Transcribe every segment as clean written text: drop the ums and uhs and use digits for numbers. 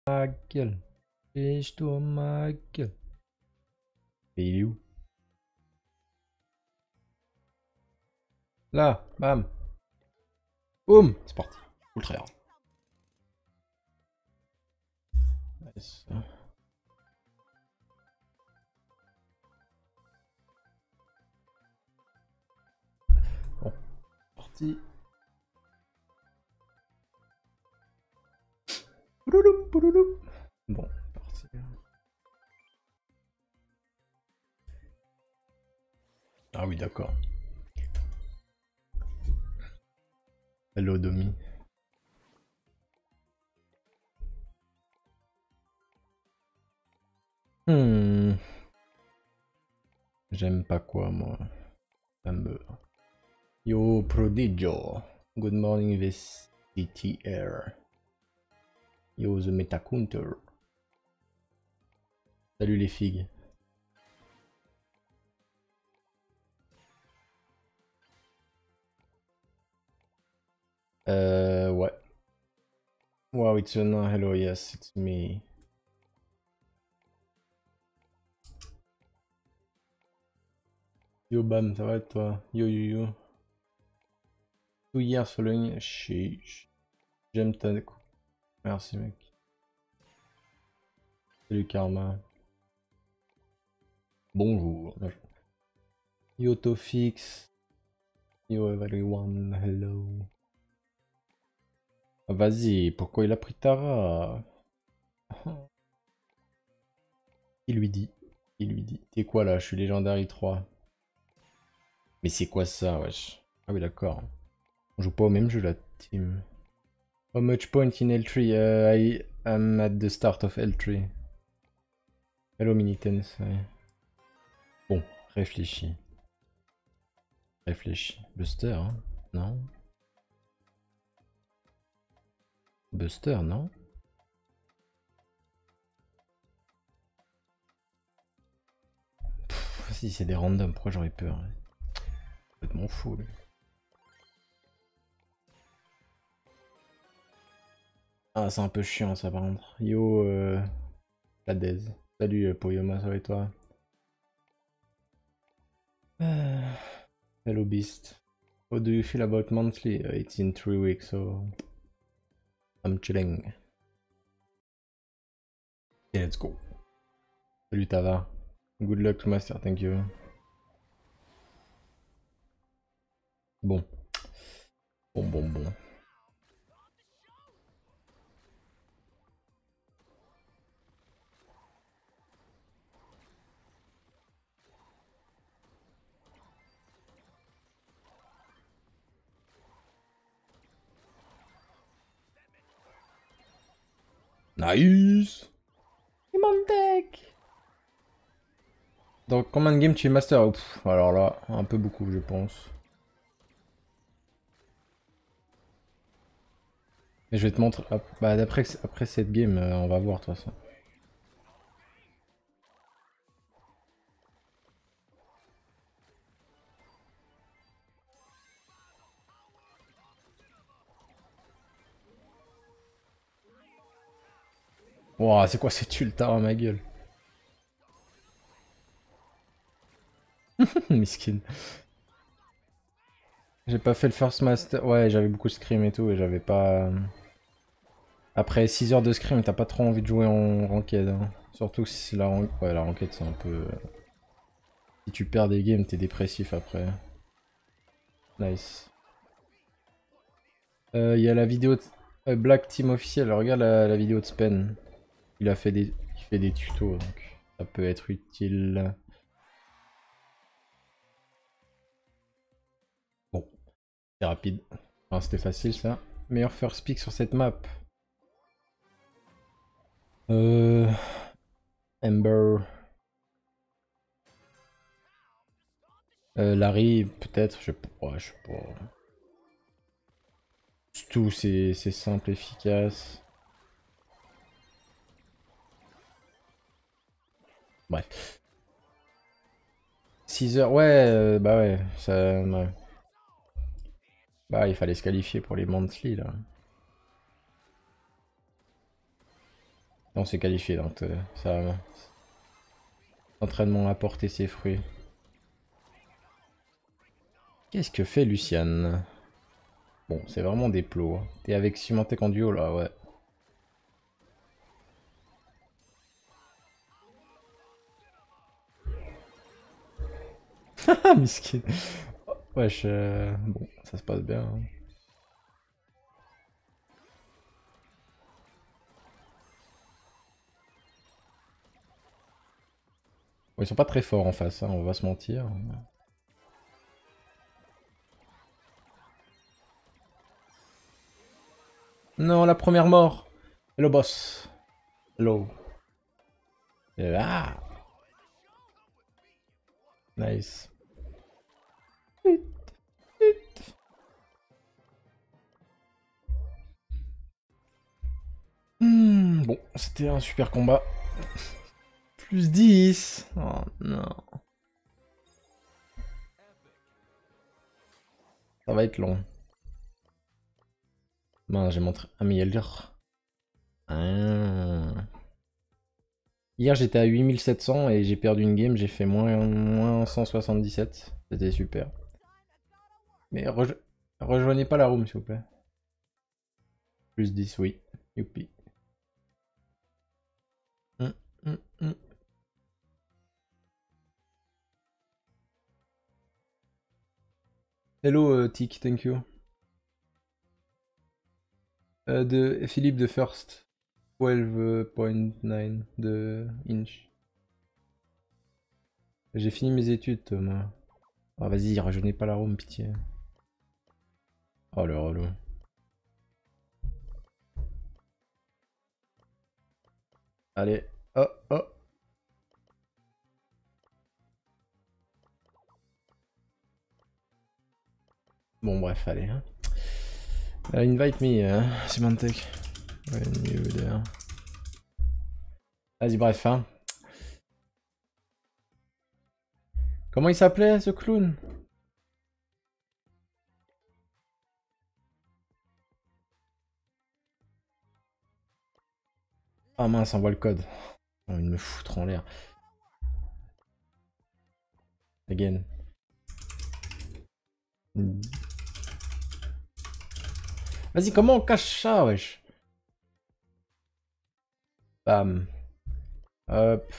Ma gueule. Fiche-toi ma gueule. Et il est où? Là, bam. Boum. C'est parti. Full tryhard. Nice. Bon, parti. Poulouloum, poulouloum. Bon, parti. Ah oui, d'accord. Hello, Domi. Hmm. J'aime pas quoi, moi. Ça me... Yo, Prodigio. Good morning, VCTR. Yo, the Meta Counter. Salut les figues. Ouais. Wow, it's an hello, yes, it's me. Yo, Bam, ça va et toi? Yo, yo, yo. 2 years following. Chiche. J'aime ta... Merci, mec. Salut, Karma. Bonjour. Yo, Tofix. Yo, everyone, hello. Ah, vas-y, pourquoi il a pris Tara? Il lui dit. Il lui dit. T'es quoi là? Je suis légendaire 3. Mais c'est quoi ça, wesh? Ah oui, d'accord. On joue pas au même jeu, la team. How much point in L3? I am at the start of L3. Hello, Minitens. Ouais. Bon, réfléchis. Réfléchis. Buster, hein? Non? Buster, non? Pff, si c'est des randoms, pourquoi j'aurais peur? Complètement fou, lui. Ah, c'est un peu chiant ça par contre. Yo, la Dez. Salut Poyoma, ça va et toi? Ah, hello Beast. How do you feel about monthly? It's in 3 weeks, so I'm chilling. Okay, let's go. Salut Tava. Good luck to master, thank you. Bon. Bon. Nice! Imantek! Dans combien de games tu es master? Oh, pff, alors là, un peu beaucoup, je pense. Mais je vais te montrer. Bah, après cette game, on va voir de toute façon. Ouah, c'est quoi cette ultra à ma gueule? Miskin. J'ai pas fait le first master. Ouais, j'avais beaucoup de scrim et tout, et j'avais pas. Après 6 heures de scrim, t'as pas trop envie de jouer en ranked, hein. Surtout si ouais, la ranked, c'est un peu. Si tu perds des games, t'es dépressif après. Nice. Il y a la vidéo de Black Team officiel. Regarde la vidéo de Spen. Il fait des tutos, donc ça peut être utile. Bon, c'est rapide. Enfin, c'était facile ça. Meilleur first pick sur cette map. Ember. Larry, peut-être, je sais pas. Ouais, je sais pas. Tout, c'est simple, efficace. Bref. 6 heures, ouais, bah ouais, ça. Ouais. Bah, il fallait se qualifier pour les monthly là. On s'est qualifié donc ça. L'entraînement a porté ses fruits. Qu'est-ce que fait Luciane? Bon, c'est vraiment des plots. Hein. T'es avec Symantec en duo là, ouais. Ah, miskin. Wesh, bon, ça se passe bien. Hein. Bon, ils sont pas très forts en face, hein, on va se mentir. Non, la première mort. Hello boss. Hello. Ah, nice. Bon, c'était un super combat. Plus 10. Oh non. Ça va être long. Ben, j'ai montré. Ah, mais il y a l'heure. Ah. Hier, j'étais à 8700 et j'ai perdu une game. J'ai fait moins 177. C'était super. Mais rejoignez pas la room, s'il vous plaît. Plus 10, oui. Youpi. Hum, hum, hum. Hello, Tick, thank you. De Philippe de First. 12.9 de inch. J'ai fini mes études, Thomas. Ah, vas-y, rejoignez pas la room, pitié. Oh, le relou. Allez, oh, oh. Bon, bref, allez. Hein. Invite me, Symantec. When you there. Vas-y, bref. Hein. Comment il s'appelait, ce clown? Ah mince, envoie le code. Oh, il me foutre en l'air. Again. Vas-y, comment on cache ça, wesh? Bam. Hop.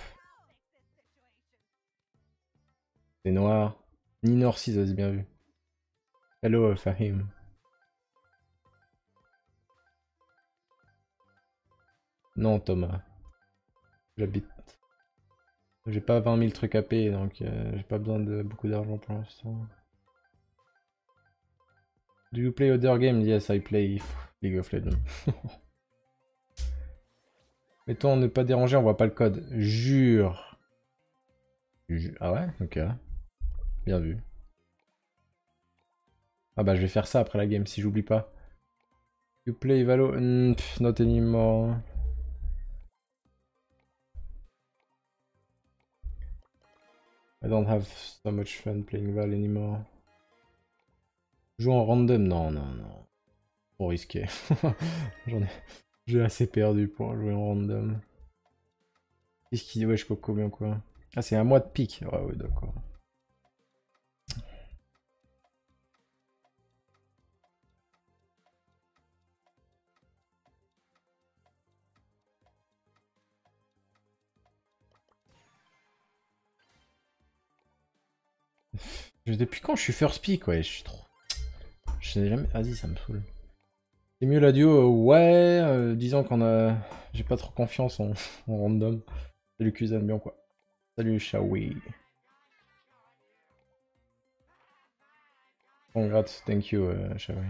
C'est noir. Ni Nord 6, vas-y, bien vu. Hello, Fahim. Non, Thomas. J'habite. J'ai pas 20 000 trucs à payer, donc j'ai pas besoin de beaucoup d'argent pour l'instant. Do you play other games? Yes, I play League of Legends. Mettons ne pas déranger, on voit pas le code. Jure. Ah ouais? Ok. Bien vu. Ah bah je vais faire ça après la game si j'oublie pas. You play Valo? Not anymore. I don't have so much fun playing Val anymore. Joue en random? Non, non, non. Trop risqué. J'ai assez perdu pour jouer en random. Qu'est-ce qu'il dit? Ouais, je coco bien quoi. Ah, c'est à moi de pique. Ouais, ouais, d'accord. Depuis quand je suis first pick? Ouais, je suis trop. Je sais jamais. Vas-y, ça me saoule. C'est mieux la duo? Ouais, disons qu'on a. J'ai pas trop confiance en random. Salut Kuzan, bien quoi. Salut Shawi. Congrats, thank you Shawi.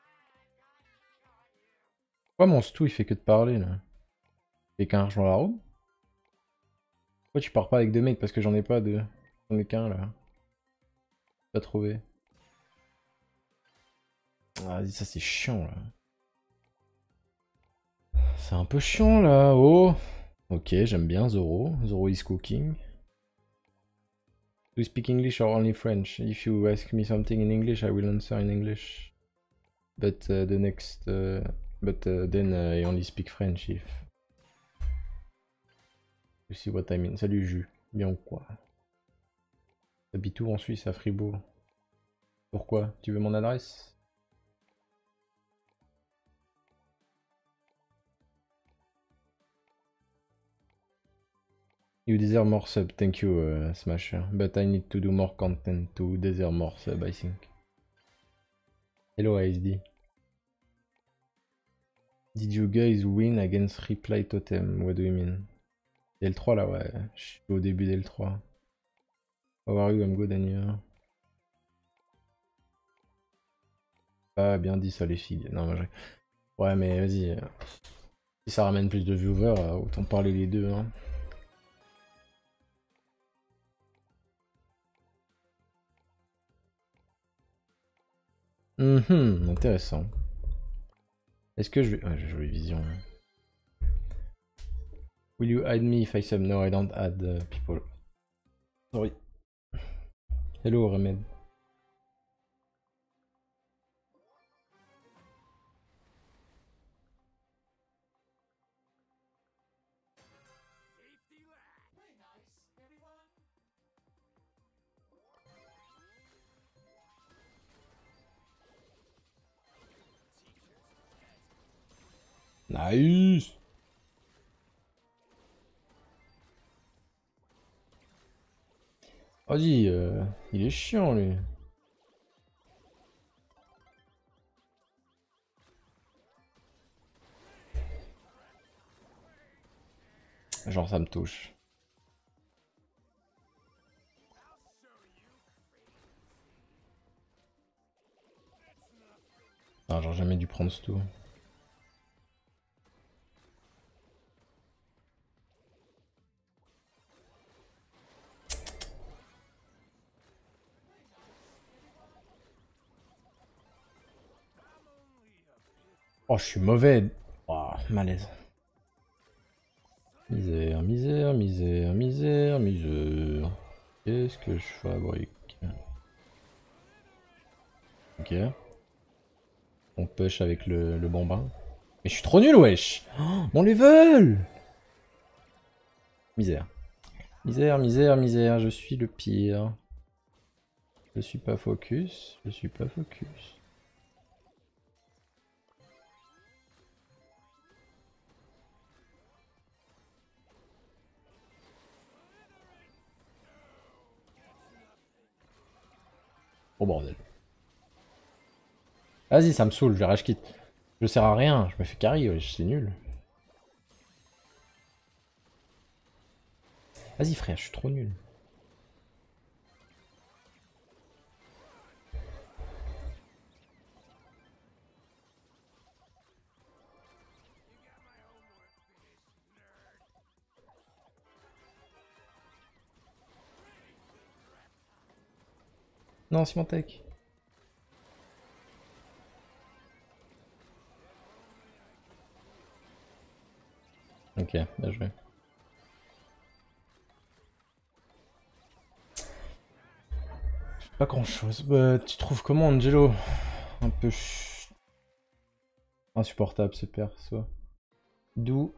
Pourquoi mon stou il fait que de parler là? Et qu'un rejoint la roue? Pourquoi tu pars pas avec deux mecs? Parce que j'en ai pas deux. J'en ai qu'un là. Pas trouvé. Ah, vas-y, ça c'est chiant là. C'est un peu chiant là, oh. Ok, j'aime bien Zoro. Zoro is cooking. Do you speak English or only French? If you ask me something in English, I will answer in English. But then I only speak French if. You see what I mean. Salut Jus. Bien ou quoi? T'habites où en Suisse, à Fribourg? Pourquoi? Tu veux mon adresse? You deserve more sub, thank you, Smasher. But I need to do more content to deserve more sub, I think. Hello, ASD. Did you guys win against Reply Totem? What do you mean? DL3 là, ouais. Je suis au début d'L3. How are you? I'm good, and you? Ah, bien dit ça, les filles. Non, ouais, mais vas-y. Si ça ramène plus de viewers, autant parler les deux, hein. Intéressant. Est-ce que je vais... Ouais, j'ai joué Vision. Will you add me if I sub? No, I don't add people. Sorry. Hello, Remède. Nice. Vas-y, il est chiant lui. Genre ça me touche. Ah, j'aurais jamais dû prendre ce tour. Oh, je suis mauvais. Oh, malaise. Misère, misère, misère, misère, misère. Qu'est-ce que je fabrique? Ok. On push avec le bambin. Mais je suis trop nul, wesh! Oh, mon level! Misère. Misère, misère, misère, je suis le pire. Je suis pas focus, je suis pas focus. Oh bordel. Vas-y, ça me saoule, je vais rage quitte. Je sers à rien, je me fais carry, wesh, c'est nul. Vas-y frère, je suis trop nul. Non, Symantec. Ok, bien joué. Pas grand chose. Bah, tu trouves comment Angelo? Un peu insupportable ce perso. D'où?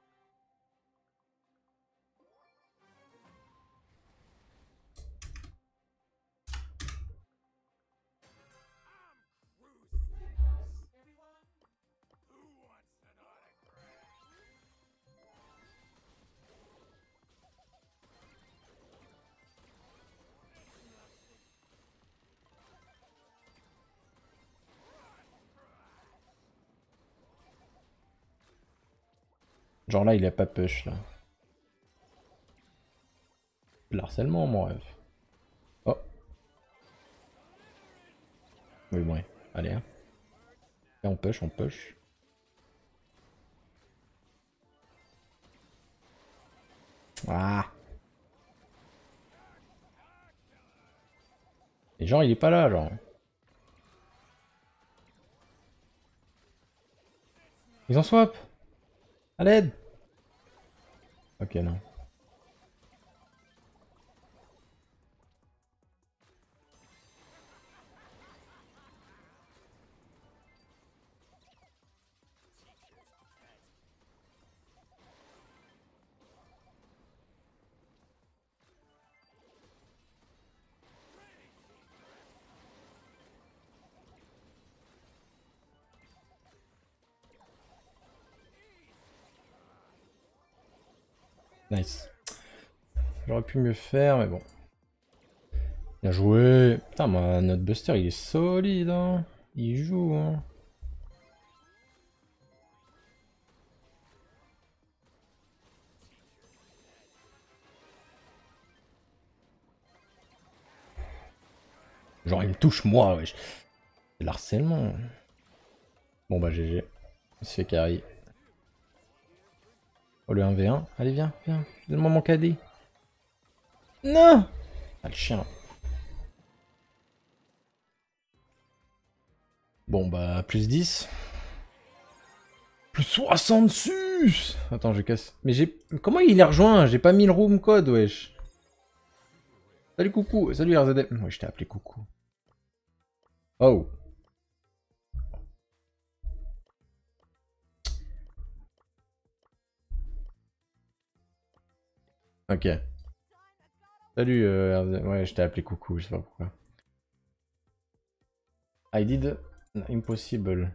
Genre là, il a pas push là. Le harcèlement, mon rêve. Oh. Oui, bon, ouais. Allez, hein. Et on push, on push. Ah. Et genre, il est pas là, genre. Ils en swap. À l'aide. Ok, non. Nice. J'aurais pu mieux faire, mais bon. Bien joué. Putain, moi, notre Buster, il est solide, hein. Il joue, hein. Genre, il me touche, moi, wesh. C'est l'harcèlement. Bon, bah, GG. Il se fait carry. Oh, le 1v1. Allez, viens, viens. Donne-moi mon cadet. Non! Ah, le chien. Bon, bah, plus 10. Plus 66! Attends, je casse. Mais j'ai. Comment il est rejoint? J'ai pas mis le room code, wesh. Salut, coucou. Salut, RZM. Ouais, je t'ai appelé coucou. Oh. Ok. Salut, RZM. Ouais, je t'ai appelé coucou, je sais pas pourquoi. I did impossible.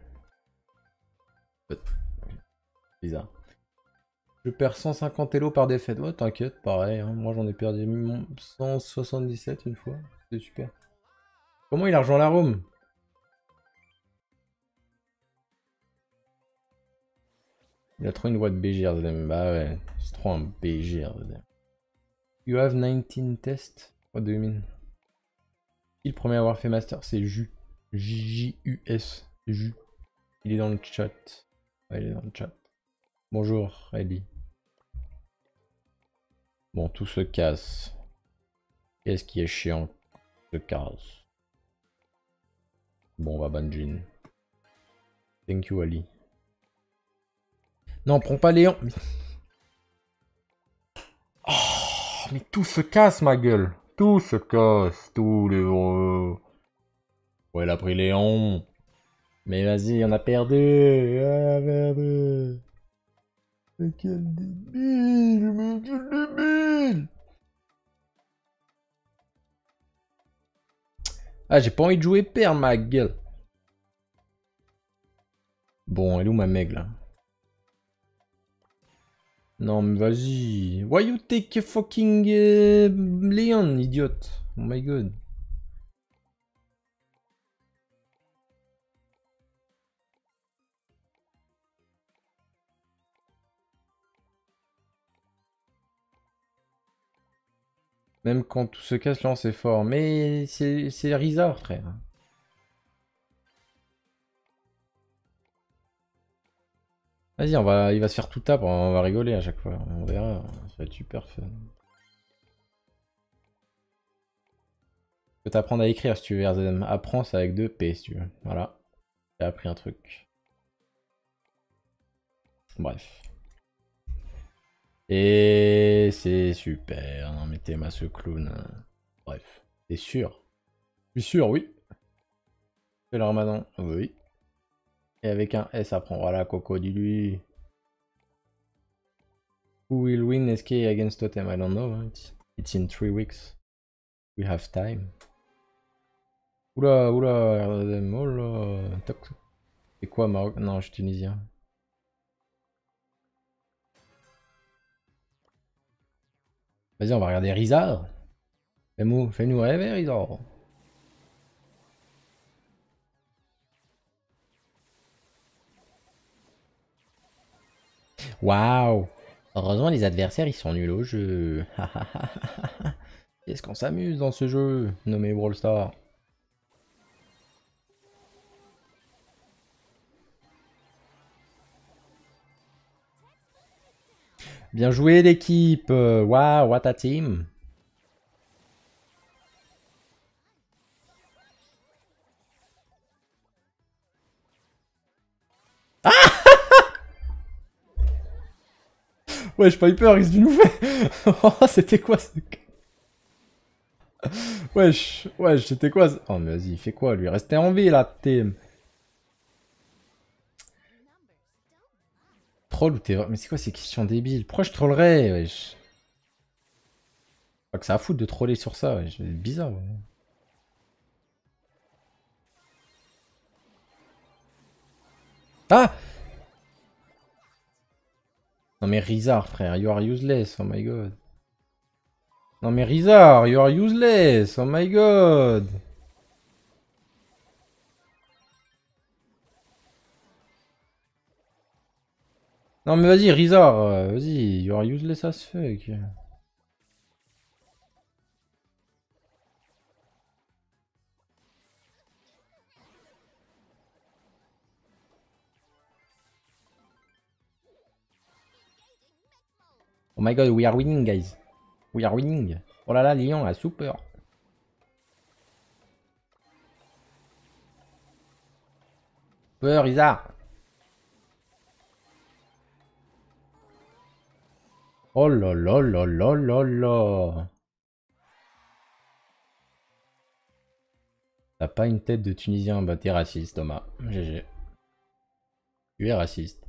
Bizarre. Je perds 150 Elo par défaite. Ouais, t'inquiète, pareil. Hein. Moi, j'en ai perdu 177 une fois. C'est super. Comment il a rejoint la room? Il a trop une voix de BG, RZM. Bah ouais, c'est trop un BG, RZM. You have 19 tests? What do you mean? Qui le premier à avoir fait master? C'est Jus. J-J-U-S. Jus. Il est dans le chat. Ouais, il est dans le chat. Bonjour, Ellie. Bon, tout se casse. Qu'est-ce qui est chiant? Se casse. Bon, on va ban Jin. Thank you, Ali. Non, prends pas Léon. Oh, mais tout se casse, ma gueule. Tout se casse. Tous les heureux. Ouais, elle a pris Léon. Mais vas-y, on a perdu. On a perdu. Mais quel débile. Mais quel débile. Ah, j'ai pas envie de jouer père, ma gueule. Bon, elle est où ma meg là? Non, mais vas-y. Why you take a fucking Leon, idiote? Oh my god. Même quand tout se casse, là, c'est fort. Mais c'est Rizard, frère. Vas-y, il va se faire tout tap, on va rigoler à chaque fois. On verra, ça va être super fun. Tu peux t'apprendre à écrire si tu veux, RZM. Apprends, c'est avec 2 P si tu veux. Voilà. J'ai appris un truc. Bref. Et c'est super. Non mais t'es ma ce clown. Bref. T'es sûr? Je suis sûr, oui. C'est le ramadan. Oui. Et avec un S après. Voilà, Coco, dis-lui. Who will win SK against Totem? I don't know. It's in 3 weeks. We have time. Oula, oula, RDM, oula. C'est quoi, Maroc? Non, je suis tunisien. Vas-y, on va regarder Rizard. Fais-nous rêver, Rizard. Waouh! Heureusement, les adversaires, ils sont nuls au jeu. Qu'est-ce qu'on s'amuse dans ce jeu nommé Brawl Stars. Bien joué, l'équipe. Waouh, what a team. Wesh, Piper, qu'est-ce que tu nous fais? Oh, c'était quoi ce... Wesh, c'était quoi ce... Oh, mais vas-y, il fait quoi lui? Restez en vie là, team. Troll ou t'es... Mais c'est quoi ces questions débiles? Pourquoi je trollerais, wesh? Pas que ça a à foutre de troller sur ça, wesh. C'est bizarre, ouais. Ah! Non mais Rizard, frère, you are useless, oh my god. Non mais Rizard, you are useless, oh my god. Non mais vas-y, Rizard, vas-y, you are useless as fuck. Oh my god, we are winning, guys. We are winning. Oh là là, Lyon a super. Super, Rizard. Oh là là là là là là. T'as pas une tête de Tunisien, bah t'es raciste, Thomas. GG. Tu es raciste.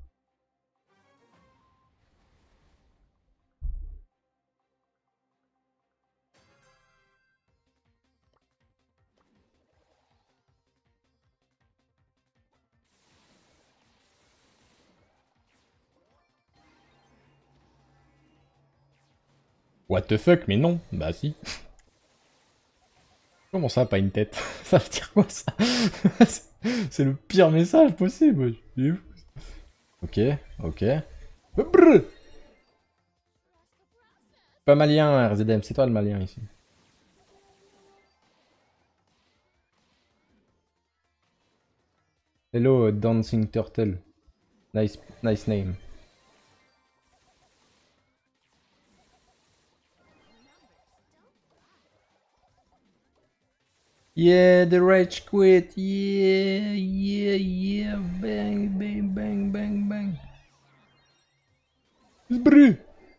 What the fuck, mais non. Bah si. Comment ça, pas une tête? Ça veut dire quoi ça? C'est le pire message possible. Ok, ok. Brrr. Pas malien, RZM, c'est toi le malien ici. Hello, Dancing Turtle. Nice, nice name. Yeah, the rage quit. Yeah, yeah, yeah. Bang, bang, bang, bang, bang. Brrr.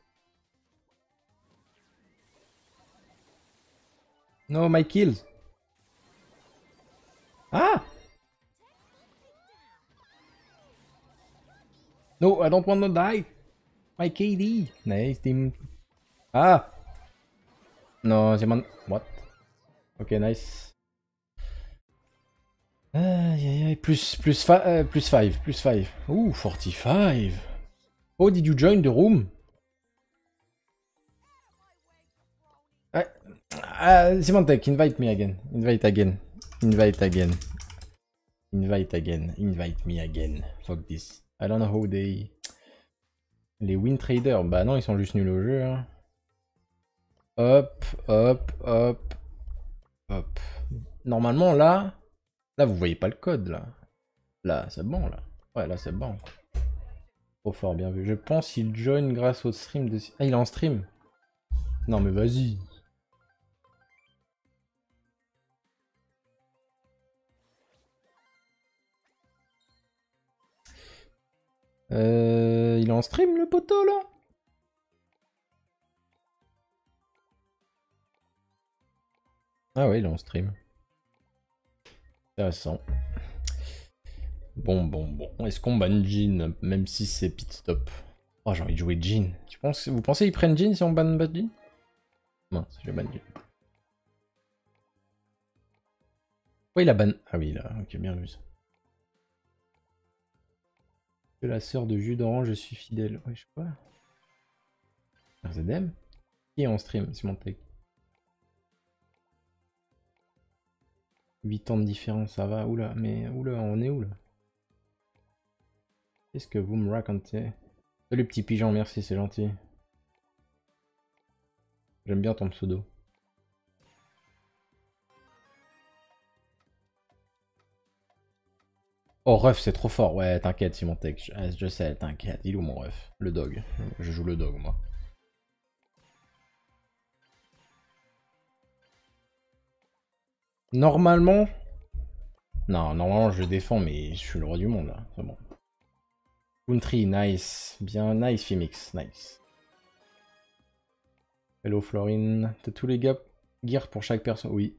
No, my kills. Ah! No, I don't want to die. My KD. Nice team. Ah! Non, c'est mon... What? Ok, nice. Aïe aïe aïe, plus 5, plus 5. Ouh, 45. Oh, did you join the room? Symantec, invite me again. Invite again. Invite again. Invite again. Invite me again. Fuck this. I don't know how they... Les win traders, bah non, ils sont juste nuls au jeu. Hein. Hop, hop, hop, hop. Normalement, là... Là, vous voyez pas le code, là. Là, c'est bon, là. Ouais, là, c'est bon. Trop fort, bien vu. Je pense qu'il join grâce au stream de... Ah, il est en stream? Non, mais vas-y. Il est en stream, le poteau, là? Ah ouais, il est en stream. Intéressant. Bon, bon, bon. Est-ce qu'on banne Jin, même si c'est pit stop? Oh, j'ai envie de jouer Jin. Vous pensez qu'ils prennent Jin si on banne pas Jin? Mince, je banne Jin. Ouais, il a ban... Ah oui, là, ok, bien vu ça. Que la sœur de jus d'orange, je suis fidèle. Ouais, je sais pas. RZM? Qui est en stream, c'est mon tech. 8 ans de différence, ça va. Oula, mais oula, on est où là? Qu'est-ce que vous me racontez? Salut petit pigeon, merci, c'est gentil. J'aime bien ton pseudo. Oh, ref, c'est trop fort. Ouais, t'inquiète, Simon Tech. Je sais, t'inquiète. Il est où mon ref? Le dog. Je joue le dog, moi. Normalement... Non, normalement, je défends, mais je suis le roi du monde, là. C'est bon. Country, nice. Bien, nice, Fimix. Nice. Hello, Florine. T'as tous les gars gear pour chaque personne? Oui.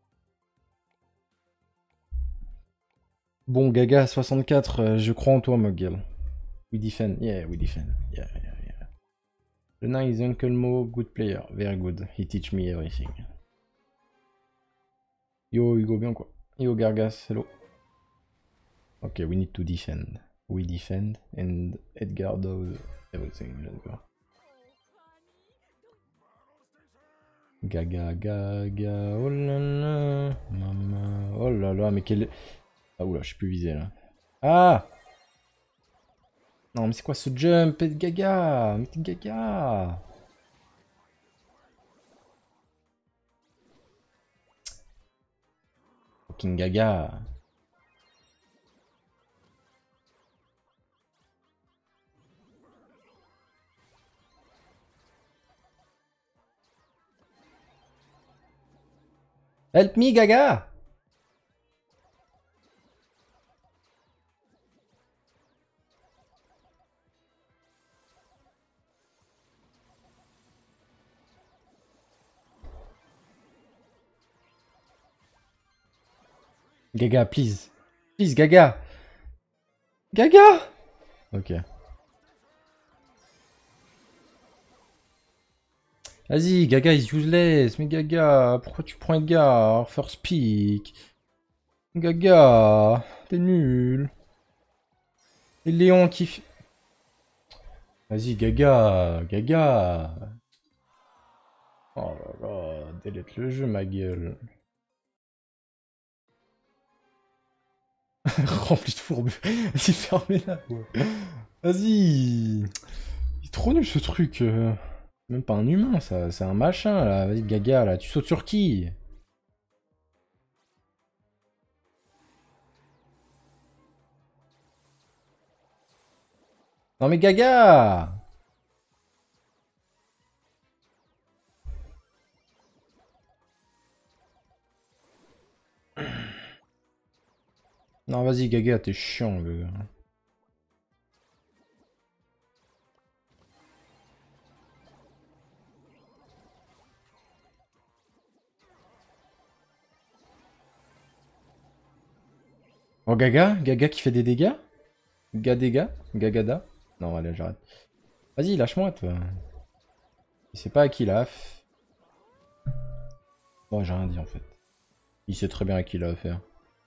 Bon, Gaga 64, je crois en toi, Muggle. We defend. Yeah, we defend. Yeah, yeah, yeah. The nain is Uncle Mo, good player. Very good. He teach me everything. Yo, Hugo, bien quoi? Yo, Gargas, hello. Ok, we need to defend. We defend and Edgar does everything. Let's go. Gaga, gaga, oh là là, maman, oh là là, mais quel... Ah oula, je suis plus visé là. Ah! Non mais c'est quoi ce jump, gaga? Mais t'es gaga! Fucking gaga! Help me, gaga! Gaga, please. Please, gaga! Gaga! Ok. Vas-y, Gaga is useless. Mais Gaga, pourquoi tu prends Edgar? First pick. Gaga, t'es nul. Et Léon qui... Vas-y, Gaga, Gaga. Oh là là, délète le jeu, ma gueule. Rempli de fourbus. Vas-y, fermez-la. Vas-y. Il est trop nul ce truc. Même pas un humain, ça. C'est un machin, là. Vas-y, Gaga, là. Tu sautes sur qui? Non mais Gaga! Non, vas-y, Gaga, t'es chiant, Gaga. Oh, Gaga? Gaga qui fait des dégâts? Gadega? Gagada? Non, allez, j'arrête. Vas-y, lâche-moi, toi. Il sait pas à qui il a affaire. Bon, j'ai rien dit, en fait. Il sait très bien à qui il a affaire.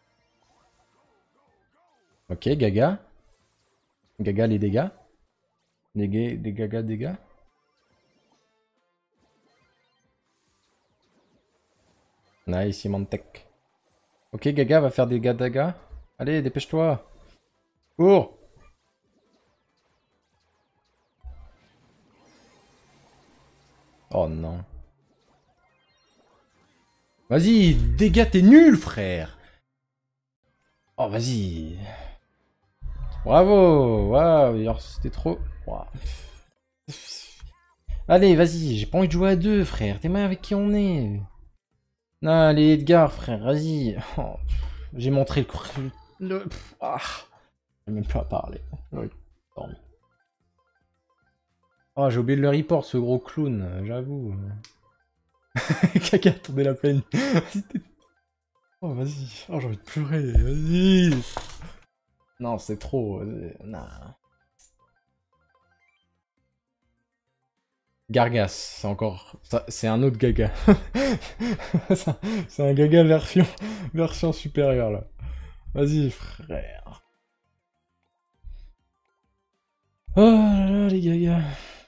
Ok, Gaga. Gaga, les dégâts. Les Gaga, dégâts. Nice, Imantek. Ok, Gaga va faire des Gadaga. Allez, dépêche-toi. Cours! Oh non. Vas-y, dégâts, t'es nul, frère! Oh, vas-y. Bravo! Waouh, c'était trop... Wow. Allez, vas-y, j'ai pas envie de jouer à deux, frère. T'es mal avec qui on est? Non, allez, Edgar, frère, vas-y. Oh, j'ai montré le... Ah, j'ai même pas à parler. Oui, oh, j'ai oublié de le report, ce gros clown, j'avoue. Caca, attendez la peine. Oh, vas-y. Oh, j'ai envie de pleurer, vas-y. Non, c'est trop. Non. Gargas, c'est encore... C'est un autre gaga. C'est un gaga version supérieure, là. Vas-y, frère. Oh là là, les gagas.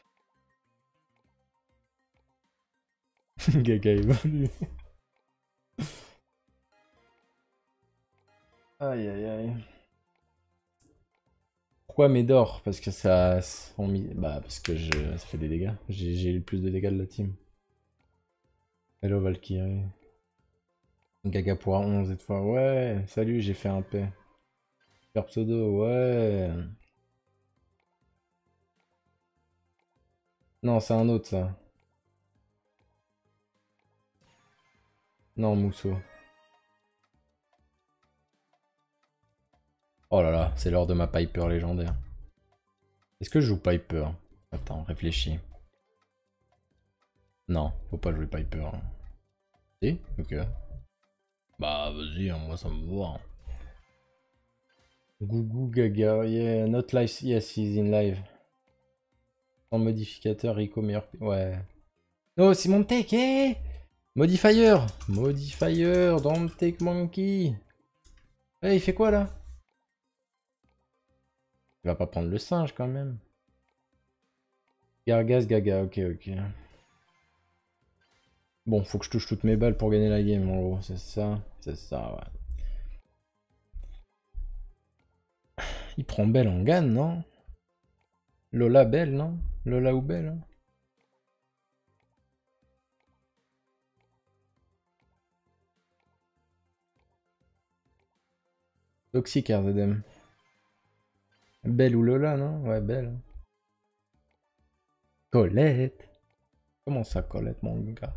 Gaga évolue. Aïe aïe aïe. Pourquoi Médor? Parce que ça... Bah, parce que ça fait des dégâts. J'ai eu le plus de dégâts de la team. Hello Valkyrie. Gaga pour 11 cette fois. Ouais, salut, j'ai fait un P. Super pseudo, ouais. Non, c'est un autre ça. Non, Mousseau. Oh là là, c'est l'heure de ma Piper légendaire. Est-ce que je joue Piper? Attends, réfléchis. Non, faut pas jouer Piper. Si? Ok. Bah vas-y, hein, moi ça me va. Gougou Gaga, yeah, not live, yes, he's in live. Sans modificateur, Rico meilleur. Ouais. No, Simon Take, eh! Modifier! Modifier, don't take monkey! Eh, il fait quoi là? Il va pas prendre le singe quand même. Gargas, Gaga, ok, ok. Bon, faut que je touche toutes mes balles pour gagner la game, en gros. C'est ça, ouais. Il prend Belle en gagne, non? Lola Belle, non? Lola ou Belle, hein? Toxique RZM. Belle ou Lola, non? Ouais, Belle. Colette. Comment ça, Colette, mon gars?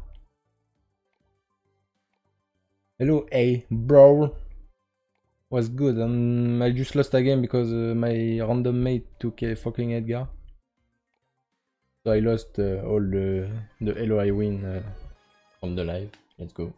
Hello, hey, bro. Was good. I just lost a game because my random mate took a fucking Edgar. So I lost all the Hello I win from the live. Let's go.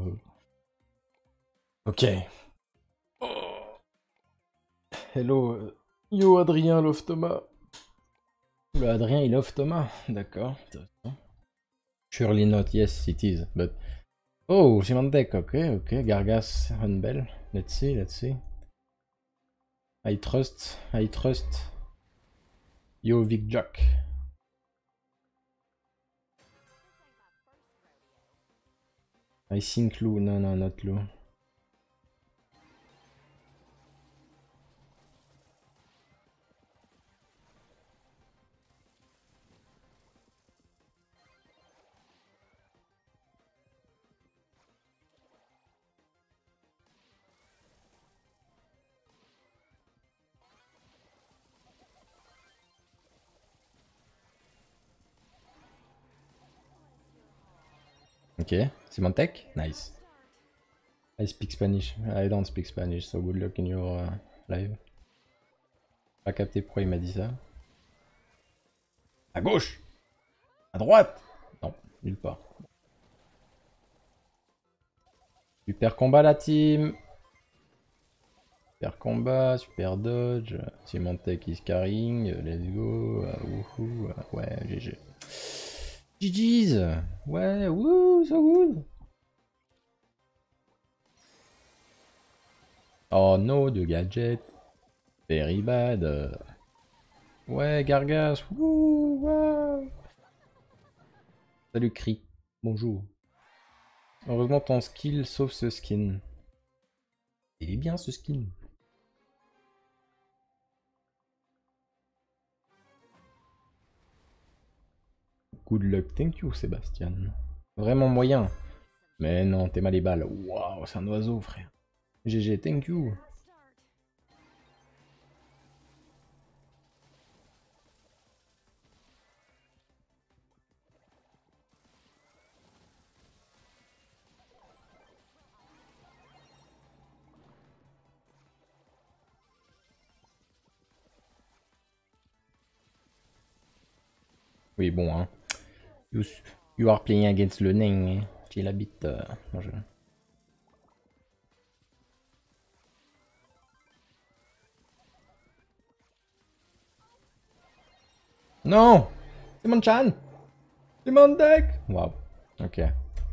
Ok. Oh. Hello. Yo Adrien, love Thomas. Le Adrien, il love Thomas. D'accord. Surely not. Yes, it is. But oh, Symantec. Ok, ok. Gargas, Unbell. Let's see, let's see. I trust. I trust. Yo Vic Jack. I think Lou. No, no, not Lou. Ok, Symantec? Nice. I speak Spanish. I don't speak Spanish, so good luck in your live. Pas capté pourquoi il m'a dit ça. À gauche! À droite! Non, nulle part. Super combat la team! Super combat, super dodge. Symantec is carrying. Let's go. Wouhou. Ouais, GG. GG's! Ouais, wouh, so good! Oh no, de gadget. Very bad. Ouais, Gargas. Wouh, wow. Salut Cri. Bonjour. Heureusement ton skill sauf ce skin. Il est bien ce skin. Good luck, thank you Sébastien. Vraiment moyen. Mais non, t'es mal les balles. Waouh, c'est un oiseau frère. GG, thank you. Oui, bon, hein. You are playing against le nain. Hein. Qui habite. Non! C'est mon chan! C'est mon deck! Waouh. Ok.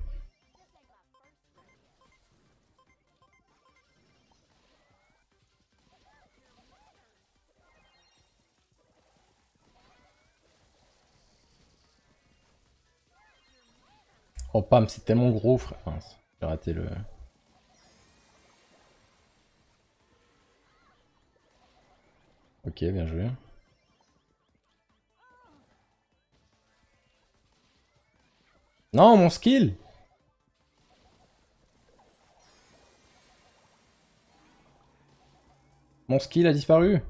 Oh, Pam, c'est tellement gros, frère. Mince, j'ai raté le. Ok, bien joué. Non, mon skill! Mon skill a disparu!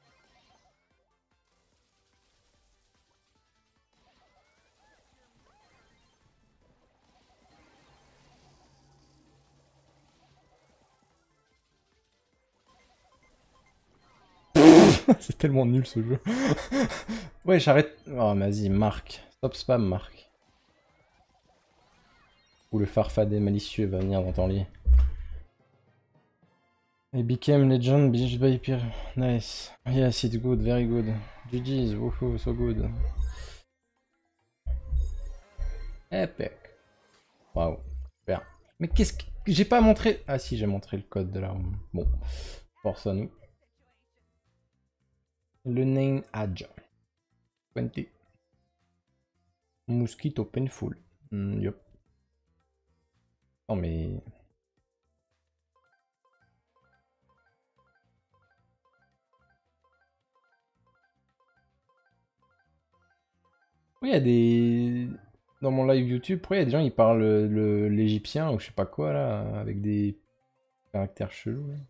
C'est tellement nul ce jeu. Ouais, j'arrête. Oh, vas-y, Marc. Stop spam, Marc. Ou le farfadet malicieux va venir dans ton lit. I became legend beat by Pyr. Nice. Yes, it's good, very good. GG's, woohoo, so good. Epic. Waouh, super. Mais qu'est-ce que. J'ai pas montré. Ah si, j'ai montré le code de l'arme. Bon, force à nous. Le name Adja. 20. Mosquito painful. Yup. Non mais... Oui, il y a des... Dans mon live YouTube, pourquoi il y a des gens qui parlent l'égyptien ou je sais pas quoi là, avec des caractères chelous là.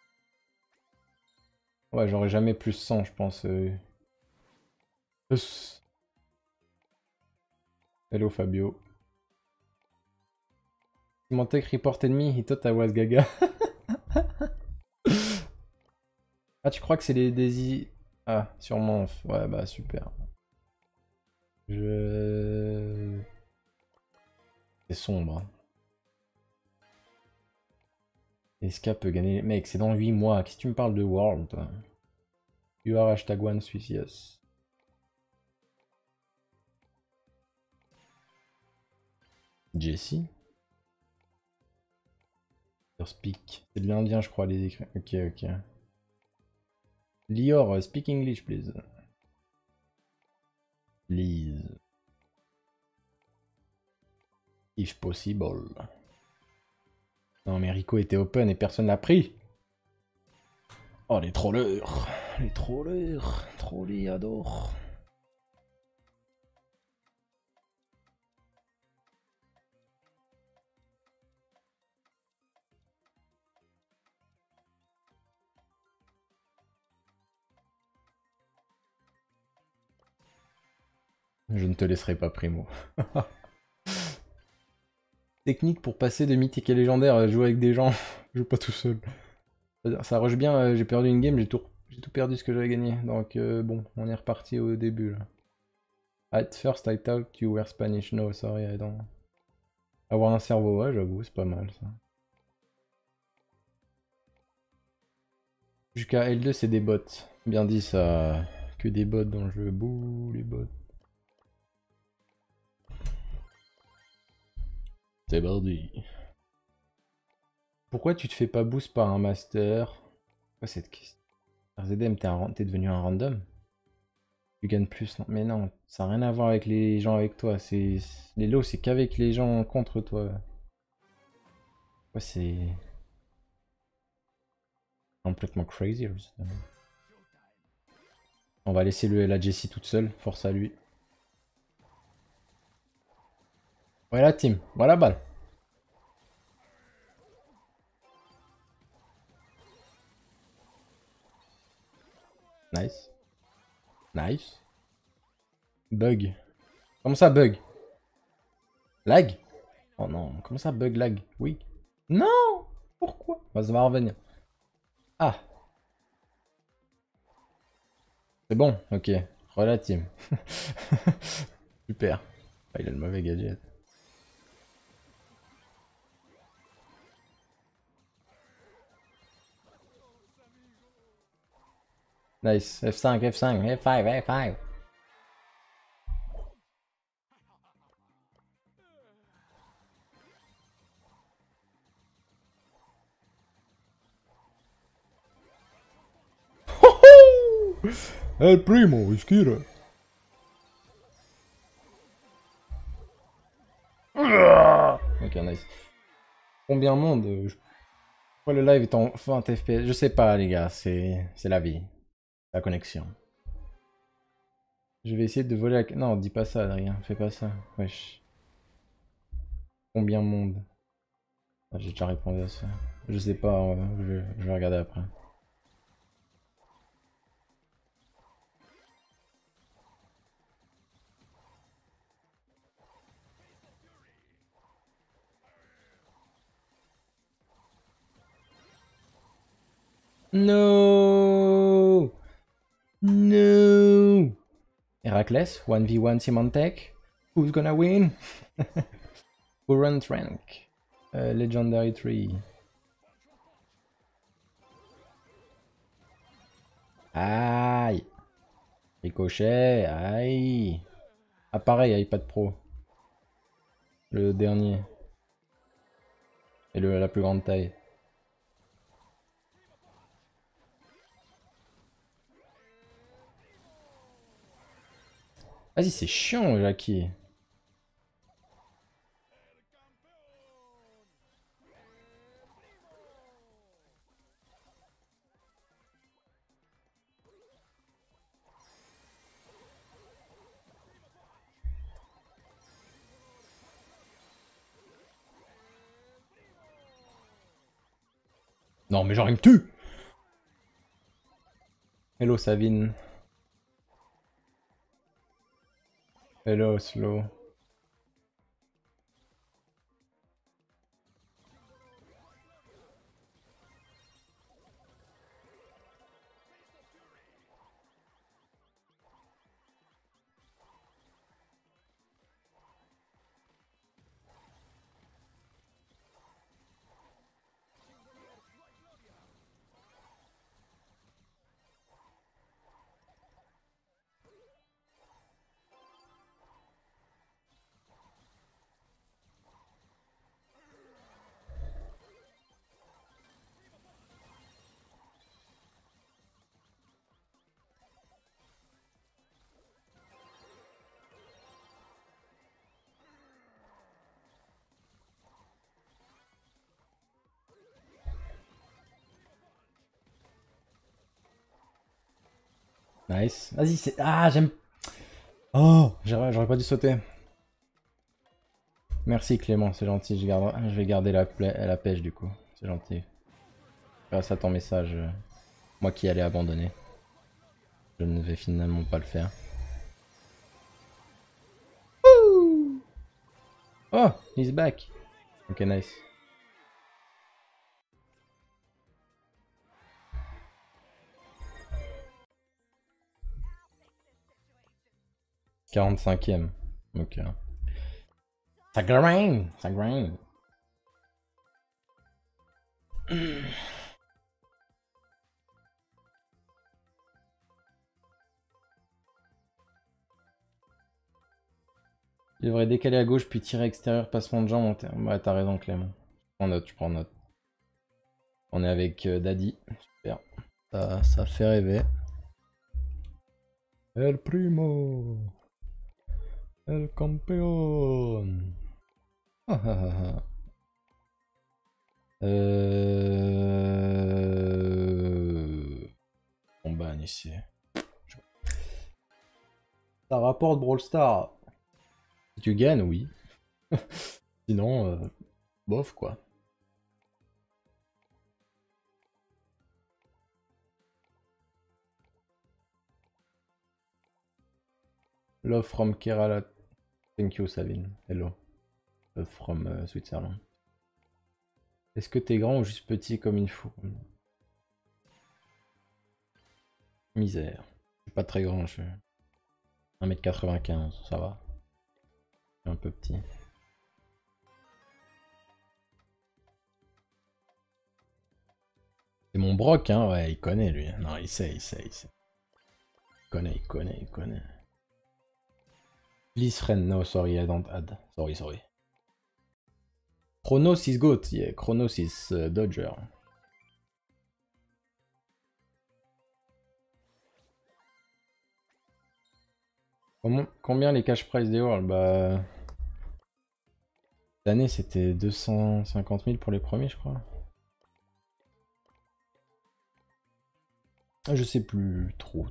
Ouais, j'aurais jamais plus 100 je pense. Hello Fabio. Symantec report enemy, he thought I was gaga. Ah, tu crois que c'est les Daisy... Ah, sûrement. Ouais, bah super. C'est sombre. Hein. Escape peut gagner... Mec, c'est dans 8 mois. Qu'est-ce que tu me parles de World, toi? You are hashtag one Swiss, yes. Jessie? Speak. C'est de l'indien, je crois, les écrits. Ok, ok. Lior, speak English, please. Please. If possible. Non, mais Rico était open et personne l'a pris. Oh, les trollers. Les trollers. Trolley adore. Je ne te laisserai pas, Primo. Technique pour passer de mythique à légendaire, jouer avec des gens, je joue pas tout seul. Ça rush bien, j'ai perdu une game, j'ai tout perdu ce que j'avais gagné. Donc bon, on est reparti au début là. At first I thought you were Spanish, no sorry I don't. Avoir un cerveau, ouais j'avoue, c'est pas mal ça. Jusqu'à L2 c'est des bots. Bien dit ça, que des bots dans le jeu, bouh les bots. C'est bardi. Pourquoi tu te fais pas boost par un master? Quoi cette question? RZM, t'es devenu un random? Tu gagnes plus, non? Mais non, ça n'a rien à voir avec les gens avec toi. Les lots, c'est qu'avec les gens contre toi. Ouais, c'est complètement crazy. On va laisser la Jessie toute seule. Force à lui. Ouais, la team. Voilà, balle. Nice. Nice. Bug. Comment ça, bug? Lag? Oh non, comment ça, bug, lag? Oui. Non! Pourquoi? Bah, ça va revenir. Ah, c'est bon, ok. Rela team. Super. Ah, il a le mauvais gadget. Nice. F5, F5, F5, F5. El primo, Iskira. Ok, nice. Combien monde Pourquoi le live est en 20 FPS? Je sais pas, les gars, c'est la vie. La connexion. Je vais essayer de voler la... Non, dis pas ça, Adrien. Fais pas ça. Wesh. Combien monde ah, j'ai déjà répondu à ça. Je sais pas, je vais regarder après. No! No! Heracles, 1v1 Symantec. Who's gonna win? Current rank. Legendary 3. Aïe! Ricochet, aïe! Ah pareil, iPad Pro. Le dernier. Et la plus grande taille. Vas-y, c'est chiant, Jackie. Non, mais genre, il me tue. Hello, Savine. Hello, Slow. Nice. Vas-y, c'est... Ah, j'aime... Oh, j'aurais pas dû sauter. Merci Clément, c'est gentil. Je vais garder la pêche du coup. C'est gentil. Grâce à ton message, moi qui allais abandonner. Je ne vais finalement pas le faire. Oh, he's back. Ok, nice. « 45e. Ok. Ça grind, ça grind. Il devrait décaler à gauche puis tirer extérieur, passement de jambe en terme. Ouais, t'as raison Clément. Je prends note, je prends note. On est avec Daddy. Super. Ça fait rêver. El primo. El campeón. Ah, ah, ah, ah. On banne ici. Ça rapporte Brawl Stars. Si tu gagnes, oui. Sinon, bof quoi. Love from Kerala. Thank you, Savine. Hello. Love from Switzerland. Est-ce que t'es grand ou juste petit comme il faut? Misère. Je suis pas très grand, je suis 1m95, ça va. Je suis un peu petit. C'est mon broc, hein, ouais, il connaît lui. Non, il sait. Il connaît. Please friend, no, sorry, I don't add. Sorry. Chronos is goat, yeah, Chronos is Dodger. Combien les cash price des Worlds? Bah... Cette année c'était 250 000 pour les premiers, je crois. Je sais plus trop.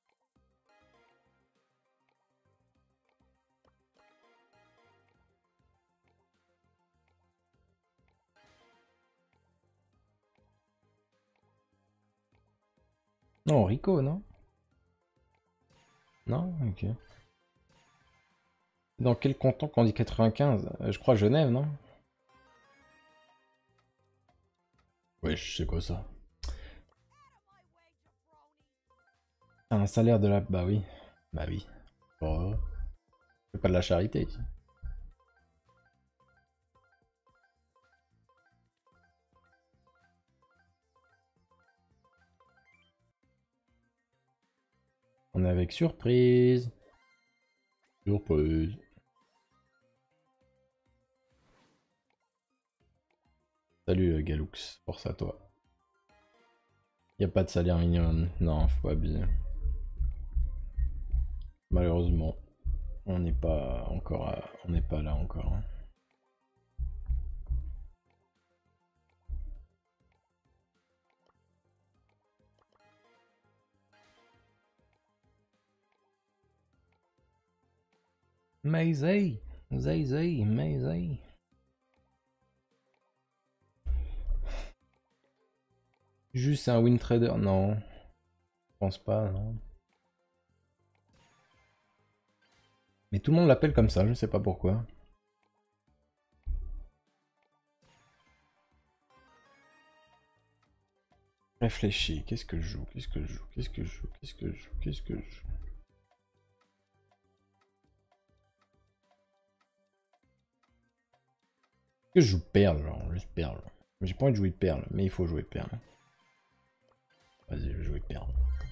Non, Rico, non? Non? Ok. Dans quel canton qu'on dit 95? Je crois Genève, non? Ouais, je sais quoi ça. Un salaire de la... Bah oui. Bah oui. Oh. C'est pas de la charité ici. On est avec surprise. Surprise. Salut Galux, force à toi. Y a pas de salaire minimum. Non, faut pas abuser. Malheureusement. On n'est pas encore on n'est pas là encore. Hein. Maisey, Zay, Maisey. Juste un win trader, non. Je pense pas, non. Mais tout le monde l'appelle comme ça, je sais pas pourquoi. Réfléchis, qu'est-ce que je joue, qu'est-ce que je joue, qu'est-ce que je joue, qu'est-ce que je joue, qu'est-ce que je joue. Que je joue perle, genre, juste perle. J'ai pas envie de jouer perle, mais il faut jouer perle. Vas-y, je vais jouer perle.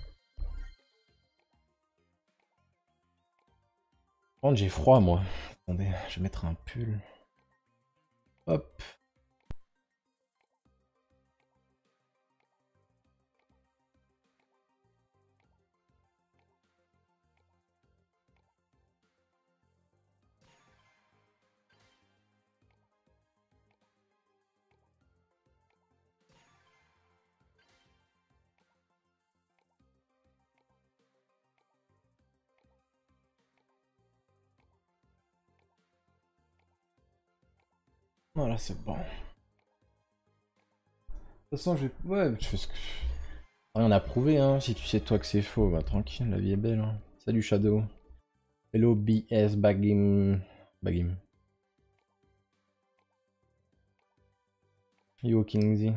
Par contre, j'ai froid, moi. Attendez, je vais mettre un pull. Hop. Voilà, c'est bon. De toute façon, je vais... Ouais, je fais ce que... Rien à prouver, hein. Si tu sais toi que c'est faux, bah tranquille, la vie est belle. Hein. Salut Shadow. Hello BS Bagim. Bagim. Yo Kingzy.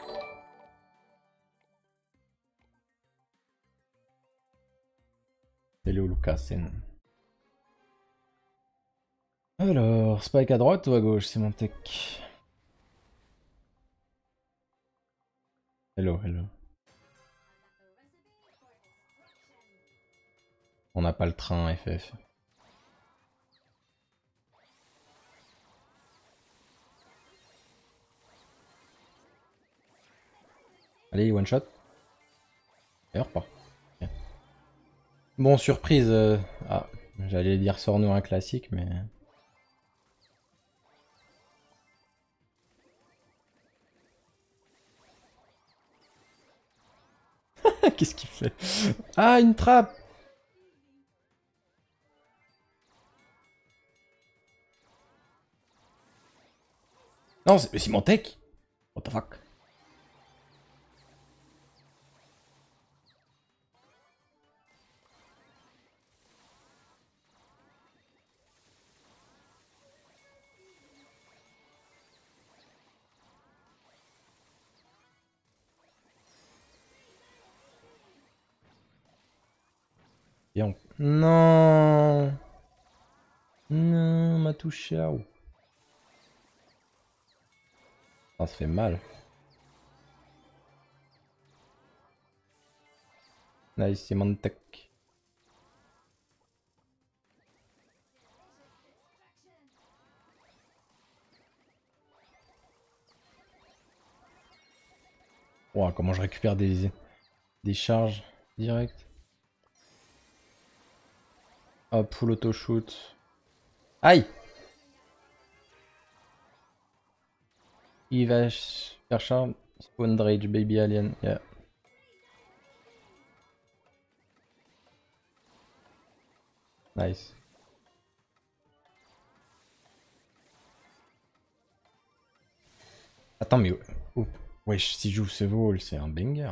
Hello Lucasen. Alors, Spike à droite ou à gauche, c'est mon tech. Hello, hello. On n'a pas le train FF. Allez, one shot. D'ailleurs pas. Ok. Bon, surprise. Ah, j'allais dire sors-nous un classique, mais... Qu'est-ce qu'il fait? Ah, une trappe! Non, c'est mon tech! What the fuck? Bien. Non! Non, m'a touché. Ça fait mal. Nice, c'est mon tech. Ouah, comment je récupère des charges direct. Hop, full auto shoot. Aïe! Il va faire charge. Spawn Rage, baby alien. Yeah. Nice. Attends, mais... Oh. Wesh, si je joue ce vol, c'est un banger.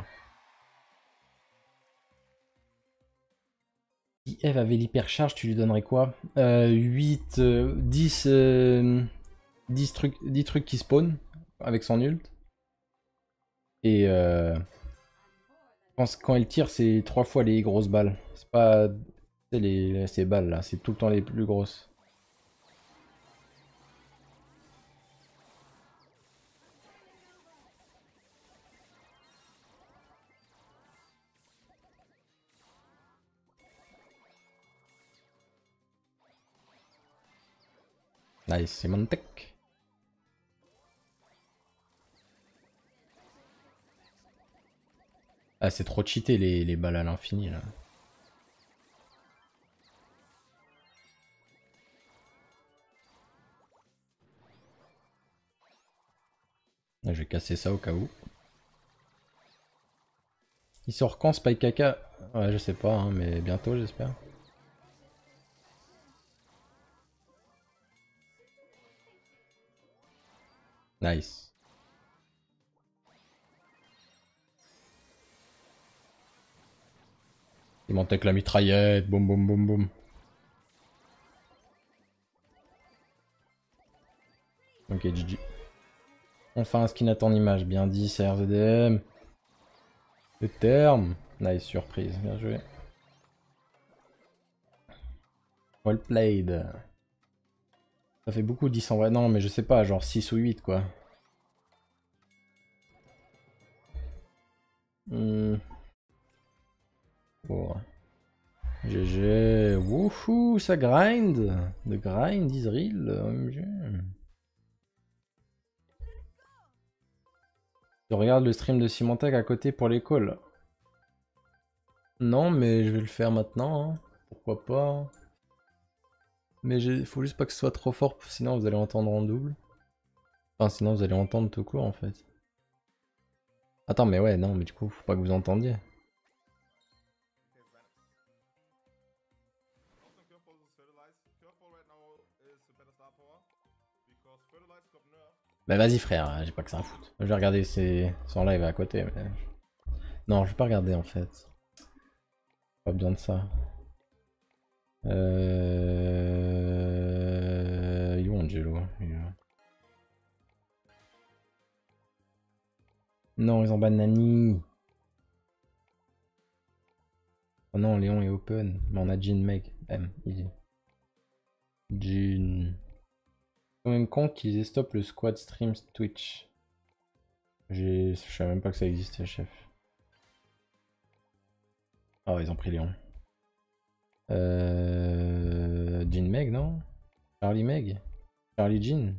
Si Eve avait l'hypercharge, tu lui donnerais quoi 8, 10, 10 trucs qui spawn avec son ult. Et je pense que quand elle tire, c'est 3 fois les grosses balles. C'est pas ces balles là, c'est tout le temps les plus grosses. Nice, c'est mon tech. Ah, c'est trop cheaté les balles à l'infini là. Je vais casser ça au cas où. Il sort quand Spike Kaka? Ouais, je sais pas, hein, mais bientôt j'espère. Nice. Il monte avec la mitraillette, boum boum boum boum. Ok, GG. Enfin un skin à ton image, bien dit, c'est RZDM. Le terme. Nice, surprise, bien joué. Well played. Ça fait beaucoup 10 en vrai. Non, mais je sais pas, genre 6 ou 8 quoi. Hmm. Bon. GG. Wouhou, ça grind. The grind is real. OMG. Je regarde le stream de Symantec à côté pour l'école. Non, mais je vais le faire maintenant. Hein. Pourquoi pas. Mais il faut juste pas que ce soit trop fort, sinon vous allez entendre en double. Enfin, sinon vous allez entendre tout court en fait. Attends, mais ouais, non, mais du coup, faut pas que vous entendiez. Bah vas-y frère, j'ai pas que ça à foutre. Je vais regarder son live à côté. Mais... Non, je vais pas regarder en fait. Pas besoin de ça. Il est où Angelo? Non, ils ont ban Nani. Oh non, Léon est open. Mais on a Jin Meg. M, easy. Jin. Quand même con qu'ils aient stop le squad stream Twitch. Je savais même pas que ça existait, chef. Oh, ils ont pris Léon. Jin Meg, non? Charlie Meg? Charlie Jin?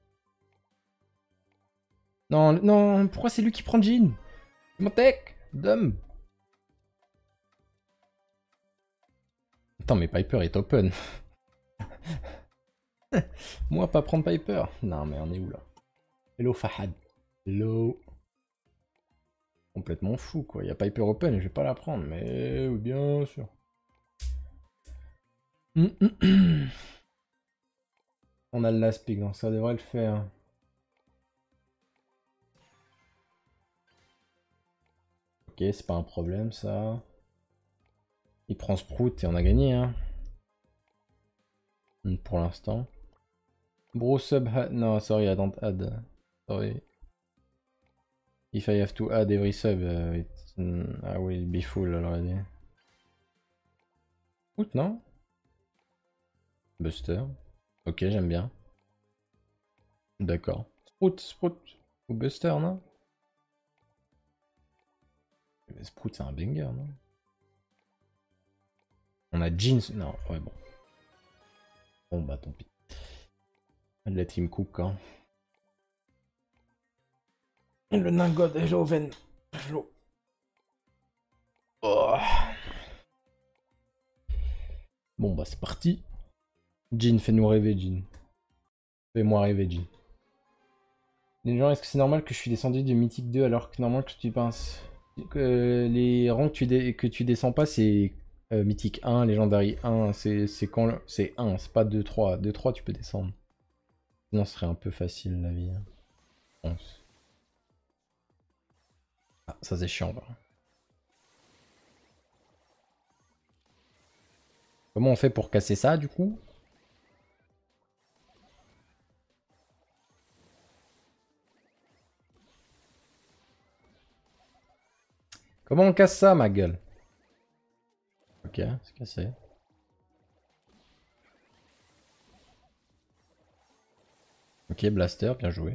Non, non, pourquoi c'est lui qui prend Jin? Mon tech! Dumb! Attends, mais Piper est open. Moi, pas prendre Piper. Non, mais on est où là? Hello Fahad. Hello. Complètement fou quoi. Il y a Piper open et je vais pas la prendre, mais bien sûr. On a le last pick, donc ça devrait le faire. Ok, c'est pas un problème ça. Il prend Sprout et on a gagné hein. Pour l'instant. Bro sub no, sorry, I don't add. Sorry. If I have to add every sub, I will be full already. Sprout, non? Buster. Ok, j'aime bien. D'accord. Sprout. Ou Buster, non? Mais Sprout, c'est un banger, non? On a Jeans. Non, ouais, bon. Bon, bah, tant pis. La team cook, hein. Le Ningod, hello, Ven. Hello. Oh. Bon, bah, c'est parti. Jean, fais-nous rêver, Jean. Fais-moi rêver, Jean. Les gens, est-ce que c'est normal que je suis descendu de Mythique 2 alors que normalement que tu penses que les rangs que tu descends pas, c'est Mythique 1, Legendary 1, c'est quand c'est 1, c'est pas 2, 3. 2, 3, tu peux descendre. Sinon, ce serait un peu facile la vie. Hein, je pense. Ah, ça c'est chiant. Là. Comment on fait pour casser ça du coup? Comment on casse ça, ma gueule? Ok, c'est cassé. Ok, Blaster, bien joué.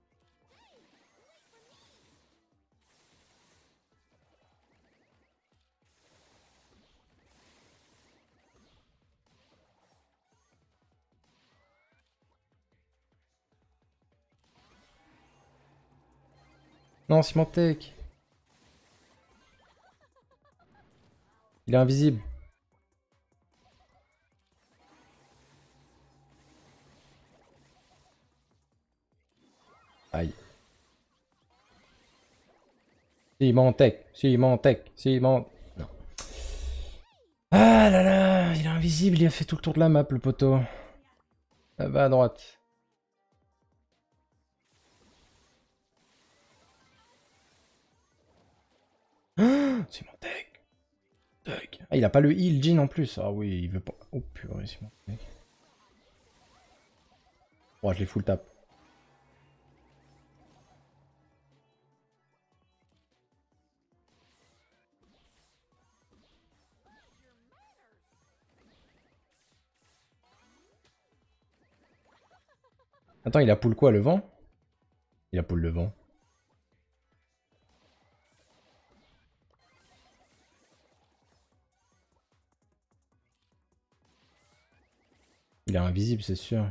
Non, Symantec. Il est invisible. Aïe. Symantec, Symantec, Symantec. Non. Ah là là, il est invisible, il a fait tout le tour de la map, le poteau. Là-bas à droite. Symantec. Tac. Ah, il a pas le heal, Jin en plus. Ah oui, il veut pas. Oh purée, Symantec. Oh, je l'ai full tap. Attends, il a pull quoi, le vent? Il a pull le vent. Il est invisible, c'est sûr.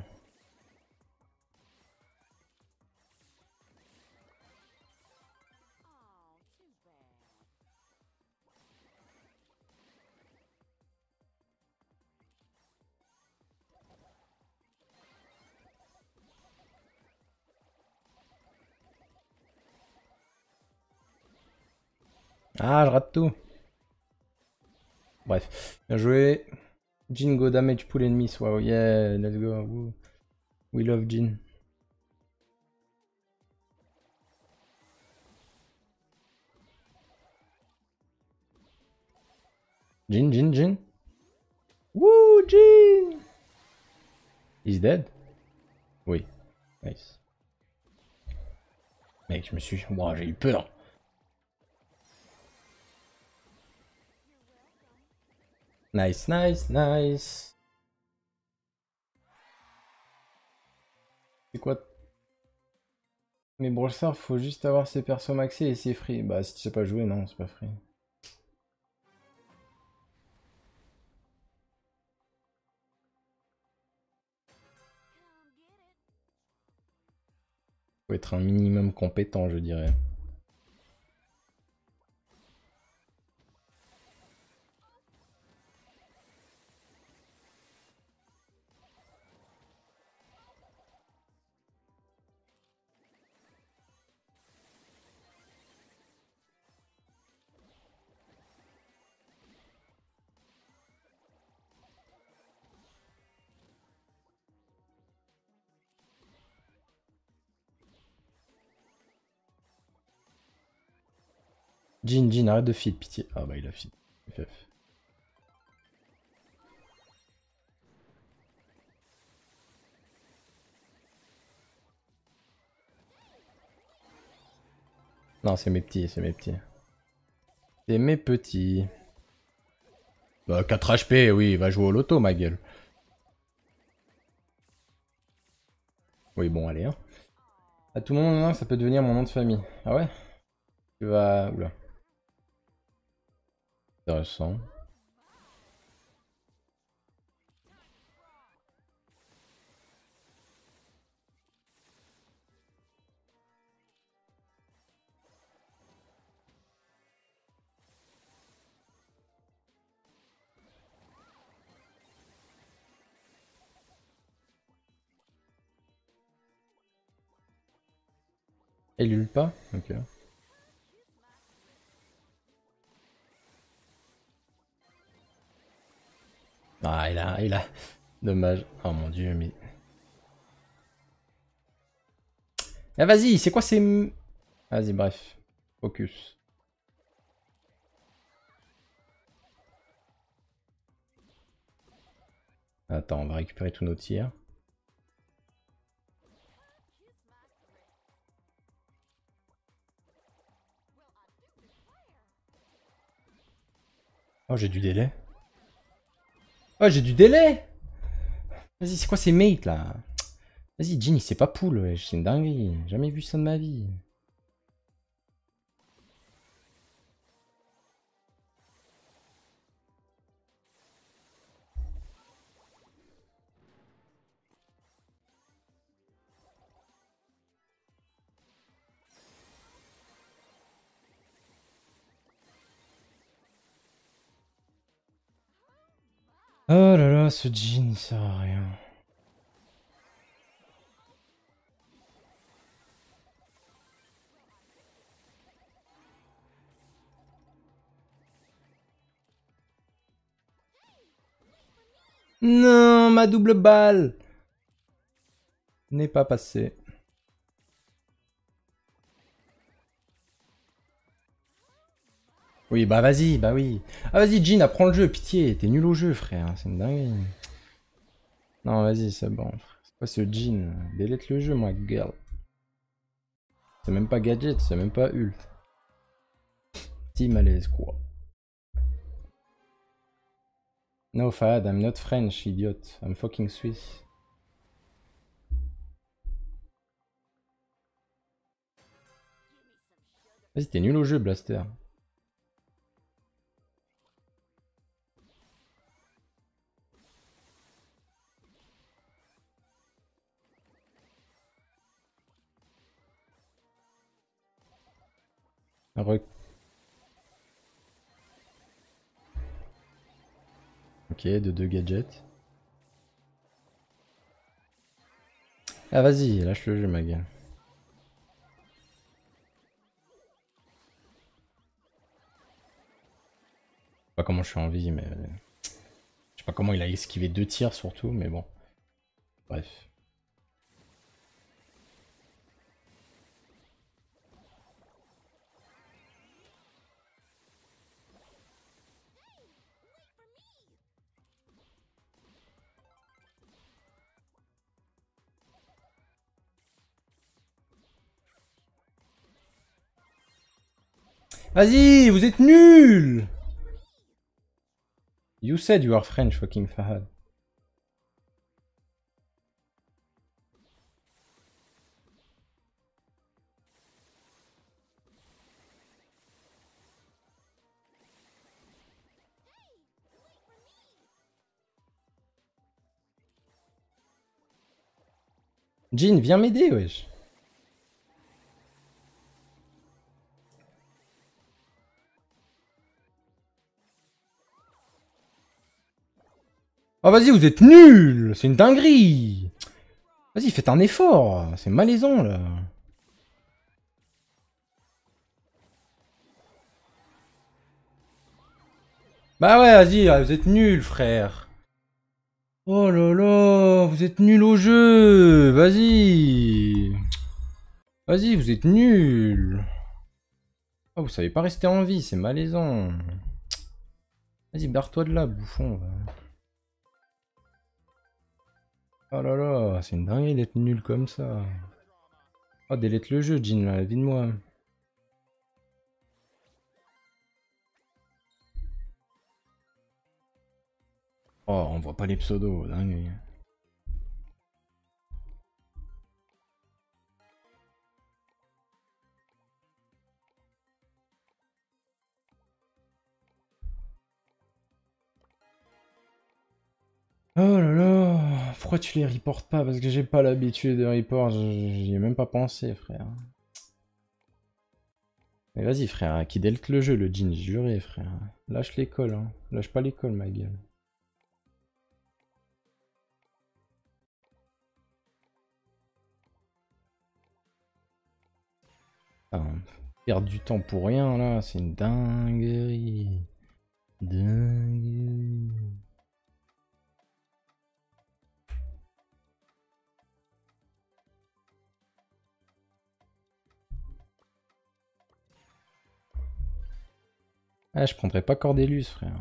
Ah, je rate tout. Bref, bien joué. Jin go damage pull enemies. Wow, yeah, let's go. Woo. We love Jin. Jin, Jin, Jin. Woo, Jin! He's dead? Oui. Nice. Mec, je me suis... Wow, j'ai eu peur. Nice, nice, nice. C'est quoi? Mais Brawl Stars, faut juste avoir ses persos maxés et c'est free. Bah, si tu sais pas jouer, non, c'est pas free. Faut être un minimum compétent, je dirais. Jin, Jin, arrête de feed, pitié. Ah bah, il a feed. FF. Non, c'est mes petits, c'est mes petits. C'est mes petits. Bah, 4 HP, oui, il va jouer au loto, ma gueule. Oui, bon, allez, hein. À tout moment, ça peut devenir mon nom de famille. Ah ouais? Tu vas... Oula. Intéressant. Il ult pas? Ok. Ah, il a... Dommage. Oh mon dieu, mais... Ah, vas-y, c'est quoi ces... Vas-y, bref. Focus. Attends, on va récupérer tous nos tirs. Oh, j'ai du délai. Oh, j'ai du délai! Vas-y, c'est quoi ces mates, là? Vas-y, Jin, il sait pas pull, wesh. C'est une dinguerie. Jamais vu ça de ma vie. Oh là là, ce Jin, il sert à rien. Non, ma double balle n'est pas passée. Oui, bah vas-y, bah oui. Ah vas-y, Jin, apprends le jeu, pitié. T'es nul au jeu, frère. C'est une dinguerie. Non, vas-y, c'est bon. C'est quoi ce Jin? Délete le jeu, moi, girl. C'est même pas gadget, c'est même pas ult. Petit malaise, quoi. No, Fahad, I'm not French, idiot. I'm fucking Swiss. Vas-y, t'es nul au jeu, Blaster. Ok, de 2 gadgets. Ah vas-y, lâche le jeu, ma gueule. Je sais pas comment je suis en vie, mais... Je sais pas comment il a esquivé 2 tirs, surtout, mais bon. Bref. Vas-y, vous êtes nuls! You said you are French, fucking Fahad. Jin, viens m'aider, wesh. Oh vas-y, vous êtes nuls! C'est une dinguerie! Vas-y, faites un effort! C'est malaisant, là. Bah ouais, vas-y, vous êtes nuls, frère. Oh là là, vous êtes nuls au jeu! Vas-y! Vas-y, vous êtes nuls! Oh, vous savez pas rester en vie, c'est malaisant. Vas-y, barre-toi de là, bouffon. Va. Oh là là, c'est une dinguerie d'être nul comme ça. Oh, délète le jeu, Jin, là, vide-moi. Oh, on voit pas les pseudos, dingue. Oh là là, pourquoi tu les reportes pas? Parce que j'ai pas l'habitude de report, j'y ai même pas pensé, frère. Mais vas-y, frère, qui delete le jeu, le Jin, juré, frère. Lâche l'école, hein. Lâche pas l'école, ma gueule. Enfin, perdre du temps pour rien, là, c'est une dinguerie. Dinguerie. Ah, je prendrais pas Cordelius, frère.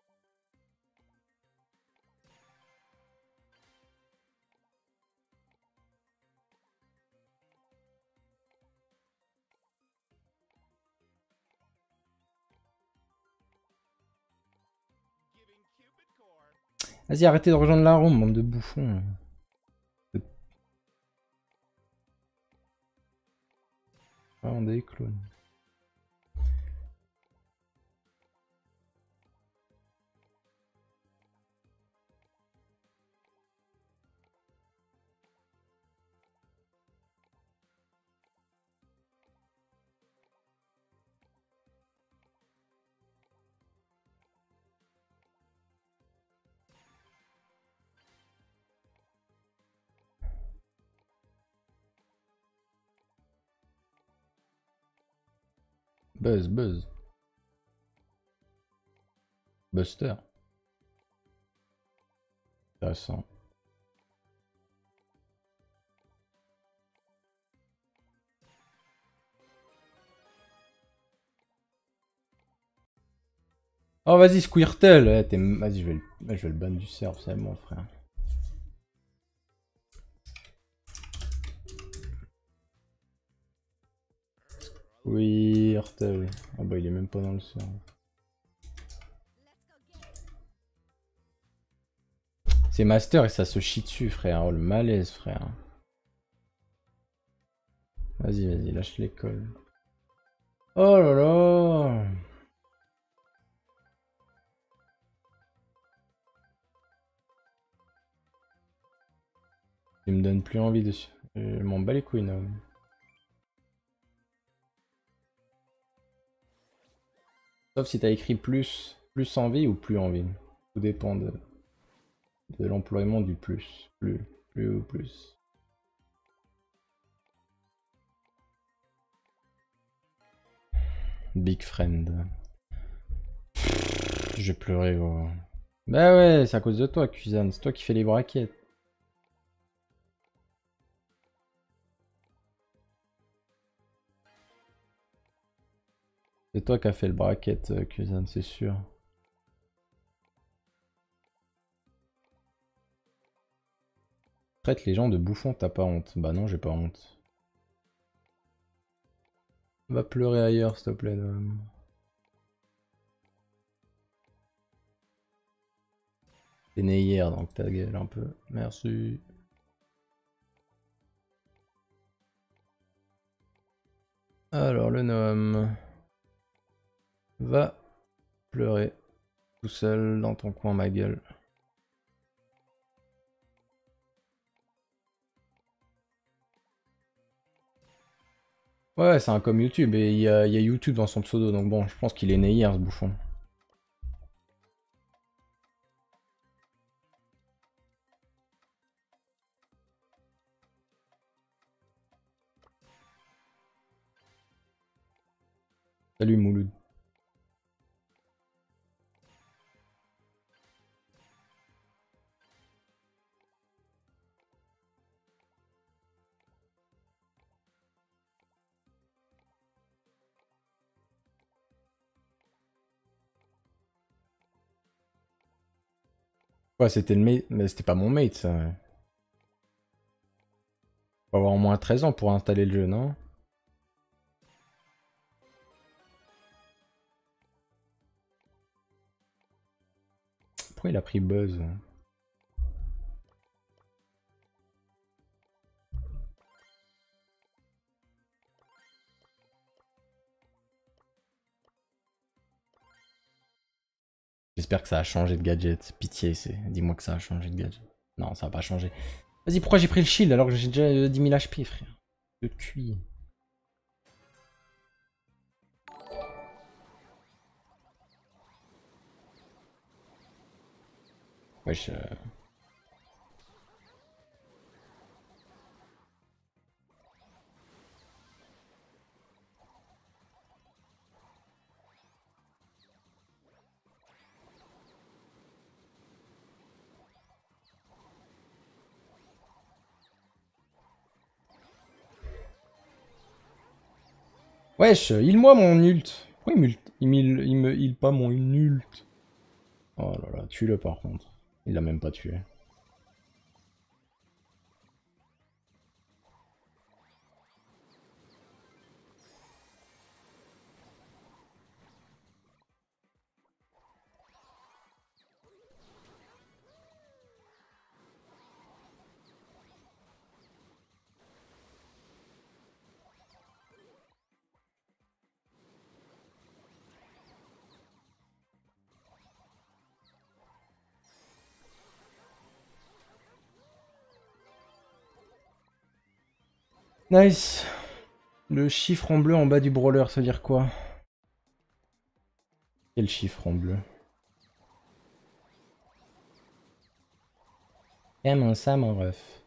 Vas-y, arrêtez de rejoindre la room, bande de bouffons. Ah, on des clones. Buzz, buzz. Buster. Intéressant. Oh vas-y Squirtle, vas-y je vais le ban du serve, c'est bon frère. Squirtle. Ah bah il est même pas dans le serve. C'est master et ça se chie dessus frère, oh le malaise frère. Vas-y, lâche l'école. Oh là là. Il me donne plus envie de... Je m'en bats les couilles, non. Sauf si t'as écrit plus envie ou plus envie. Tout dépend de l'emploiement du plus. Plus ou plus. Big friend. Je vais pleurer, gros. Bah ouais, c'est à cause de toi, Kuzan. C'est toi qui fais les braquettes. C'est toi qui as fait le bracket, Kuzan, c'est sûr. Traite les gens de bouffons, t'as pas honte. Bah non, j'ai pas honte. Va pleurer ailleurs, s'il te plaît, Noam. T'es né hier, donc ta gueule un peu. Merci. Alors, le Noam va pleurer tout seul dans ton coin, ma gueule. Ouais, c'est un comme YouTube et il y a YouTube dans son pseudo, donc bon, je pense qu'il est né hier, ce bouffon. Salut Mouloud. Ouais, c'était le mate, mais c'était pas mon mate, ça. Faut avoir au moins 13 ans pour installer le jeu, non? Pourquoi il a pris Buzz? J'espère que ça a changé de gadget. Pitié, dis-moi que ça a changé de gadget. Non, ça a pas changé. Vas-y, pourquoi j'ai pris le shield alors que j'ai déjà 10 000 HP, frère? De cuit. Wesh. Wesh, heal-moi mon ult. Pourquoi il me heal pas mon ult? Oh là là, tue-le par contre. Il l'a même pas tué. Nice. Le chiffre en bleu en bas du brawler, ça veut dire quoi? Quel chiffre en bleu? Comment ça, mon ref?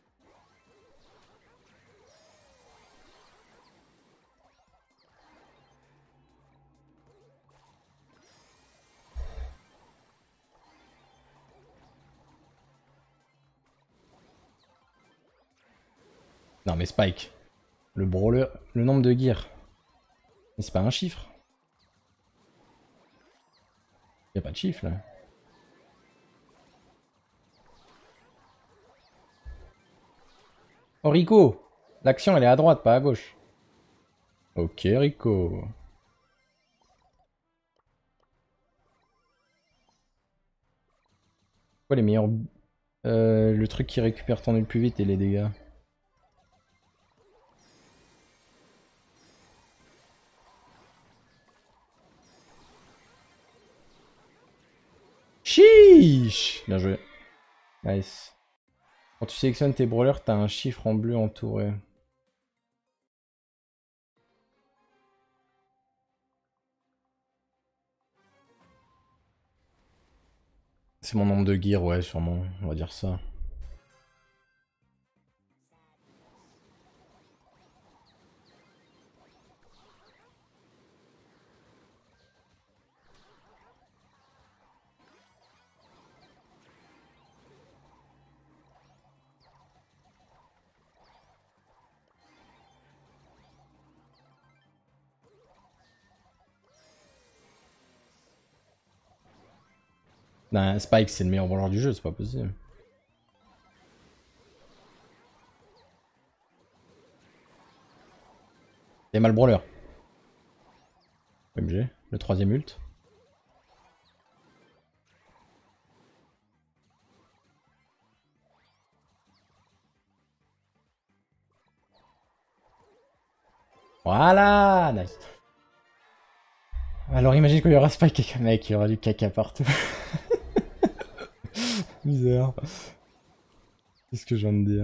Non mais Spike. Le brawler. Le nombre de gears. Mais c'est pas un chiffre. Y a pas de chiffre là. Oh Rico! L'action elle est à droite, pas à gauche. Ok Rico. Quoi les meilleurs... le truc qui récupère ton œil le plus vite et les dégâts. Chiche! Bien joué. Nice. Quand tu sélectionnes tes brawlers, t'as un chiffre en bleu entouré. C'est mon nombre de gears, ouais, sûrement. On va dire ça. Nah, Spike, c'est le meilleur brawler du jeu, c'est pas possible. C'est mal brawler. MG, le troisième ult. Voilà, nice. Alors imagine qu'il y aura Spike et qu'un mec, il y aura du caca partout. Misère. Qu'est-ce que je viens de dire?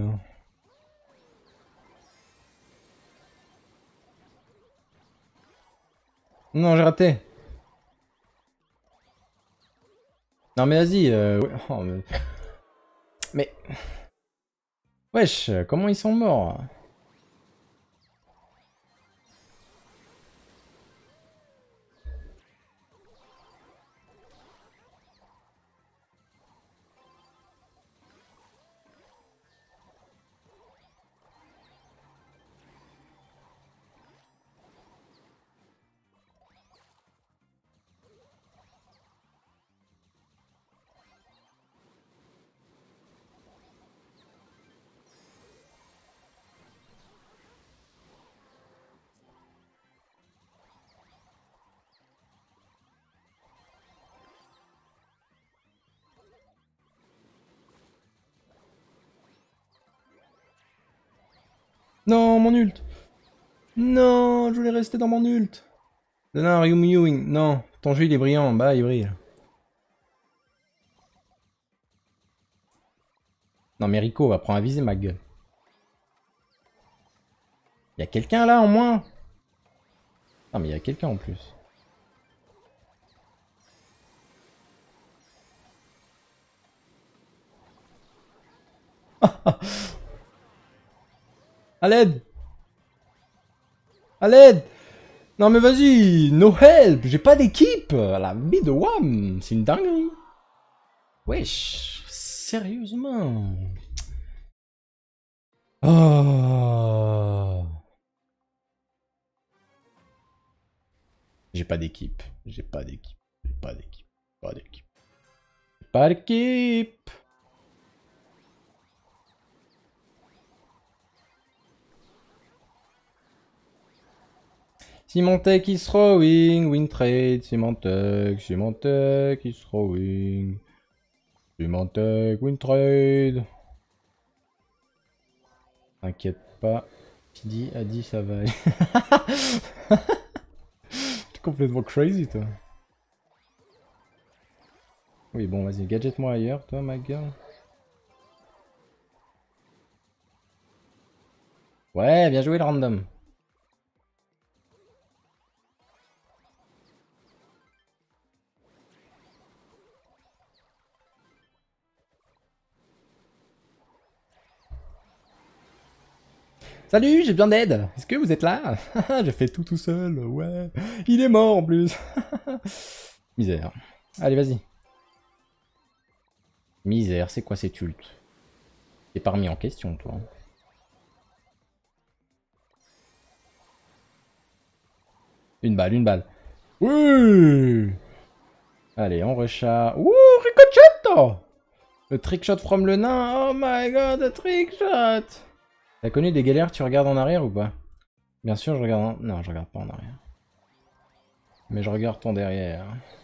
Non, j'ai raté. Non mais vas-y, ouais. Oh, mais... Wesh, comment ils sont morts? Non, mon ult. Non, je voulais rester dans mon ult. Non, Ryu Mewing, non. Ton jeu il est brillant, bah il brille. Non mais Rico, apprends à viser ma gueule. Y'a quelqu'un là en moins? Non mais y'a quelqu'un en plus. À l'aide! À l'aide! Non mais vas-y, no help, j'ai pas d'équipe. La vie de Wam, c'est une dinguerie. Wesh, sérieusement. Oh. J'ai pas d'équipe, j'ai pas d'équipe, j'ai pas d'équipe, pas d'équipe. Pas d'équipe. Symantec is throwing, win trade, Symantec is throwing. Symantec, win trade. T'inquiète pas, Pidi a dit ça va aller. T'es complètement crazy toi. Oui bon vas-y, gadget-moi ailleurs toi ma gueule. Ouais, bien joué le random. Salut, j'ai besoin d'aide. Est-ce que vous êtes là? J'ai fait tout seul, ouais. Il est mort en plus. Misère. Allez, vas-y. Misère, c'est quoi cette ult? T'es pas remis en question, toi. Une balle, une balle. Oui. Allez, on rechat. Ouh, ricochetto. Le trickshot from le nain. Oh my god, le trickshot. T'as connu des galères, tu regardes en arrière ou pas? Bien sûr, je regarde en... Non, je regarde pas en arrière. Mais je regarde ton derrière.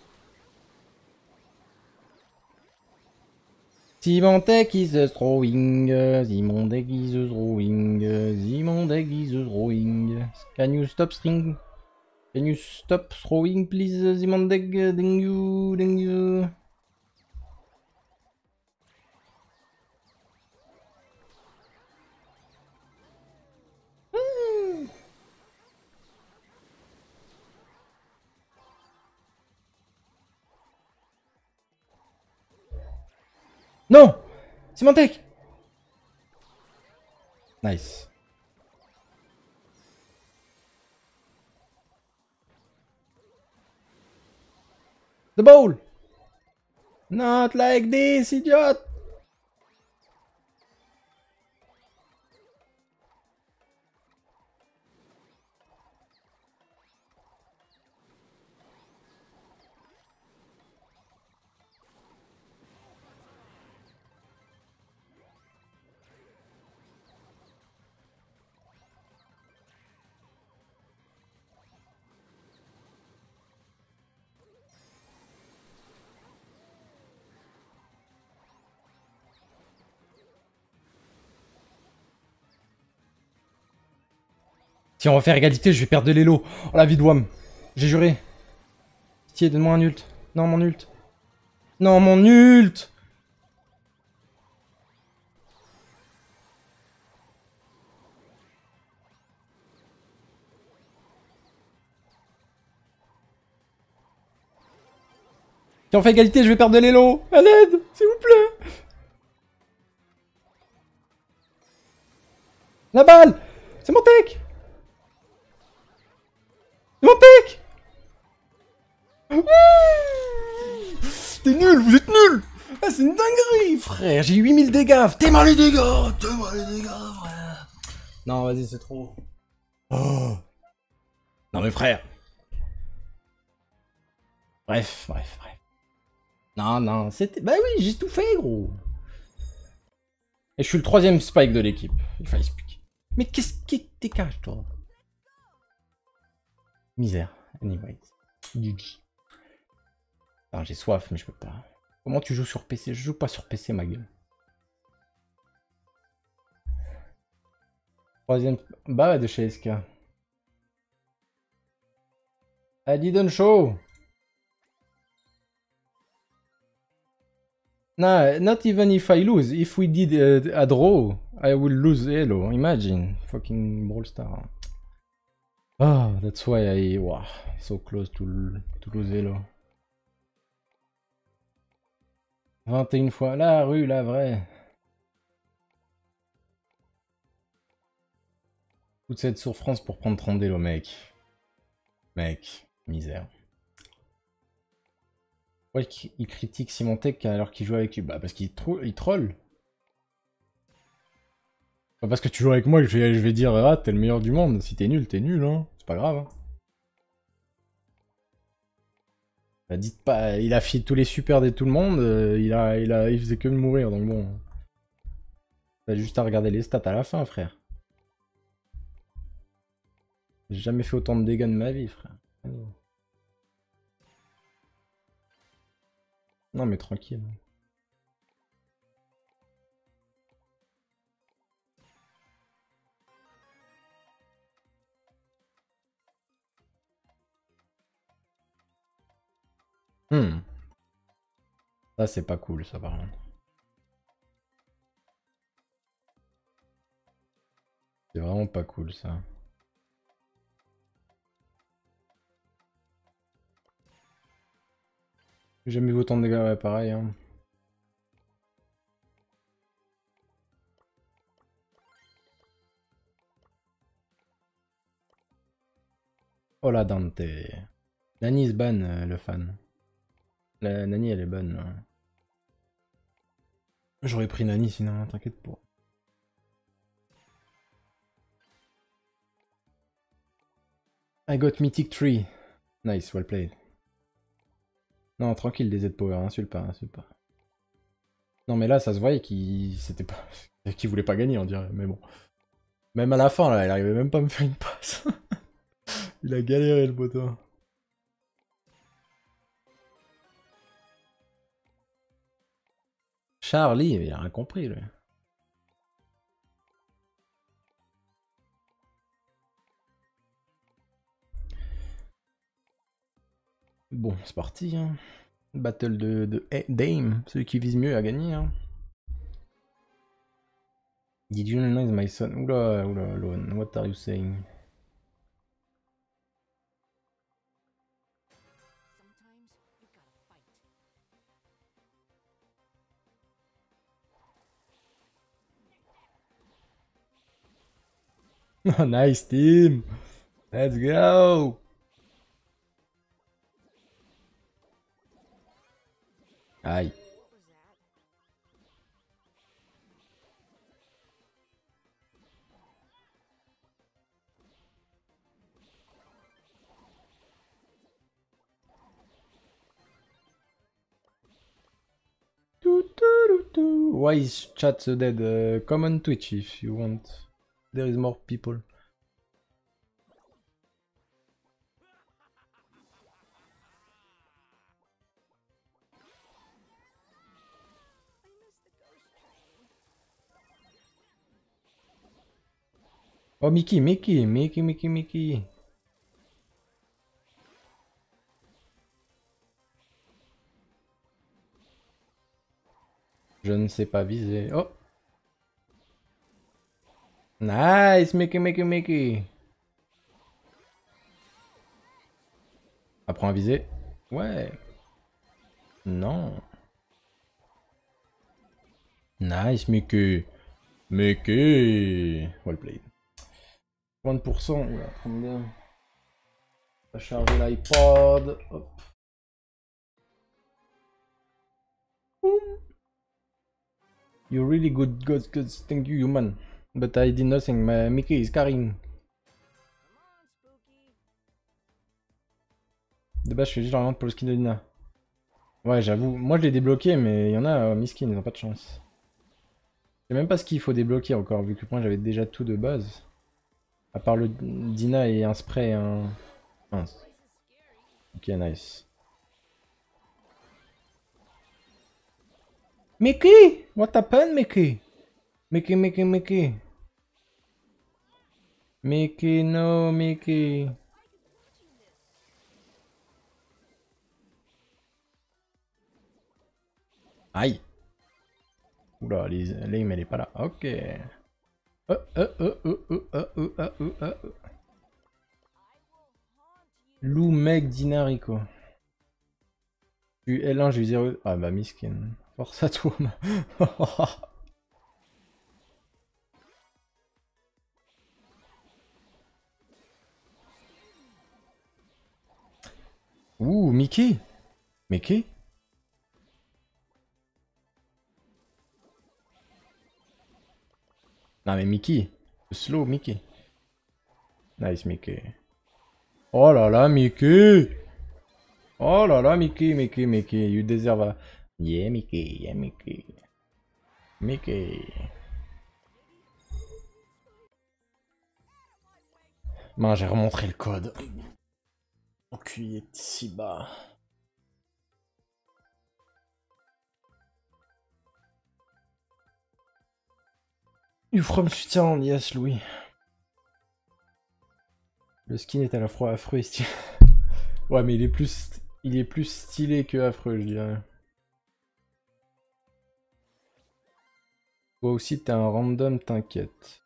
Symantec is throwing. Symantec is throwing. Symantec is throwing. Can you stop string? Can you stop throwing, please, Symantec? Thank you, thank you. Non! Symantec! Nice. The ball! Not like this, idiot! Si on refait égalité, je vais perdre de l'élo. Oh la vie de Wam. J'ai juré. Tiens, donne-moi un ult. Non, mon ult. Non, mon ult! Si on fait égalité, je vais perdre de l'élo. À l'aide, s'il vous plaît. La balle! C'est mon tech! C'est mon tech! T'es nul, vous êtes nuls! Ah, c'est une dinguerie, frère! J'ai 8000 dégâts! T'es-moi les dégâts! T'es-moi les dégâts, frère! Non, vas-y, c'est trop. Oh. Non, mais frère! Bref, bref, bref. Non, non, c'était... Bah oui, j'ai tout fait, gros! Et je suis le 3ème spike de l'équipe. Il fallait expliquer. Mais qu'est-ce qui t'es cache, toi? Misère. Anyways. GG. J'ai soif, mais je peux pas. Comment tu joues sur PC? Je joue pas sur PC, ma gueule. 3ème... Bah ouais, de chez SK. I didn't show! Nah, not even if I lose. If we did a draw, I will lose Elo. Imagine. Fucking Brawl Star. Oh, that's why I... Wow, so close to lose Elo. 21 fois. La rue, la vraie. Toute cette souffrance pour prendre 30 Elo, mec. Mec, misère. Ouais, il critique Symantec alors qu'il joue avec lui. Bah, parce qu'il troll. Pas parce que tu joues avec moi que je vais dire ah t'es le meilleur du monde. Si t'es nul, hein. C'est pas grave. Hein. Bah, dites pas, il a fait tous les super de tout le monde, il faisait que de mourir, donc bon. T'as juste à regarder les stats à la fin, frère. J'ai jamais fait autant de dégâts de ma vie, frère. Non mais tranquille. Ça c'est pas cool, ça par contre. C'est vraiment pas cool, ça. J'ai jamais vu autant de dégâts, ouais, pareil. Hein. Oh la Dante. Nani se ban, le fan. La Nani, elle est bonne. J'aurais pris Nani sinon, t'inquiète pas. I got mythic 3. Nice, well played. Non, tranquille, des Z-Power, insulte pas, insulte pas. Non, mais là, ça se voyait qu'il c'était pas... qu'il voulait pas gagner, on dirait, mais bon. Même à la fin, là, il arrivait même pas à me faire une passe. Il a galéré, le poteau. Charlie, il a rien compris, lui. Bon, c'est parti, hein. Battle de Dame, celui qui vise mieux a gagné, hein. Did you know my son? Oula, oula, Lone, what are you saying? Nice team! Let's go! Aïe. Why is chat so dead? Come on Twitch if you want. There is more people. Oh Mickey, Mickey, Mickey, Mickey, Mickey. Je ne sais pas viser. Oh! Nice, Mickey, Mickey, Mickey. Apprends à viser. Ouais. Non. Nice, Mickey. Mickey. Well played. 30%. Oula, combien? On va charger l'iPod. Hop. Boum. You're really good, good, good. Thank you, human. But I did nothing. My Mickey is carrying. De base, je fais juste la vente pour le skin de Lina. Ouais, j'avoue. Moi, je l'ai débloqué, mais il y en a, miskin, ils ont pas de chance. Je sais même pas ce qu'il faut débloquer encore, vu que moi, j'avais déjà tout de base. À part le Dina et un spray et un... Mince. Ok, nice. Mickey! What happened, Mickey? Mickey, Mickey, Mickey. Mickey, no, Mickey. Aïe. Oula, l'aim elle est pas là. Ok. Lou, mec, Dinarico. Je L1, j'ai eu 0. Ah bah, miskin. Force à toi. Ouh, Mickey. Mickey. Non mais Mickey. Slow Mickey. Nice Mickey. Oh là là, Mickey. Oh là là, Mickey, Mickey, Mickey. You deserve a... Yeah, Mickey, yeah, Mickey. Mickey. Man, j'ai remontré le code. Enculé de si bas. You from Switzerland, yes, Louis. Le skin est à la fois affreux et stylé. Ouais, mais il est plus stylé que affreux, je dirais. Toi aussi, t'es un random, t'inquiète.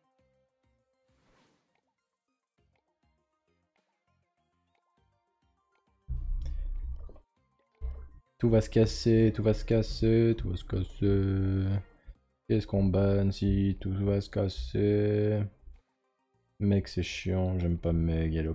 Tout va se casser, tout va se casser, tout va se casser. Qu'est-ce qu'on banne si tout va se casser? Mec, c'est chiant, j'aime pas Meg, hello.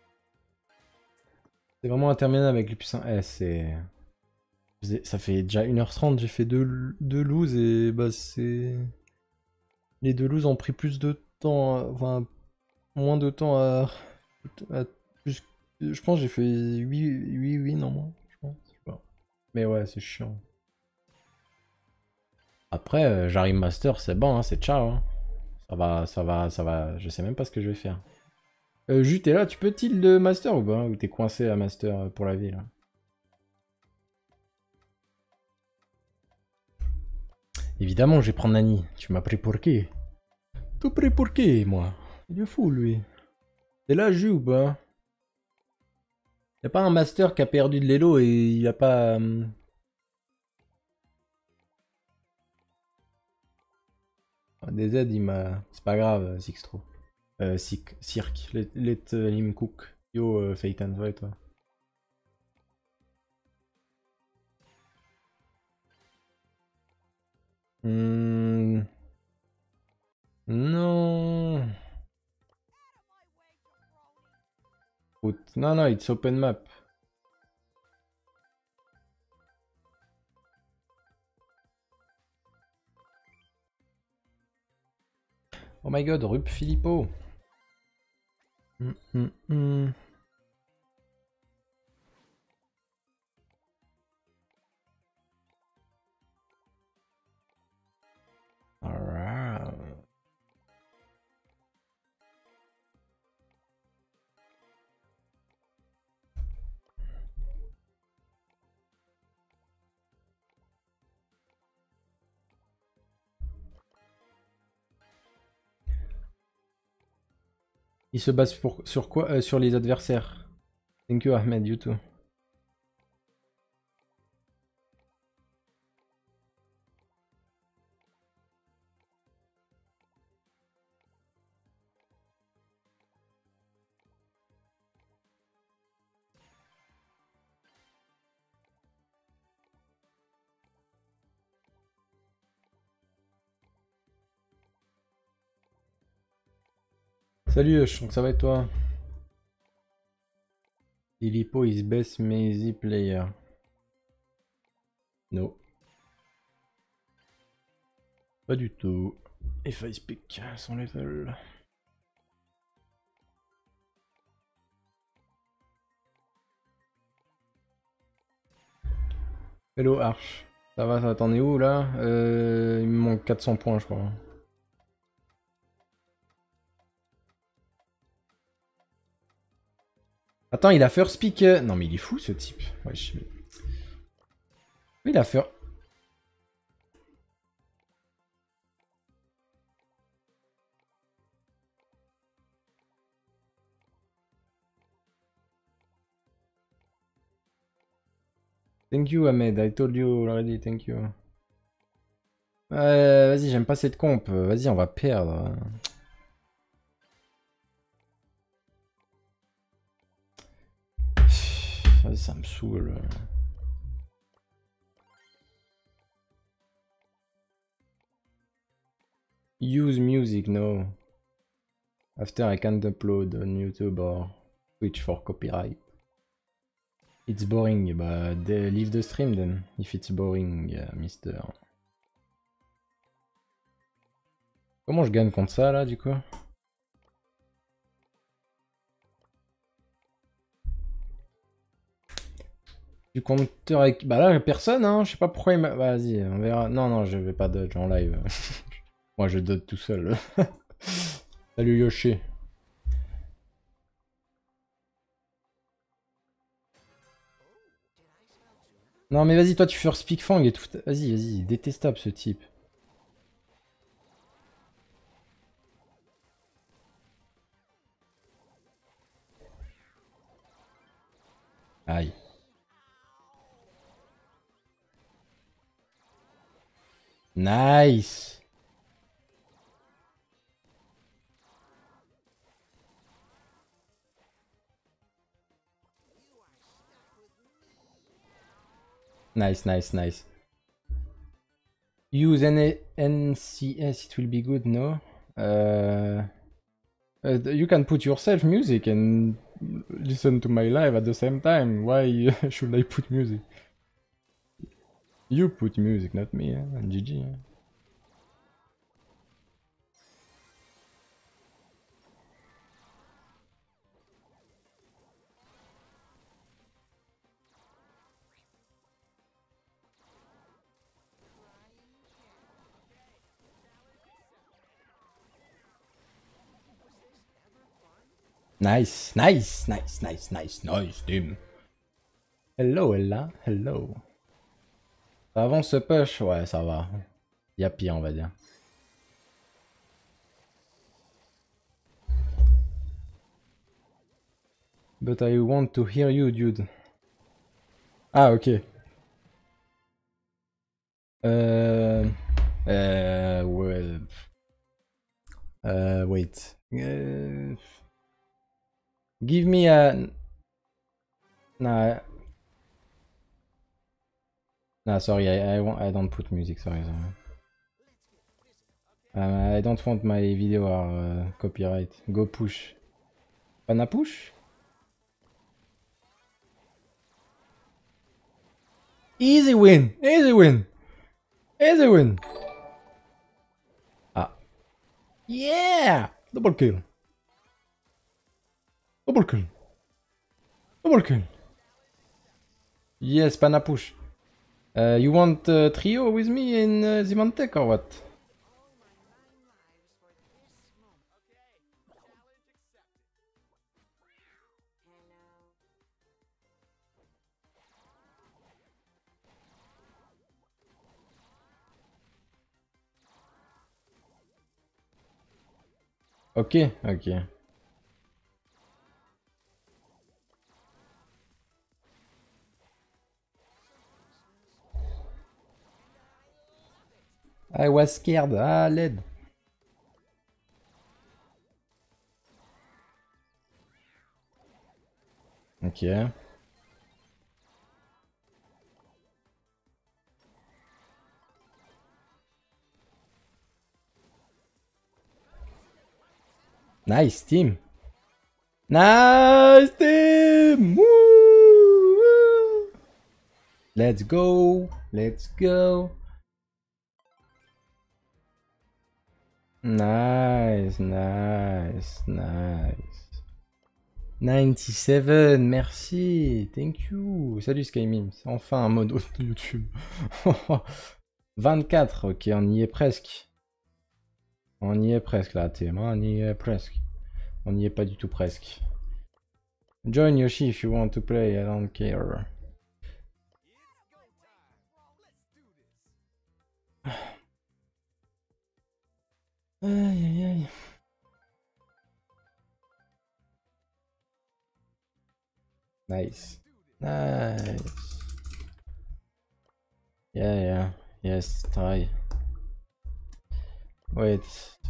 C'est vraiment interminable avec les puissants. Eh, c'est. Ça fait déjà 1h30, j'ai fait deux loses et bah c'est. Les deux loses ont pris plus de temps, enfin moins de temps à Ah, plus- je pense que j'ai fait 8 wins en moins. Je pense. Je sais pas. Mais ouais, c'est chiant. Après, j'arrive master, c'est bon, hein, c'est ciao. Hein. Ça va, ça va, ça va. Je sais même pas ce que je vais faire. Jus, t'es là, tu peux tilt de master ou pas? Ou t'es coincé à master pour la vie là? Évidemment, je vais prendre Nani. Tu m'as pris pour qui? Tout pris pour qui, moi? Il est fou, lui. T'es là, Jus ou pas? Y'a pas un master qui a perdu de l'élo et il a pas. DZ, il m'a. C'est pas grave, Sixtro. Cirque. Let him cook. Yo, Phaeton, ouais, toi. Hmm, non. Non, non, it's open map. Oh my god, Rup Filippo. Hmm, hmm, hmm. Alright. Il se base sur quoi? Sur les adversaires. Thank you Ahmed, you too. Salut, je sens que ça va et toi? Filippo is best Mazy player. No. Pas du tout. If I speak son level. Hello Arch. Ça va, t'en es où là? Il me manque 400 points, je crois. Attends, il a first pick. Non, mais il est fou ce type. Wesh. Oui, il a first. Thank you, Ahmed. I told you already. Thank you. Vas-y, j'aime pas cette comp. Vas-y, on va perdre. Vas-y, ça me saoule. Use music, no. After I can't upload on YouTube or Twitch for copyright. It's boring. Bah, leave the stream then. If it's boring, mister. Comment je gagne contre ça là, du coup? Du compteur avec. Bah là, personne, hein. Je sais pas pourquoi il m'a. Vas-y, on verra. Non, non, je vais pas dodge en live. Moi, je dodge tout seul. Salut Yoshi. Non, mais vas-y, toi, tu fais speak Fang et tout. Vas-y, vas-y, détestable ce type. Aïe. Nice. Nice, nice, nice. Use NCS, it will be good, no? You can put yourself music and listen to my live at the same time. Why should I put music? You put music, not me. GG. Nice, nice, nice, nice, nice, nice, team. Hello, Ella, hello. Ça avance ce push? Ouais, ça va. Il y a pire, on va dire. But I want to hear you, dude. Ah, ok. Ouais. Wait. Give me a... Nah, nah, sorry, I don't put music, sorry, sorry. I don't want my video are copyright. Go push. Pana push? Easy win! Easy win! Easy win! Ah. Yeah! Double kill. Double kill. Double kill. Yes, Pana push. You want trio with me in Zimantec or what? Ok, ok. I was scared. Ah, LED. Ok. Nice team. Nice team. Woo! Let's go. Let's go. Nice, nice, nice. 97, merci. Thank you. Salut Skymims. Enfin un mode host de YouTube. 24, ok, on y est presque. On y est presque là, team. On y est presque. On n'y est pas du tout presque. Join Yoshi if you want to play, I don't care. Aïe aïe aïe. Nice. Nice. Yeah, yeah. Yes, try. Wait.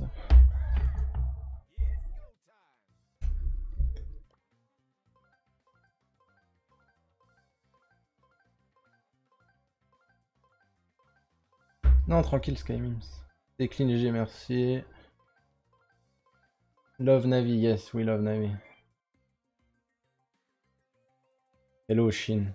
Non, tranquille, Skymims. Décline léger, merci. Love Navi, yes, we love Navi. Hello, Shin.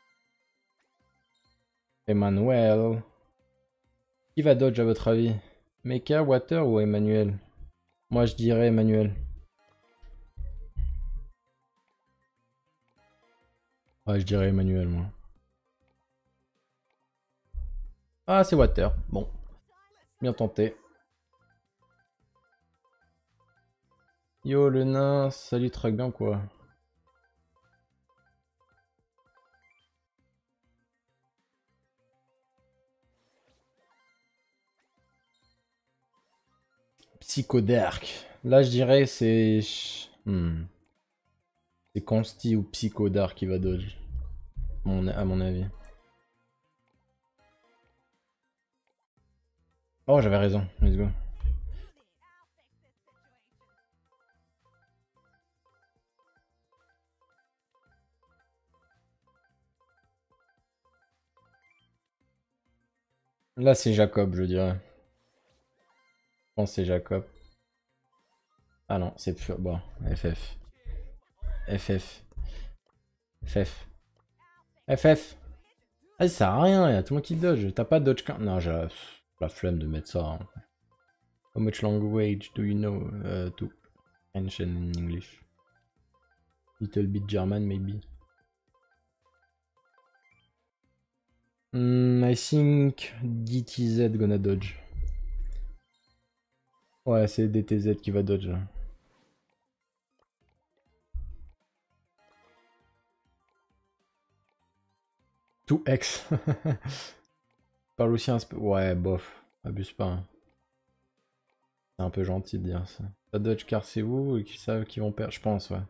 Emmanuel. Qui va dodge à votre avis? Mecha, Water ou Emmanuel? Moi, je dirais Emmanuel. Ouais, je dirais Emmanuel, moi. Ah, c'est Water. Bon. Bien tenté. Yo, le nain. Salut, truc bien, quoi. Psychodark. Là, je dirais c'est... C'est Consti ou Psychodark qui va dodge. À mon avis. Oh, j'avais raison. Let's go. Là, c'est Jacob, je dirais. Je pense que c'est Jacob. Ah non, c'est pur. Bon, FF. FF. FF. FF. Ah, ça sert à rien, y'a tout le monde qui dodge. T'as pas dodge qu'un. Non, j'ai la flemme de mettre ça. Hein. How much language do you know to French and English? Little bit German, maybe. I think DTZ gonna dodge. Ouais, c'est DTZ qui va dodge. Là. Tout ex. Parle aussi un peu. Ouais, bof. Abuse pas. Hein. C'est un peu gentil de dire ça. Ça dodge car c'est vous et qu'ils savent qu'ils vont perdre, je pense, ouais.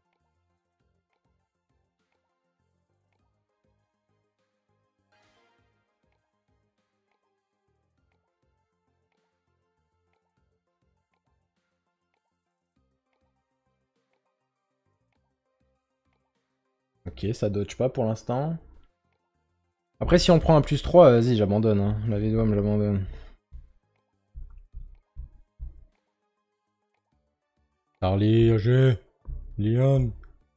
Ok, ça dodge pas pour l'instant. Après, si on prend un +3, vas-y, j'abandonne. Hein. La vidéo, j'abandonne. Charlie, AG, Leon.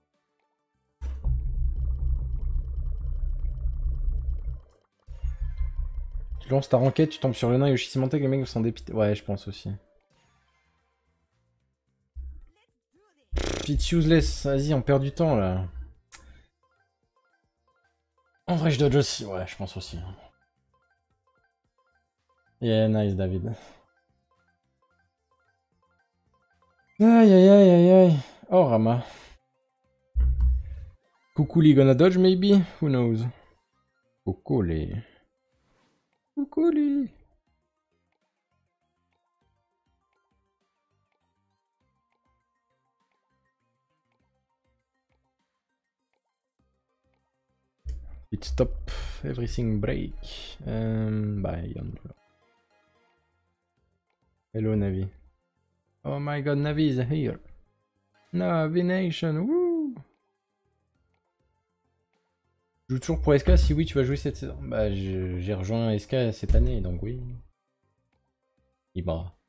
Tu lances ta renquête, tu tombes sur le nain Yoshisimante, les mecs sont dépités. Ouais, je pense aussi. It's useless, vas-y, on perd du temps là. En vrai, je dodge aussi, ouais, je pense aussi. Yeah, nice, David. Aïe aïe aïe aïe aïe. Oh, Rama. Kukuli gonna dodge, maybe? Who knows? Kukuli. Kukuli. It stop, everything break. Bye. Hello, Navi. Oh my god, Navi is here. Navi Nation, wouh! Tu joues toujours pour SK? Si oui, tu vas jouer cette saison. Bah, j'ai rejoint SK cette année, donc oui. Ibra.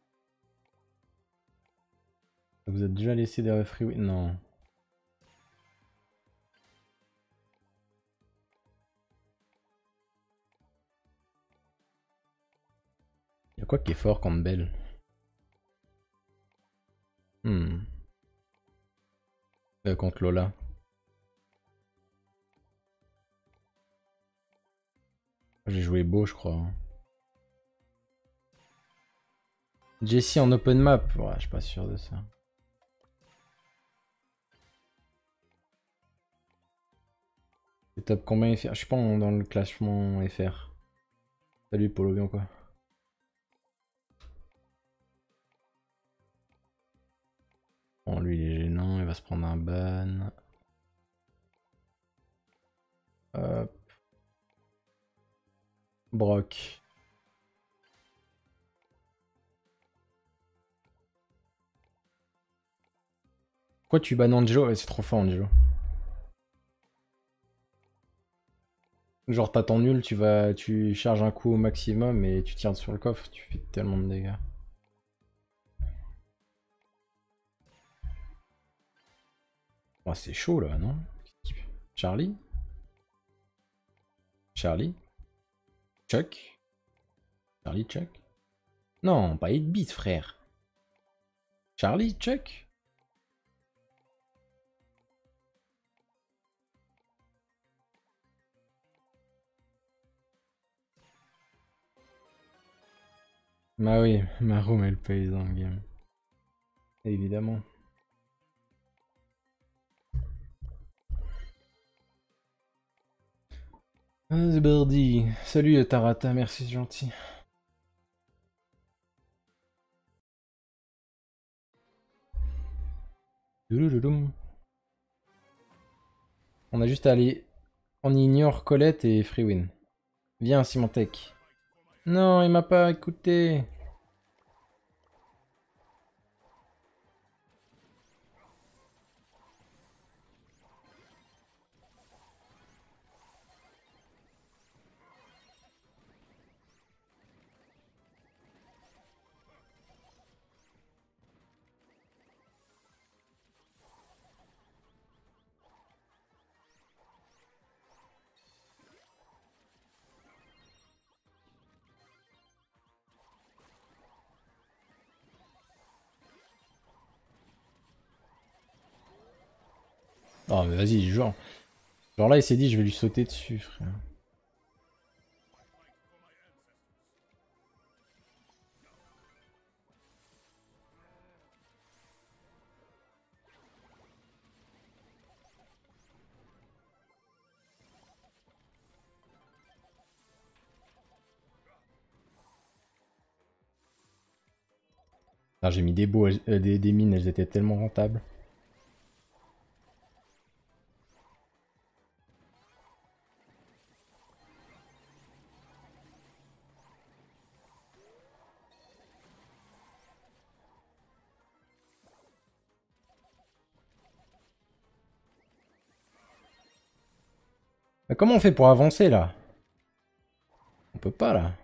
Vous êtes déjà laissé des refrains? Non. Y'a quoi qui est fort contre Belle? Contre Lola. J'ai joué beau, je crois. Hein. Jessie en open map? Ouais, je suis pas sûr de ça. C'est top combien FR? Je suis pas dans le classement FR. Salut Polo, bien quoi? Bon, lui il est gênant, il va se prendre un ban. Hop. Brock. Pourquoi tu bannes Angelo? Ouais, c'est trop fort Angelo. Genre t'as ton nul, tu charges un coup au maximum et tu tires sur le coffre, tu fais tellement de dégâts. Oh, c'est chaud là, non? Charlie? Charlie? Chuck? Charlie, Chuck? Non, pas 8 bits, frère. Charlie, Chuck? Bah oui, Maroum est le paysan game. Évidemment. Ah, The Birdie. Salut Tarata, merci, c'est gentil. On a juste à aller. On ignore Colette et Freewin. Viens, Symantec. Non, il m'a pas écouté. Oh, mais vas-y, genre. Genre là, il s'est dit, je vais lui sauter dessus, frère. Ah, j'ai mis des beaux, des mines, elles étaient tellement rentables. Mais comment on fait pour avancer là? On peut pas là.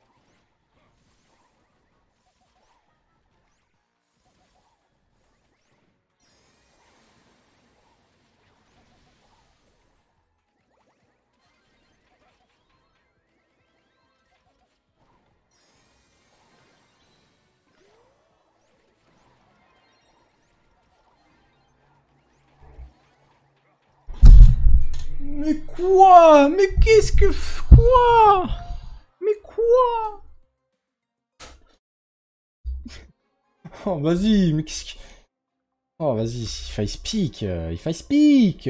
Mais quoi? Mais qu'est-ce que... Quoi? Mais quoi? Oh, vas-y, mais qu'est-ce que... Oh, vas-y, il faille speak, il faille speak.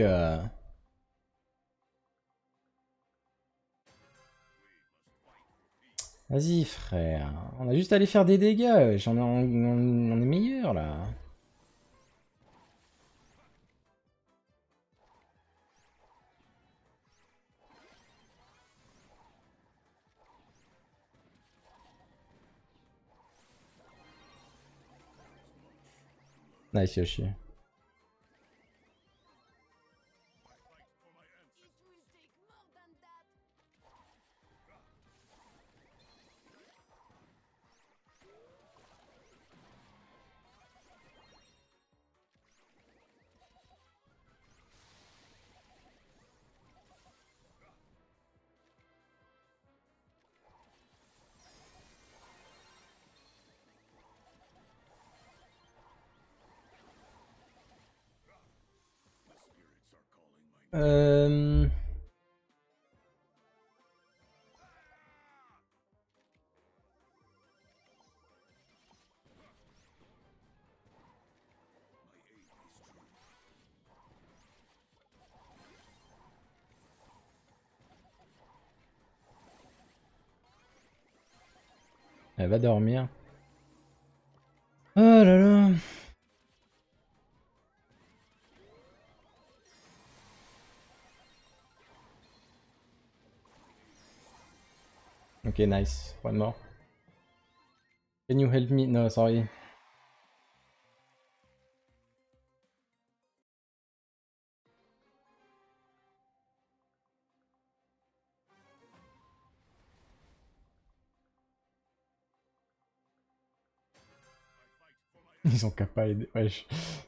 Vas-y, frère. On a juste à aller faire des dégâts. On est meilleur, là. Nice, Yoshi. Euh... Elle va dormir. Oh là là. Ok, nice. One more. Can you help me? No, sorry. Ils sont capables de... Wesh.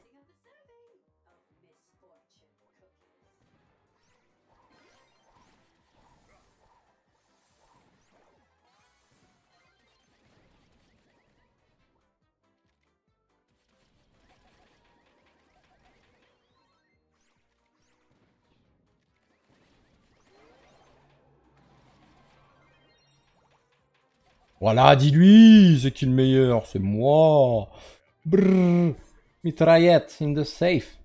Voilà, dis-lui, c'est qui le meilleur? C'est moi. Brrr. Mitraillette in the safe.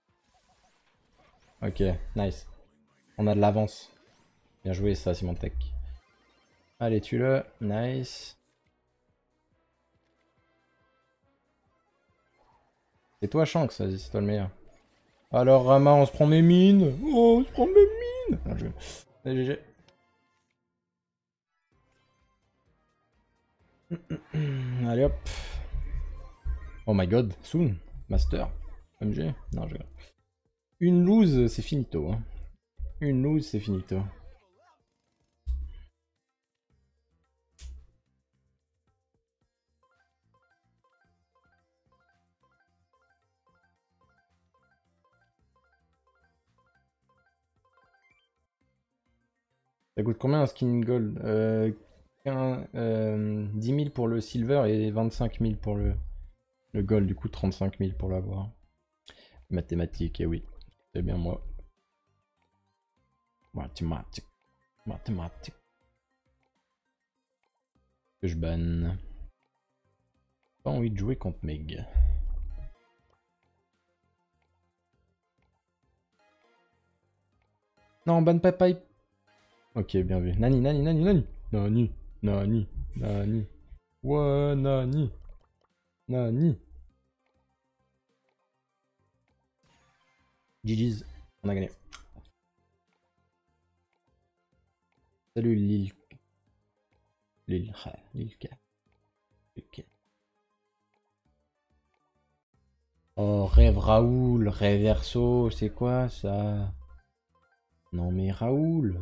Ok, nice. On a de l'avance. Bien joué ça, Symantec. Allez, tue-le. Nice. C'est toi, Shanks, vas-y, c'est toi le meilleur. Alors, Rama, on se prend mes mines. Oh, on se prend mes mines. Ah, Allez, GG. Allez, hop. Oh my god, soon. Master. MG. Non, je... Une lose, c'est finito. Hein. Une lose, c'est finito. Ça coûte combien un skin gold 10 000 pour le silver et 25 000 pour le gold, du coup 35 000 pour l'avoir. Mathématiques, et oui, c'est bien moi. Mathématiques, mathématiques. Que je banne. Pas envie de jouer contre Meg. Non, ban pas pipe. Ok, bien vu. Nani, nani, nani, nani. Nani, nani, nani. Ouais, nani. Nani. GG's, on a gagné. Salut Lil. Lil K. Lil. Oh, rêve Raoul, Reverso, c'est quoi ça? Non mais Raoul.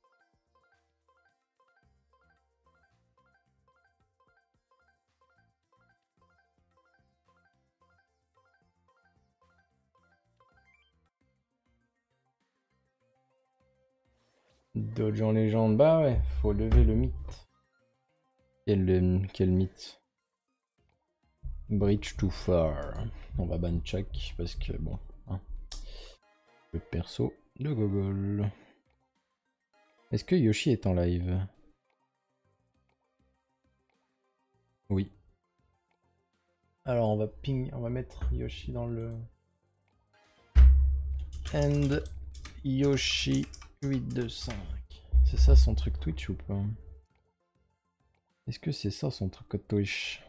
Dodge en légende, bah ouais, faut lever le mythe. Quel mythe? Bridge too far. On va ban Chuck parce que bon, hein, le perso de Gogol. Est-ce que Yoshi est en live? Oui. Alors on va mettre Yoshi dans le end Yoshi 825. C'est ça son truc Twitch ou pas? Est-ce que c'est ça son truc Twitch?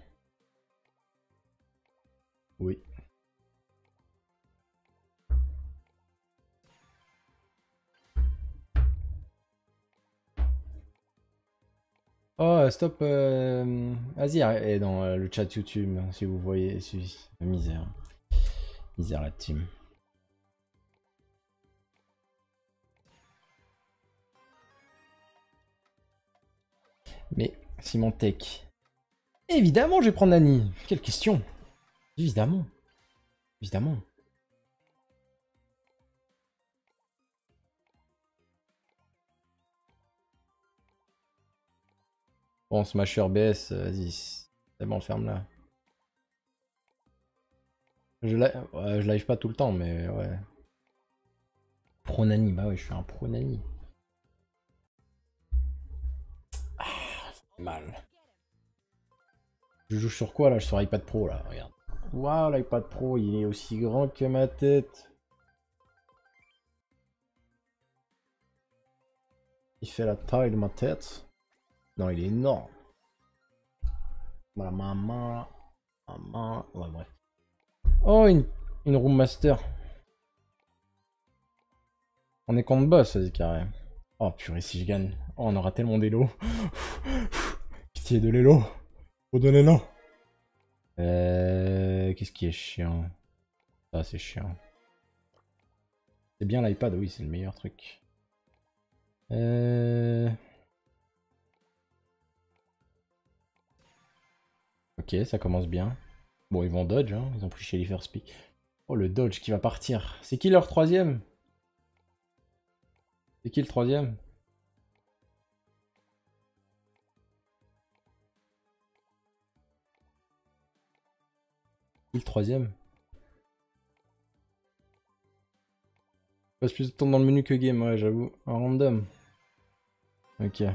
Oui. Oh, stop. Vas-y, et dans le chat YouTube, si vous voyez. Misère. Misère la team. Mais, Simon Tech. Évidemment, je vais prendre Nani. Quelle question. Évidemment. Évidemment. Bon, Smasher BS, vas-y. C'est bon, ferme là. Je live pas tout le temps, mais ouais. Pro Nani, bah ouais, je suis un pro Nani. Ah, mal. Je joue sur quoi là? Je suis sur iPad Pro là, regarde. Waouh, l'iPad Pro, il est aussi grand que ma tête. Il fait la taille de ma tête. Non, il est énorme. Voilà, maman. Maman. Ouais, bref. Oh, une Room Master. On est contre boss, vas-y, carré. Oh, purée, si je gagne. Oh, on aura tellement d'élo. Pitié de l'élo. Faut donner non. Qu'est-ce qui est chiant? Ça, c'est chiant. C'est bien l'iPad, oui, c'est le meilleur truc. Ok, ça commence bien. Bon, ils vont dodge, hein. Ils ont pris Shelly First Pick. Oh, le dodge qui va partir. C'est qui leur troisième? C'est qui le troisième? Qui le troisième? Passe plus de temps dans le menu que game, ouais, j'avoue. Un random. Ok.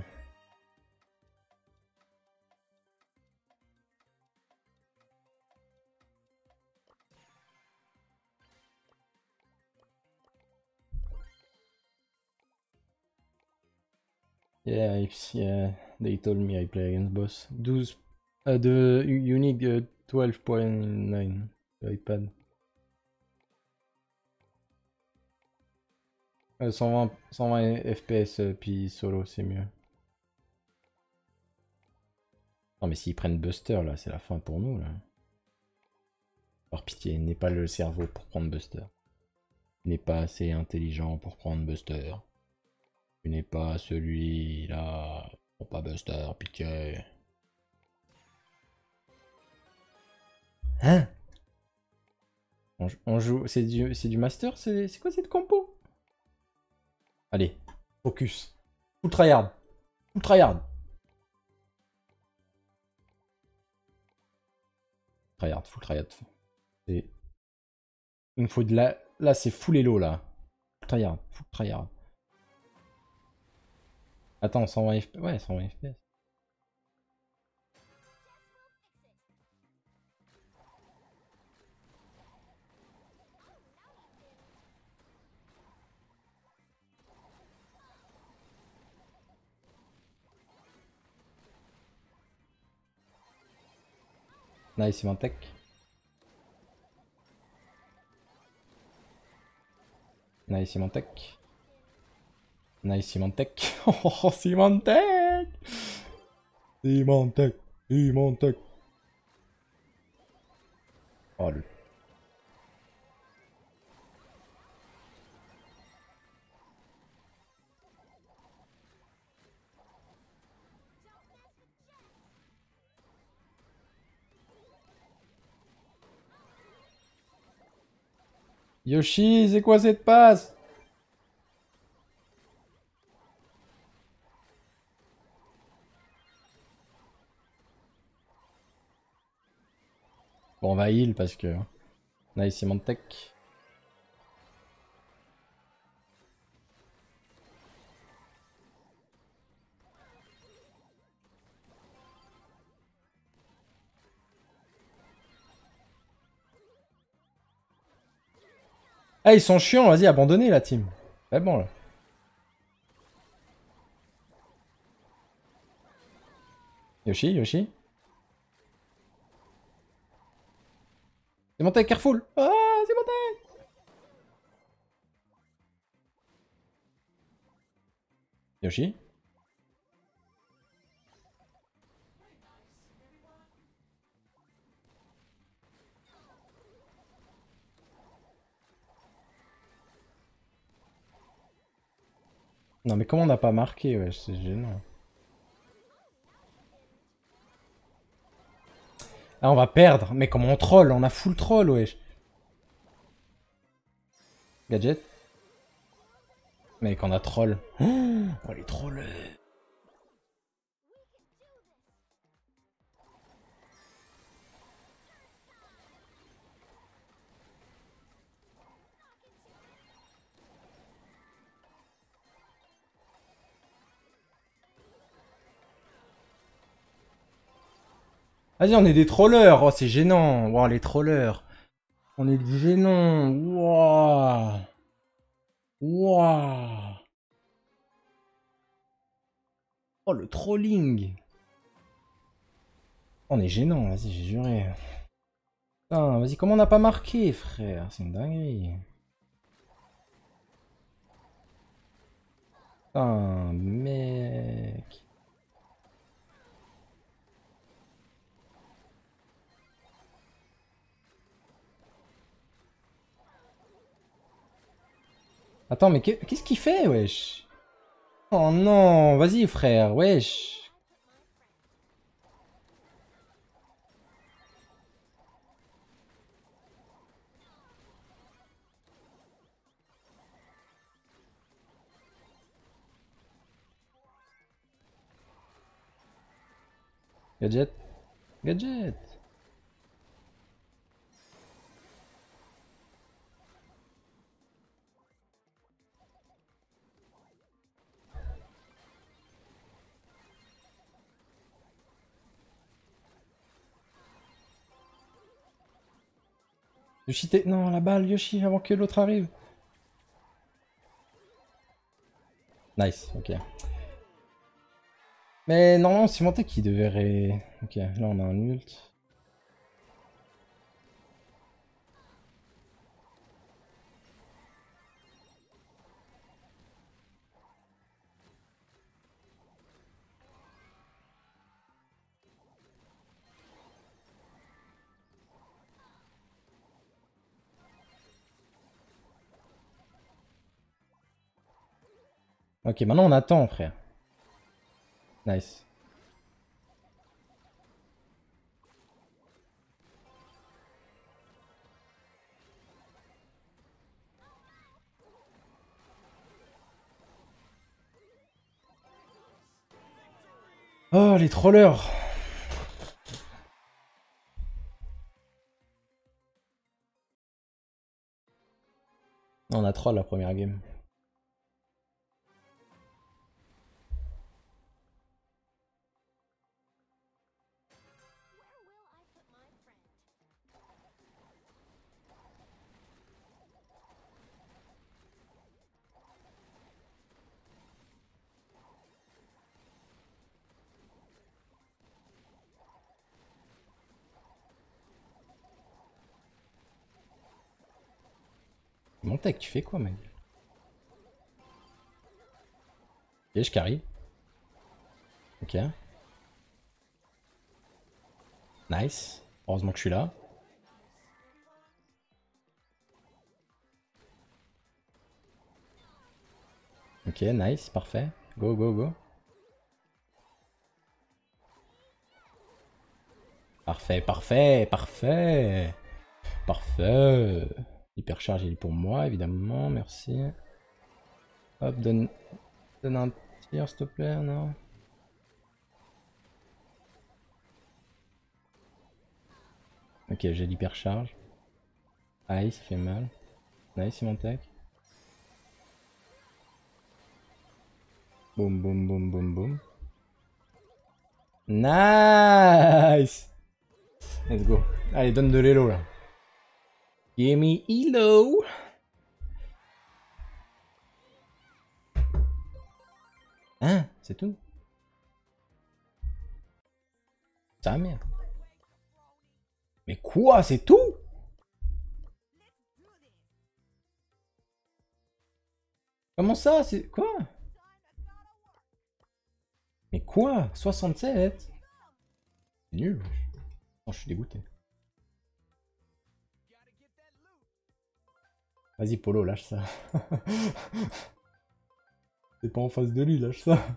Yeah, yeah, they told me I play against boss. 12, de unique 12.9 iPad. 120 FPS puis solo c'est mieux. Non mais s'ils prennent Buster là, c'est la fin pour nous là. Par pitié, n'est pas le cerveau pour prendre Buster. N'est pas assez intelligent pour prendre Buster. Tu n'es pas celui-là. Pour pas Buster, pitié. Hein? On joue. C'est du master? C'est quoi cette compo? Allez, focus. Full tryhard. Full tryhard. Tryhard, full tryhard. Il me faut de la. Là, c'est full elo là. Full tryhard, full tryhard. Attends, 120 FPS. Ouais, 120 FPS. Nice, il tech. Nice Symantec. Nice Symantec. Oh, Symantec. Symantec. Symantec. Oh, le... Yoshi, c'est quoi cette passe? Bon, on va heal parce que... Nice Symantec. Ah, ils sont chiants, vas-y, abandonnez la team. C'est bon, là. Yoshi, Yoshi. Symantec, careful. Ah, Symantec. Yoshi. Non, mais comment on n'a pas marqué, ouais, c'est gênant. Ah, on va perdre. Mais comment on troll? On a full troll, wesh. Gadget. Mec, on a troll. Oh, les trolls. Vas-y, on est des trollers. Oh, c'est gênant. Wow, les trollers. On est gênants. Wow. Wow. Oh, le trolling. On est gênant, vas-y, j'ai juré. Putain, vas-y, comment on n'a pas marqué, frère? C'est une dinguerie. Putain, mec. Attends, mais qu'est-ce qu'il fait, wesh? Oh non, vas-y, frère, wesh. Gadget. Gadget. Yoshi, t'es... Non, la balle, Yoshi, avant que l'autre arrive. Nice, ok. Mais normalement, Symantec qui devrait... Ok, là on a un ult. Ok, maintenant on attend, frère. Nice. Oh, les trollers. On a troll la première game. Symantec, tu fais quoi, mec? Ok, je carry. Ok. Nice. Heureusement que je suis là. Ok, nice, parfait. Go, go, go. Parfait, parfait, parfait. Parfait. Hypercharge, il est pour moi, évidemment, merci. Hop, donne un tir, s'il te plaît, non? Ok, j'ai l'hypercharge. Aïe, ça fait mal. Nice, mon tech. Boum, boum, boum, boum, boum. Nice! Let's go. Allez, donne de l'élo, là. Give me elo. Hein? C'est tout? Ça merde. Mais quoi? C'est tout? Comment ça? C'est quoi? Mais quoi? 67? C'est nul. Oh, je suis dégoûté. Vas-y, Polo, lâche ça. T'es pas en face de lui, lâche ça.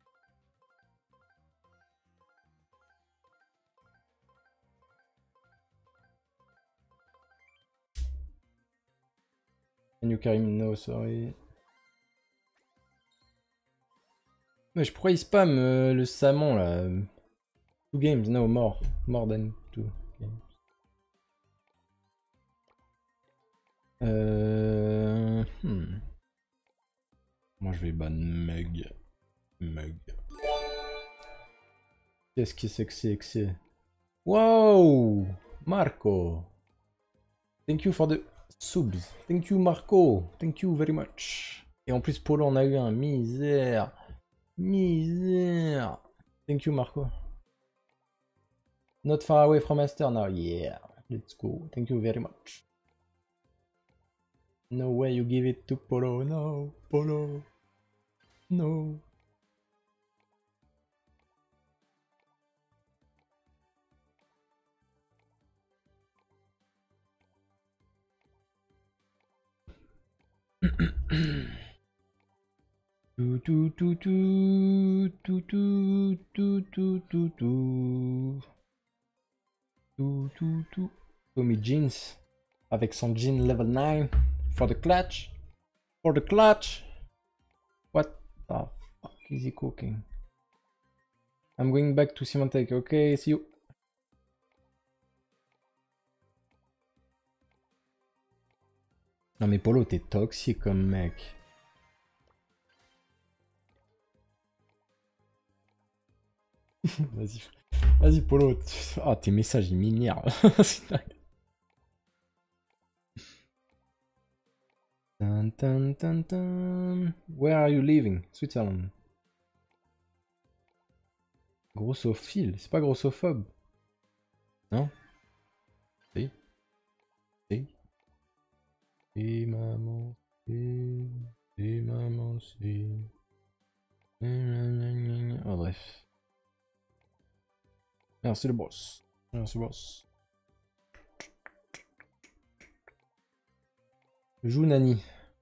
Can you carry me? No, sorry. Wesh, pourquoi il spam le Samon là? Two games, no, more. More than two games. Moi je vais ban Mug. Mug. Qu'est-ce que c'est que c'est? Wow! Marco! Thank you for the subs. Thank you Marco. Thank you very much. Et en plus Polo on a eu un misère. Misère. Thank you Marco. Not far away from Master now. Yeah. Let's go. Thank you very much. No way you give it to Polo. No. Polo. No. Tout tout tout tout tout tout tout tout tout tout tout tout tout. Tommy Jeans avec son jean level 9 for the clutch. For the clutch. What the fuck is he cooking? I'm going back to Symantec. Okay, see you. Non mais Polo, t'es toxique comme mec. Vas-y. Vas-y Polo. Ah, tes messages ils m'énervent. Dun, dun, dun, dun. Where are you living? Switzerland. Grossophile, c'est pas grossophobe. Non? Si. Si. Et maman, si. Et maman, si. Oh bref. Merci le boss. Merci boss. Joue Nani.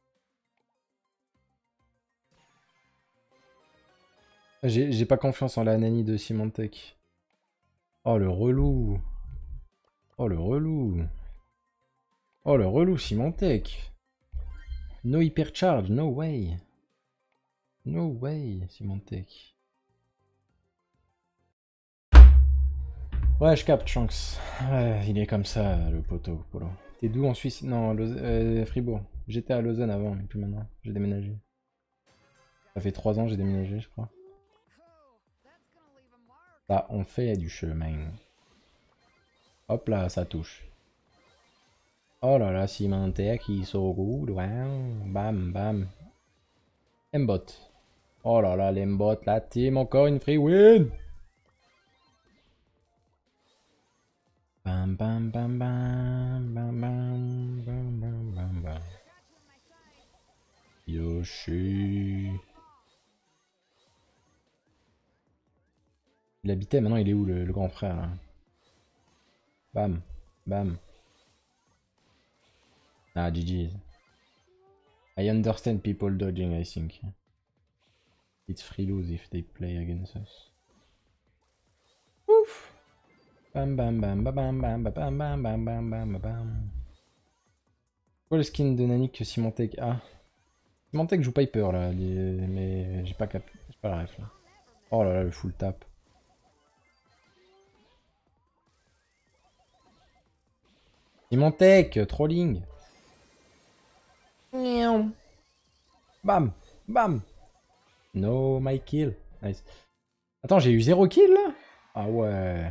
J'ai pas confiance en la Nani de Symantec. Oh le relou. Oh le relou. Oh le relou Symantec. No hypercharge, no way. No way Symantec. Ouais, je capte, Shanks. Ouais, il est comme ça, le poteau, Polo. T'es d'où en Suisse? Non, Fribourg. J'étais à Lausanne avant, mais plus maintenant. J'ai déménagé. Ça fait 3 ans que j'ai déménagé, je crois. Là, on fait du chemin. Hop là, ça touche. Oh là là, Symantec, qui so good. Wow. Bam, bam. Mbot. Oh là là, les mbots, la team, encore une free win. Bam bam bam bam bam bam bam bam bam bam. Yoshi. Il habitait, maintenant il est où le grand frère là? Bam, bam. Ah, GG. I understand people dodging, I think. It's free lose if they play against us. Ouf! Bam bam bam bam bam bam bam bam bam bam bam bam. Quoi le skin de Nani que Symantec a? Symantec joue Piper là, mais j'ai pas la ref là. Oh là là, le full tap. Symantec, trolling. Bam, bam. No, my kill. Nice. Attends, j'ai eu 0 kill là? Ah ouais.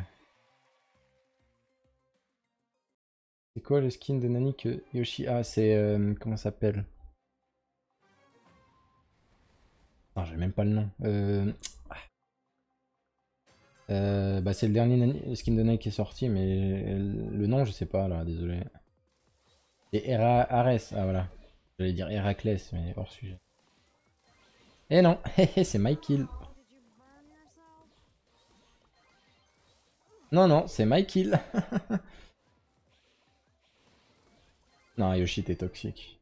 C'est quoi le skin de Nani que Yoshi a? C'est... comment ça s'appelle? Non, j'ai même pas le nom. Bah c'est le dernier skin de Nani qui est sorti, mais le nom je sais pas là, désolé. C'est Ares, ah voilà. J'allais dire Héraclès, mais hors sujet. Eh non, c'est my kill. Non, non, c'est my kill. Non, Yoshi, t'es toxique.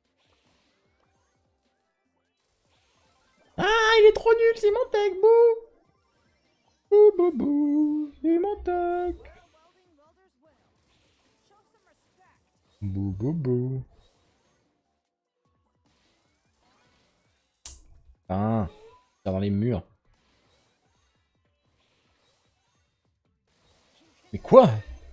Ah, il est trop nul, c'est mon tech, bouh. Bouh, bouh, bouh, c'est mon tech. Bouh, bouh, bouh. Ah, dans les murs. Mais quoi?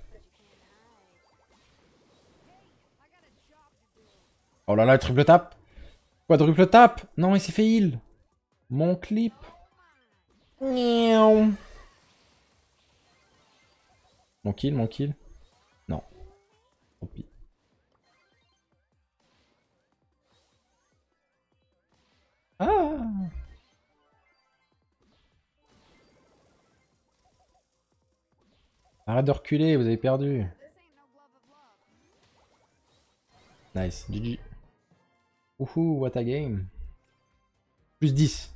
Oh là là, triple tap. Quadruple tap. Non, il s'est fait heal. Mon clip. Miaou. Mon kill, mon kill. Non, tant pis. Ah. Arrête de reculer, vous avez perdu. Nice, GG. Wouhou, what a game. Plus 10.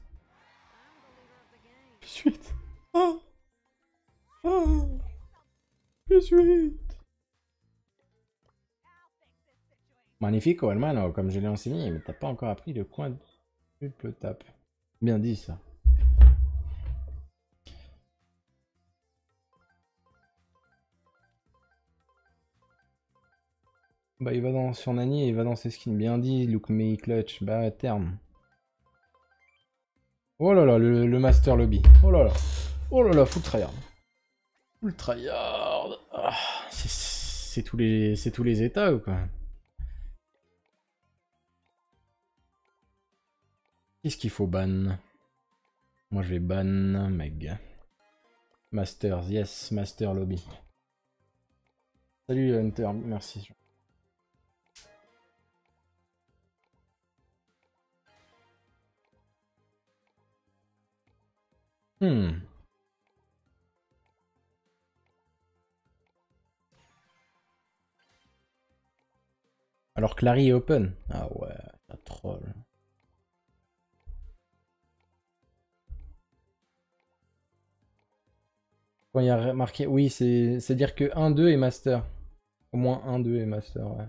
Plus 8. Oh. Oh. Plus 8. Magnifico, hermano, comme je l'ai enseigné, mais t'as pas encore appris le coin de triple tape. Bien dit ça. Bah il va dans sur Nani et il va dans ses skins. Bien dit, look me clutch. Bah à terme. Oh là là, le master lobby. Oh là là. Oh là là, full tryhard. Full tryhard. Ah, c'est tous les états ou quoi? Qu'est-ce qu'il faut ban? Moi je vais ban Meg. Masters, yes, master lobby. Salut Hunter, merci. Hmm. Alors Clary est open. Ah ouais, la troll. Quand il y a marqué, oui, c'est dire que 1-2 est master. Au moins 1-2 est master, ouais.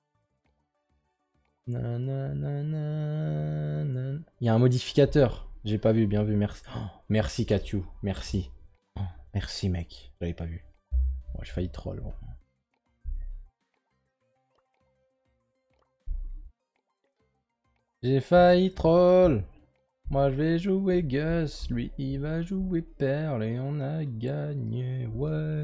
Il y a un modificateur. J'ai pas vu, bien vu, merci. Oh, merci Katyu, merci. Oh, merci mec, j'avais pas vu. Bon, j'ai failli troll. Bon. J'ai failli troll. Moi je vais jouer Gus, lui il va jouer Perle et on a gagné, ouais.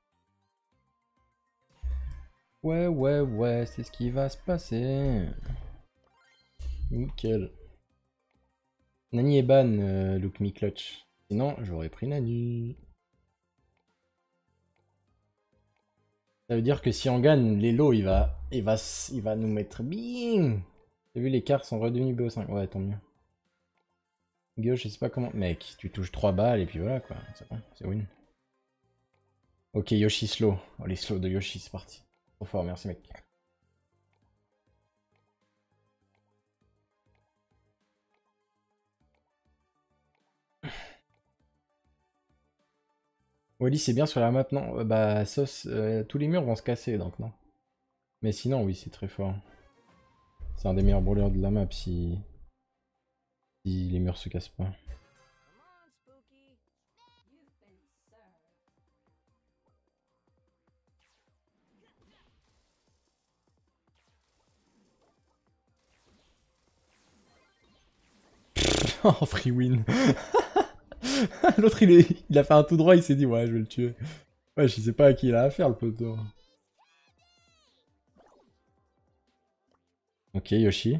Ouais, ouais, ouais, c'est ce qui va se passer. Nickel. Nani est ban, Look Me Clutch. Sinon, j'aurais pris Nani. Ça veut dire que si on gagne, Lelo, il va nous mettre bien. T'as vu, les cartes sont redevenus BO5. Ouais, tant mieux. Gauche, je sais pas comment. Mec, tu touches 3 balles et puis voilà quoi. C'est bon, c'est win. Ok, Yoshi slow. Oh, les slows de Yoshi, c'est parti. Trop fort, merci mec. Wally, c'est bien sur la map, non? Bah, sauce, tous les murs vont se casser, donc non. Mais sinon, oui, c'est très fort. C'est un des meilleurs brawlers de la map si les murs se cassent pas. Oh, free win. L'autre, il a fait un tout droit, il s'est dit, ouais, je vais le tuer. Ouais, je sais pas à qui il a affaire, le poteau. Ok, Yoshi.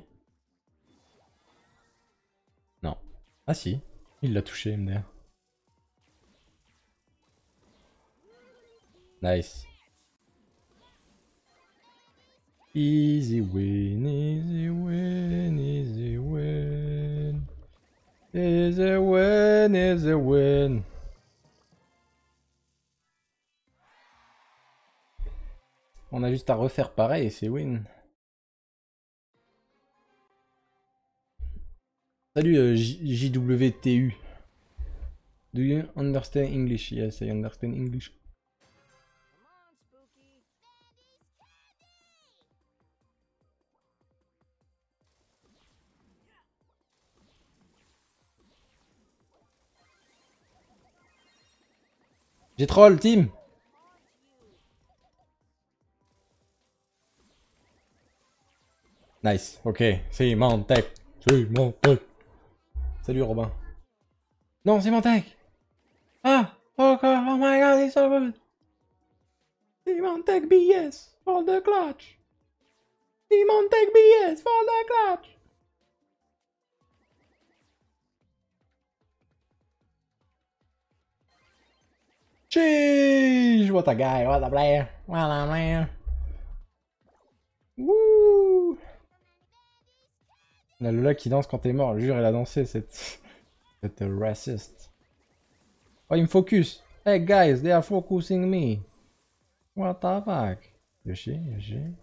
Non. Ah si, il l'a touché, MDR. Nice. Easy win, easy win, easy win. Easy win, easy win. On a juste à refaire pareil et c'est win. Salut JWTU. Do you understand English? Yes, I understand English. J'ai troll, team. Nice, ok. C'est mon tech. C'est mon tech. Salut Robin. Non, c'est mon tech. Ah, oh, God, oh my god, it's so good. C'est mon tech BS for the clutch. C'est mon tech BS for the clutch. Sheesh, what a guy, what a player, what a man. Wouh. La Lola qui danse quand t'es mort, jure, elle a dansé cette raciste. Oh, il me focus. Hey guys, they are focusing me. What the fuck? Yoshi, Yoshi.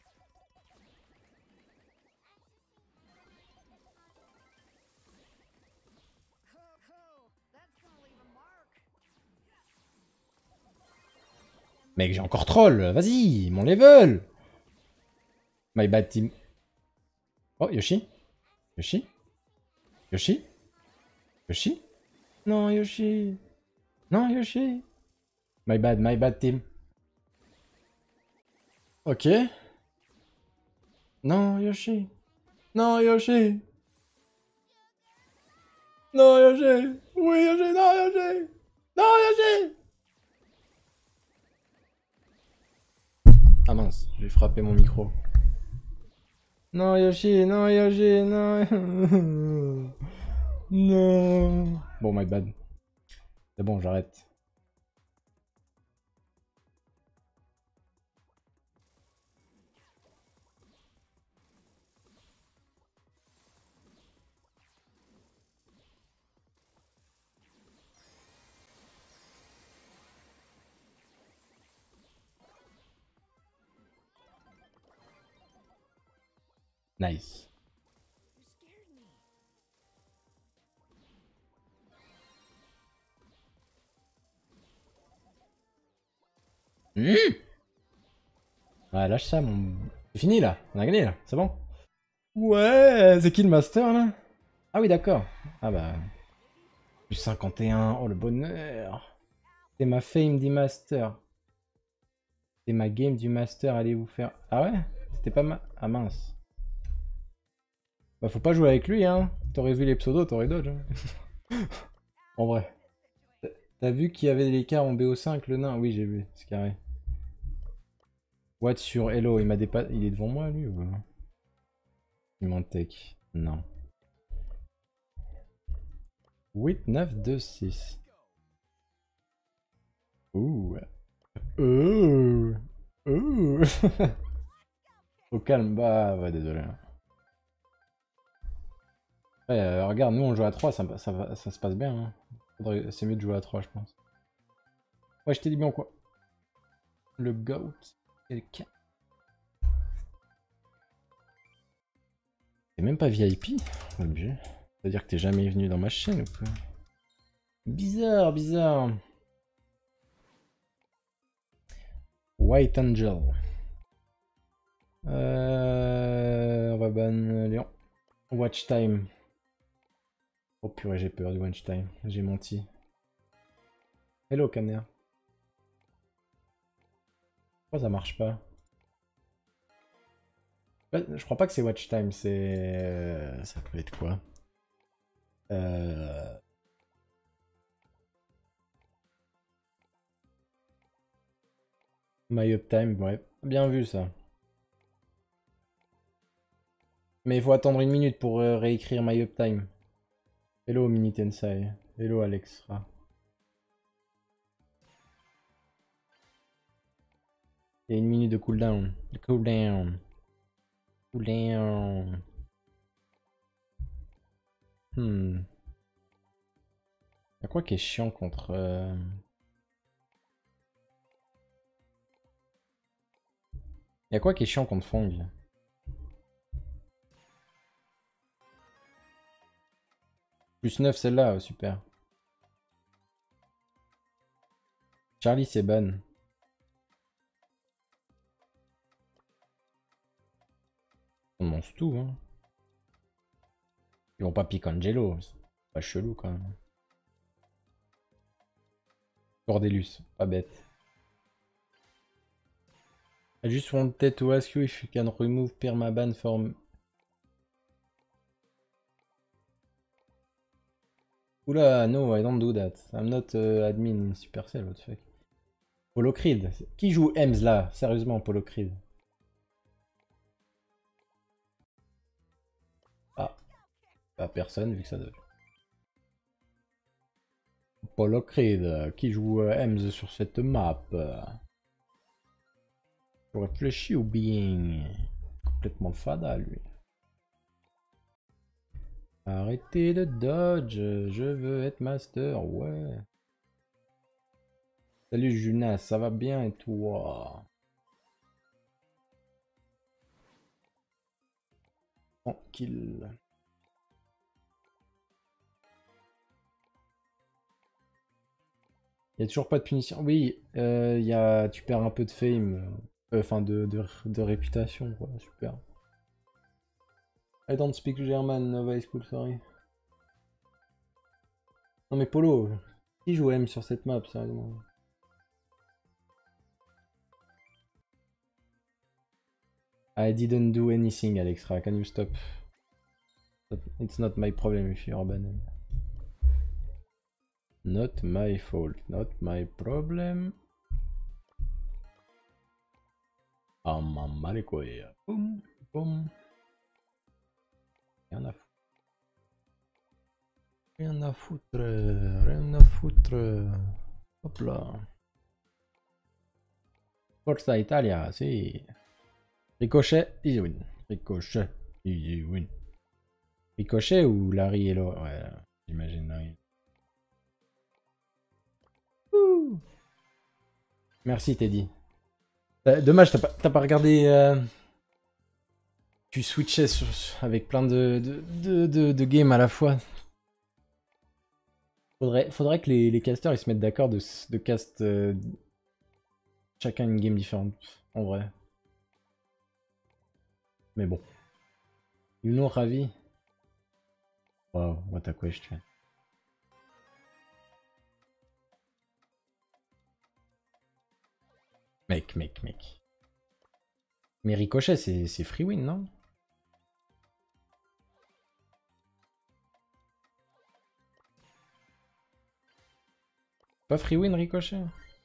Mec, j'ai encore troll. Vas-y, mon level. My bad team. Oh, Yoshi. Yoshi. Yoshi. Yoshi. Non, Yoshi. Non, Yoshi. My bad team. Ok. Non, Yoshi. Non, Yoshi. Non, Yoshi. Oui, Yoshi. Non, Yoshi. Non, Yoshi. Ah mince, j'ai frappé mon micro. Non, Yoshi. Non, Yoshi. Non. Non. Bon, my bad. C'est bon, j'arrête. Nice. Mmh. Ouais, lâche ça, mon... C'est fini, là. On a gagné, là. C'est bon. Ouais, c'est qui le master, là? Ah oui, d'accord. Ah bah... Plus 51. Oh, le bonheur. C'est ma fame du master. C'est ma game du master. Allez vous faire... Ah ouais? C'était pas ma... Ah mince. Bah, faut pas jouer avec lui, hein. T'aurais vu les pseudos, t'aurais dodge. Hein. En vrai. T'as vu qu'il y avait l'écart en BO5, le nain? Oui, j'ai vu. C'est carré. What sur Hello, il m'a dépassé. Il est devant moi, lui, ou... Il m'en tech. Non. 8, 9, 2, 6. Ouh. Ouh. Ouh. Au calme, bah ouais, désolé. Ouais, regarde, nous on joue à 3, ça se passe bien. Hein. C'est mieux de jouer à 3, je pense. Ouais, je t'ai dit bien quoi. Le GOAT et le K. T'es même pas VIP, obligé. C'est-à-dire que t'es jamais venu dans ma chaîne ou quoi? Bizarre, bizarre. White Angel. On va ban Léon. Watch time. Oh purée, j'ai peur du watch time. J'ai menti. Hello, Caner. Pourquoi ça marche pas? Je crois pas que c'est watch time, c'est... Ça peut être quoi? My uptime, ouais. Bien vu ça. Mais il faut attendre une minute pour réécrire My uptime. Hello Mini Tensai. Hello Alexra. Il y a une minute de cooldown. Cooldown. Cooldown. Y'a quoi qui est chiant contre... Y'a quoi qui est chiant contre Fong? Plus 9 celle-là, super. Charlie c'est ban. On mange tout, hein. Ils vont pas piquer Angelo. C'est pas chelou quand même. Cordelus, pas bête. I just wanted to ask you if you can remove permaban from... Oula, no, I don't do that. I'm not admin Supercell, what the fuck. Polo Creed. Qui joue Ems là? Sérieusement, Polo Creed. Ah. Pas personne, vu que ça doit... Polo Creed. Qui joue Ems sur cette map? Je réfléchis ou bien... Complètement fada, lui. Arrêtez de dodge, je veux être master, ouais. Salut Junas, ça va bien et toi? Tranquille. Il y a toujours pas de punition. Oui, tu perds un peu de fame, enfin de réputation, quoi. Super. I don't speak German, Nova is cool, sorry. Non mais Polo, qui joue M sur cette map, sérieusement? I didn't do anything, Alexra. Can you stop? It's not my problem if you're banned. Not my fault, not my problem. Ah, maman les couilles. Boum, boum. Rien à foutre. Rien à foutre. Rien à foutre. Hop là. Forza Italia, si. Ricochet, easy win. Ricochet, easy win. Ricochet ou Larry et Hello? Ouais, j'imagine Larry. Ouh. Merci Teddy. Dommage, t'as pas regardé... Tu switchais avec plein de games à la fois. Faudrait que les casters ils se mettent d'accord de cast chacun une game différente, en vrai. Mais bon. You know Ravi? Wow, what a question. Mec. Mais Ricochet, c'est free win, non? Pas free win, Ricochet?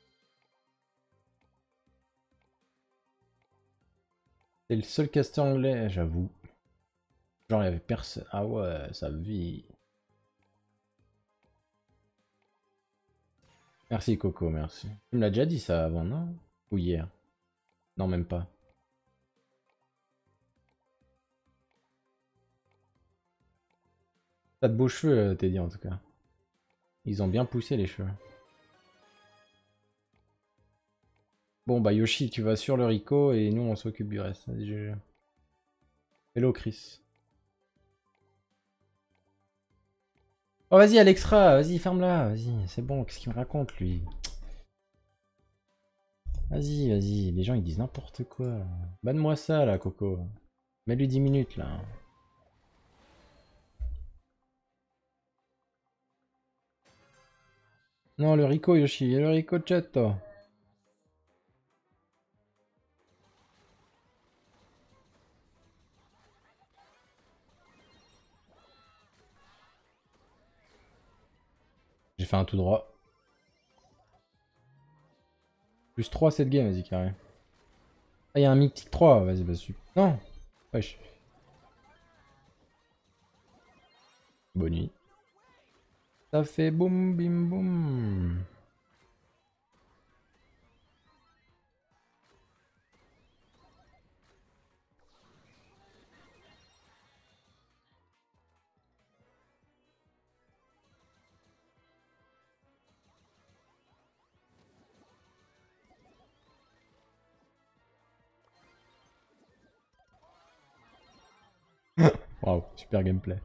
C'est le seul caster anglais, j'avoue. Genre, il y avait personne. Ah ouais, ça vit. Merci Coco, merci. Tu me l'as déjà dit ça avant, non? Ou hier? Non, même pas. T'as de beaux cheveux, Teddy, en tout cas. Ils ont bien poussé les cheveux. Bon, bah Yoshi, tu vas sur le Rico et nous, on s'occupe du reste. Vas-y, GG. Hello, Chris. Oh, vas-y, Alexra, vas-y, ferme-la. Vas-y, c'est bon, qu'est-ce qu'il me raconte, lui? Vas-y, vas-y, les gens ils disent n'importe quoi. Banne-moi ça là, Coco. Mets-lui 10 minutes là. Non, le Rico Yoshi, le Rico Chetto. J'ai fait un tout droit. Plus 3 cette game, vas-y carré. Ah, y'a un mythique 3, vas-y, bah super. Non, wesh. Bonne nuit. Ça fait boum bim boum. Waouh, super gameplay.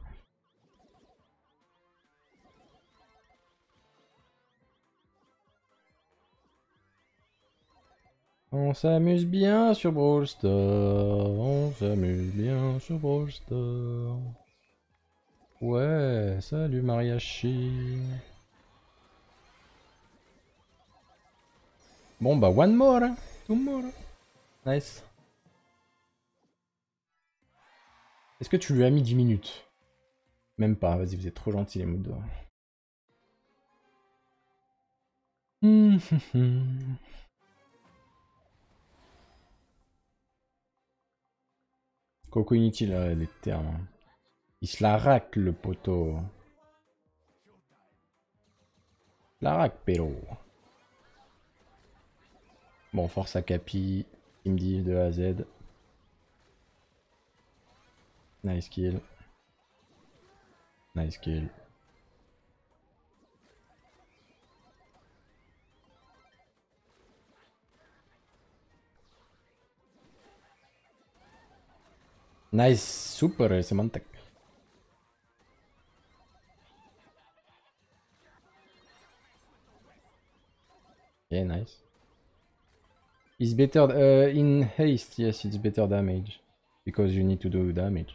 On s'amuse bien sur Brawl Stars. On s'amuse bien sur Brawl Stars. Ouais, salut Mariachi. Bon bah one more, hein. Two more. Nice. Est-ce que tu lui as mis 10 minutes? Même pas, vas-y, vous êtes trop gentils les mots d'or. Coco inutile, les termes. Il se la racle le poteau. La racle, pélo. Bon, force à Capi. Il me dit de A à Z. Nice kill. Nice kill. Nice, super, c'est Mantek. Yeah, nice. It's better in haste, yes, it's better damage. Because you need to do damage.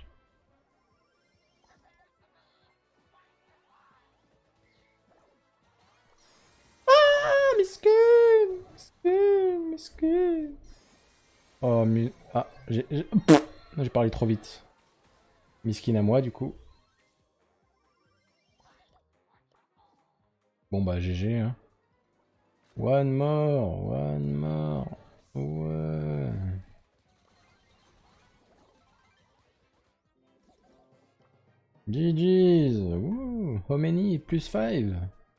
Ah, miskin, miskin, miskin. Oh, ah, j'ai parlé trop vite. Miskin à moi, du coup. Bon, bah, GG, hein. One more, one more. Ouais. GG's. Woo. How many? Plus 5.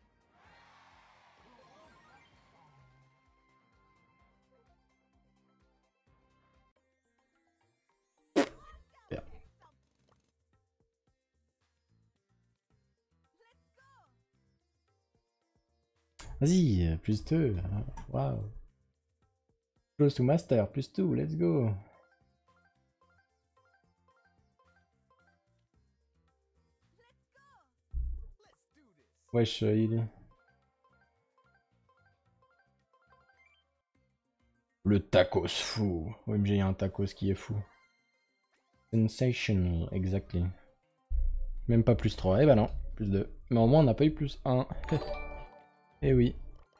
Vas-y, plus 2. Waouh. Close to master, plus 2, let's go. Wesh, il... Le tacos fou. OMG, il y a un tacos qui est fou. Sensational, exactly. Même pas plus 3. Eh ben non, plus 2. Mais au moins, on n'a pas eu plus 1. Eh oui.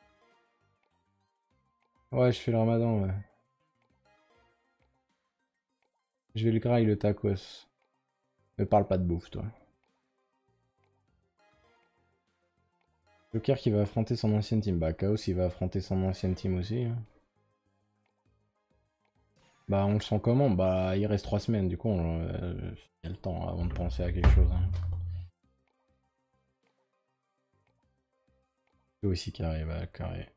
Ouais, je fais le ramadan, ouais. Je vais le graille, le tacos. Me parle pas de bouffe, toi. Joker qui va affronter son ancienne team. Bah, Chaos, il va affronter son ancienne team aussi. Hein. Bah, on le sent comment? Bah, il reste 3 semaines, du coup, il y a le temps avant de penser à quelque chose. Hein. Lui aussi carré, bah, carré.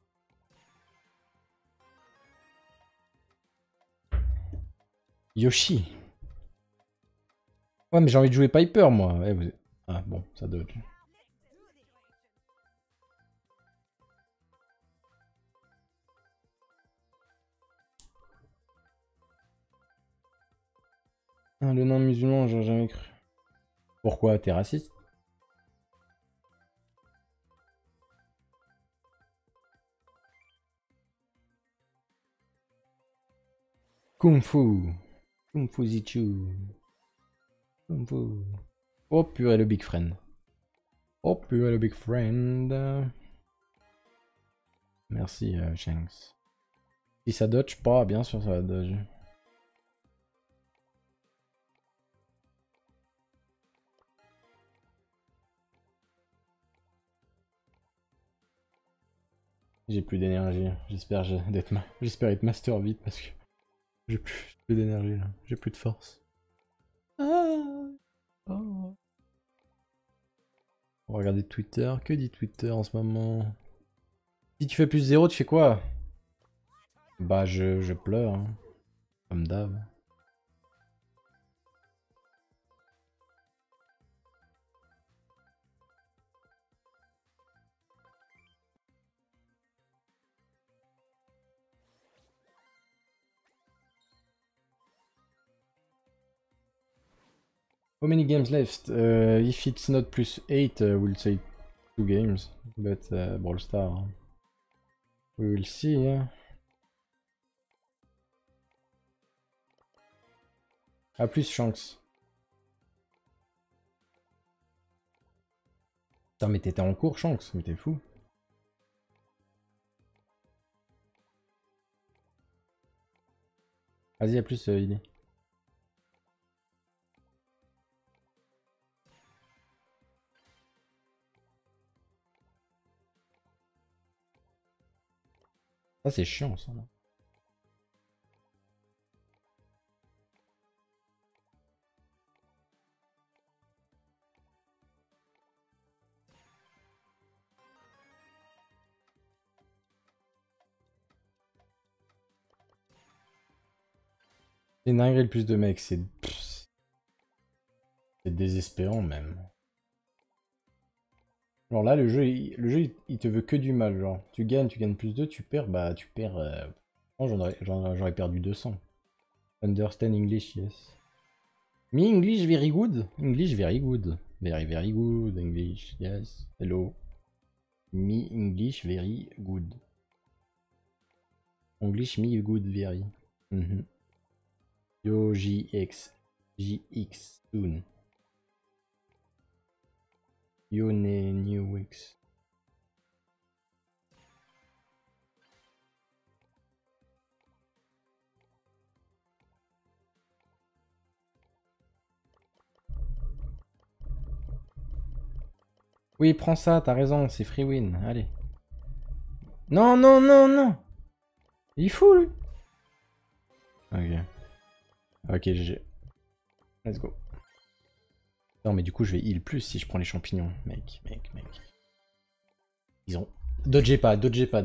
Yoshi. Ouais, mais j'ai envie de jouer Piper, moi. Ouais, ah, bon, ça dodge. Ah, le nom musulman, j'ai jamais cru. Pourquoi? T'es raciste? Kung Fu. Kung Fu Zichu. Kung Fu. Oh purée le big friend. Oh purée le big friend. Merci Shanks. Si ça dodge pas, bien sûr ça va dodge. J'ai plus d'énergie. J'espère être master vite parce que j'ai plus d'énergie là. J'ai plus de force. Ah. Oh. On va regarder Twitter. Que dit Twitter en ce moment? Si tu fais plus 0, tu fais quoi? Bah je pleure, hein. Comme d'hab. How many games left? If it's not plus 8, we'll say 2 games. But Brawl Star. Hein. We will see. Hein. A plus Shanks. Putain mais t'étais en cours Shanks, mais t'es fou. Vas-y à plus Illy. Ça c'est chiant ça. Là. C'est une dinguerie le plus de mecs, c'est désespérant même. Alors là, il te veut que du mal. Genre, tu gagnes plus 2, tu perds, bah tu perds. J'aurais perdu 200. Understand English, yes. Me English very good. English very good. Very very good English, yes. Hello. Me English very good. English me good very. Yo GX. GX soon. Yo ne new X. Oui, prends ça, t'as raison, c'est free win. Allez. Non, non, non, non. Il est fou, lui. Ok. Ok, GG. Let's go. Non, mais du coup, je vais heal plus si je prends les champignons. Mec. Ils ont... Dodgez pas. Dodge pas.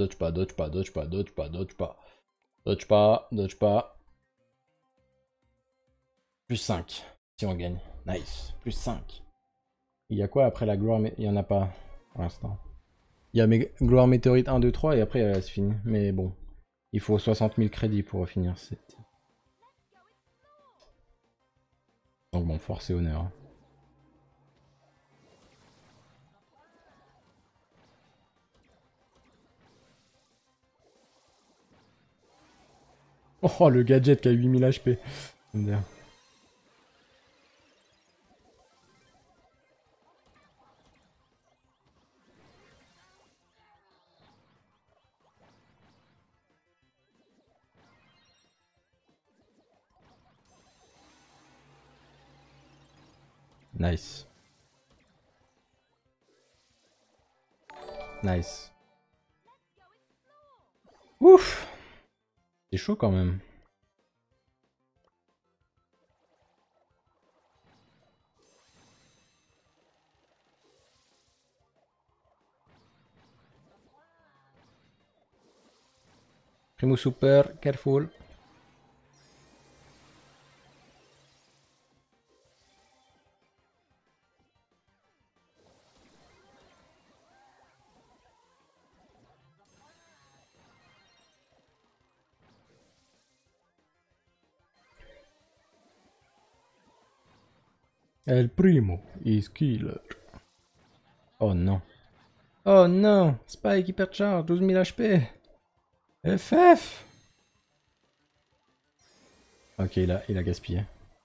Plus 5. Si on gagne. Nice. Plus 5. Il y a quoi après la gloire? Il y en a pas pour l'instant. Il y a gloire météorite 1, 2, 3 et après c'est fini. Mais bon. Il faut 60 000 crédits pour finir cette... Donc bon, force et honneur. Oh, le gadget qui a 8000 HP. Nice. Nice. Ouf. C'est chaud quand même. Primo super, careful. El primo is killer. Oh non. Oh non. Spike hypercharge, 12 000 HP. FF. Ok, il a gaspillé.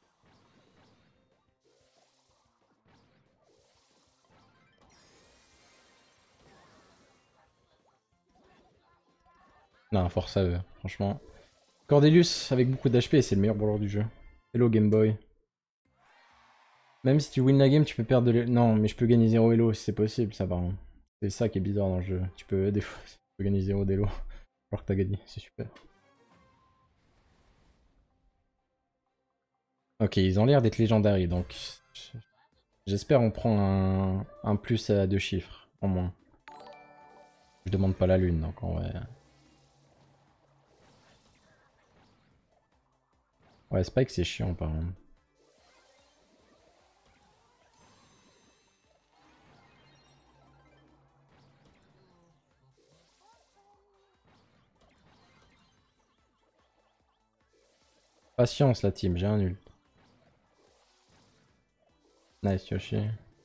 Non, force à eux, franchement. Cordelius avec beaucoup d'HP, c'est le meilleur brawler du jeu. Hello Game Boy. Même si tu win la game, tu peux perdre de l'elo. Non, mais je peux gagner 0 elo si c'est possible, ça par contre. C'est ça qui est bizarre dans le jeu. Tu peux, des fois, tu peux gagner 0 d'elo alors que t'as gagné, c'est super. Ok, ils ont l'air d'être légendaires, donc j'espère on prend un plus à 2 chiffres, en moins. Je demande pas la lune, donc en vrai... Ouais, Spike c'est chiant par contre. Patience la team, j'ai un nul. Nice Yoshi.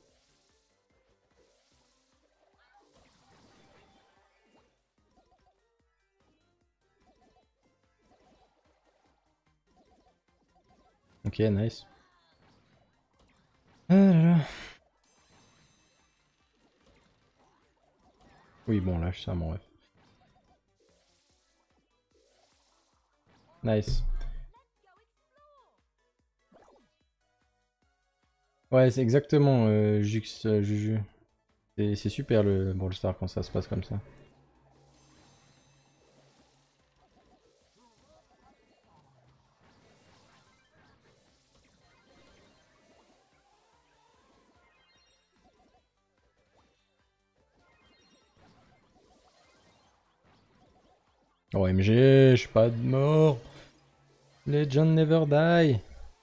Ok, nice. Ah là là. Oui, bon, lâche ça, mon ref. Nice. Ouais, c'est exactement Jux, Juju. C'est super le Brawl Stars quand ça se passe comme ça. OMG, je suis pas de mort. Legend never die.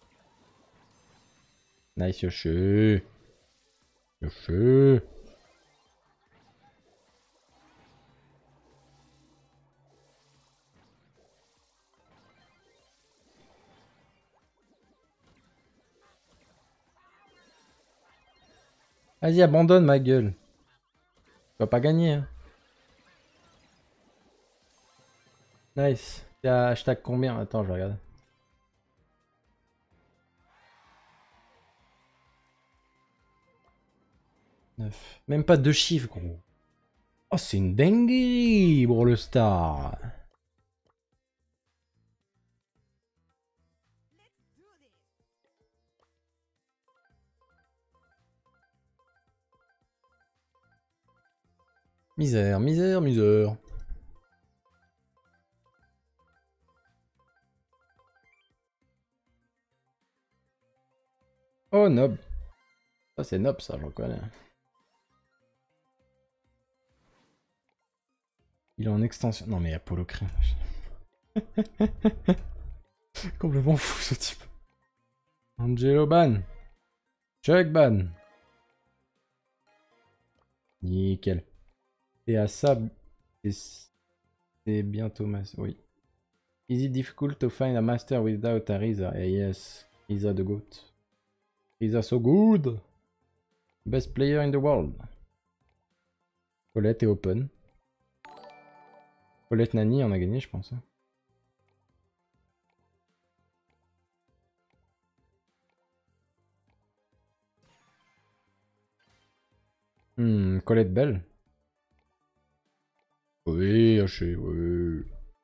Nice Yoshi. Yoshi. Vas-y, abandonne ma gueule. Tu vas pas gagner, hein. Nice. T'es à hashtag combien? Attends, je regarde. Neuf. Même pas deux chiffres, gros. Oh, c'est une dinguerie, Brawl Stars. Misère, misère, misère. Oh, Nob. Ça, c'est Nob, ça, je reconnais. Il est en extension. Non, mais Apollo Crème. Complètement fou, ce type. Angelo ban. Chuck ban. Nickel. Et à ça, c'est bien Thomas, oui. Is it difficult to find a master without a Riza? Yes, Riza the goat. Riza so good. Best player in the world. Colette est open. Colette Nani, on a gagné, je pense. Colette Belle. Oui, haché, oui.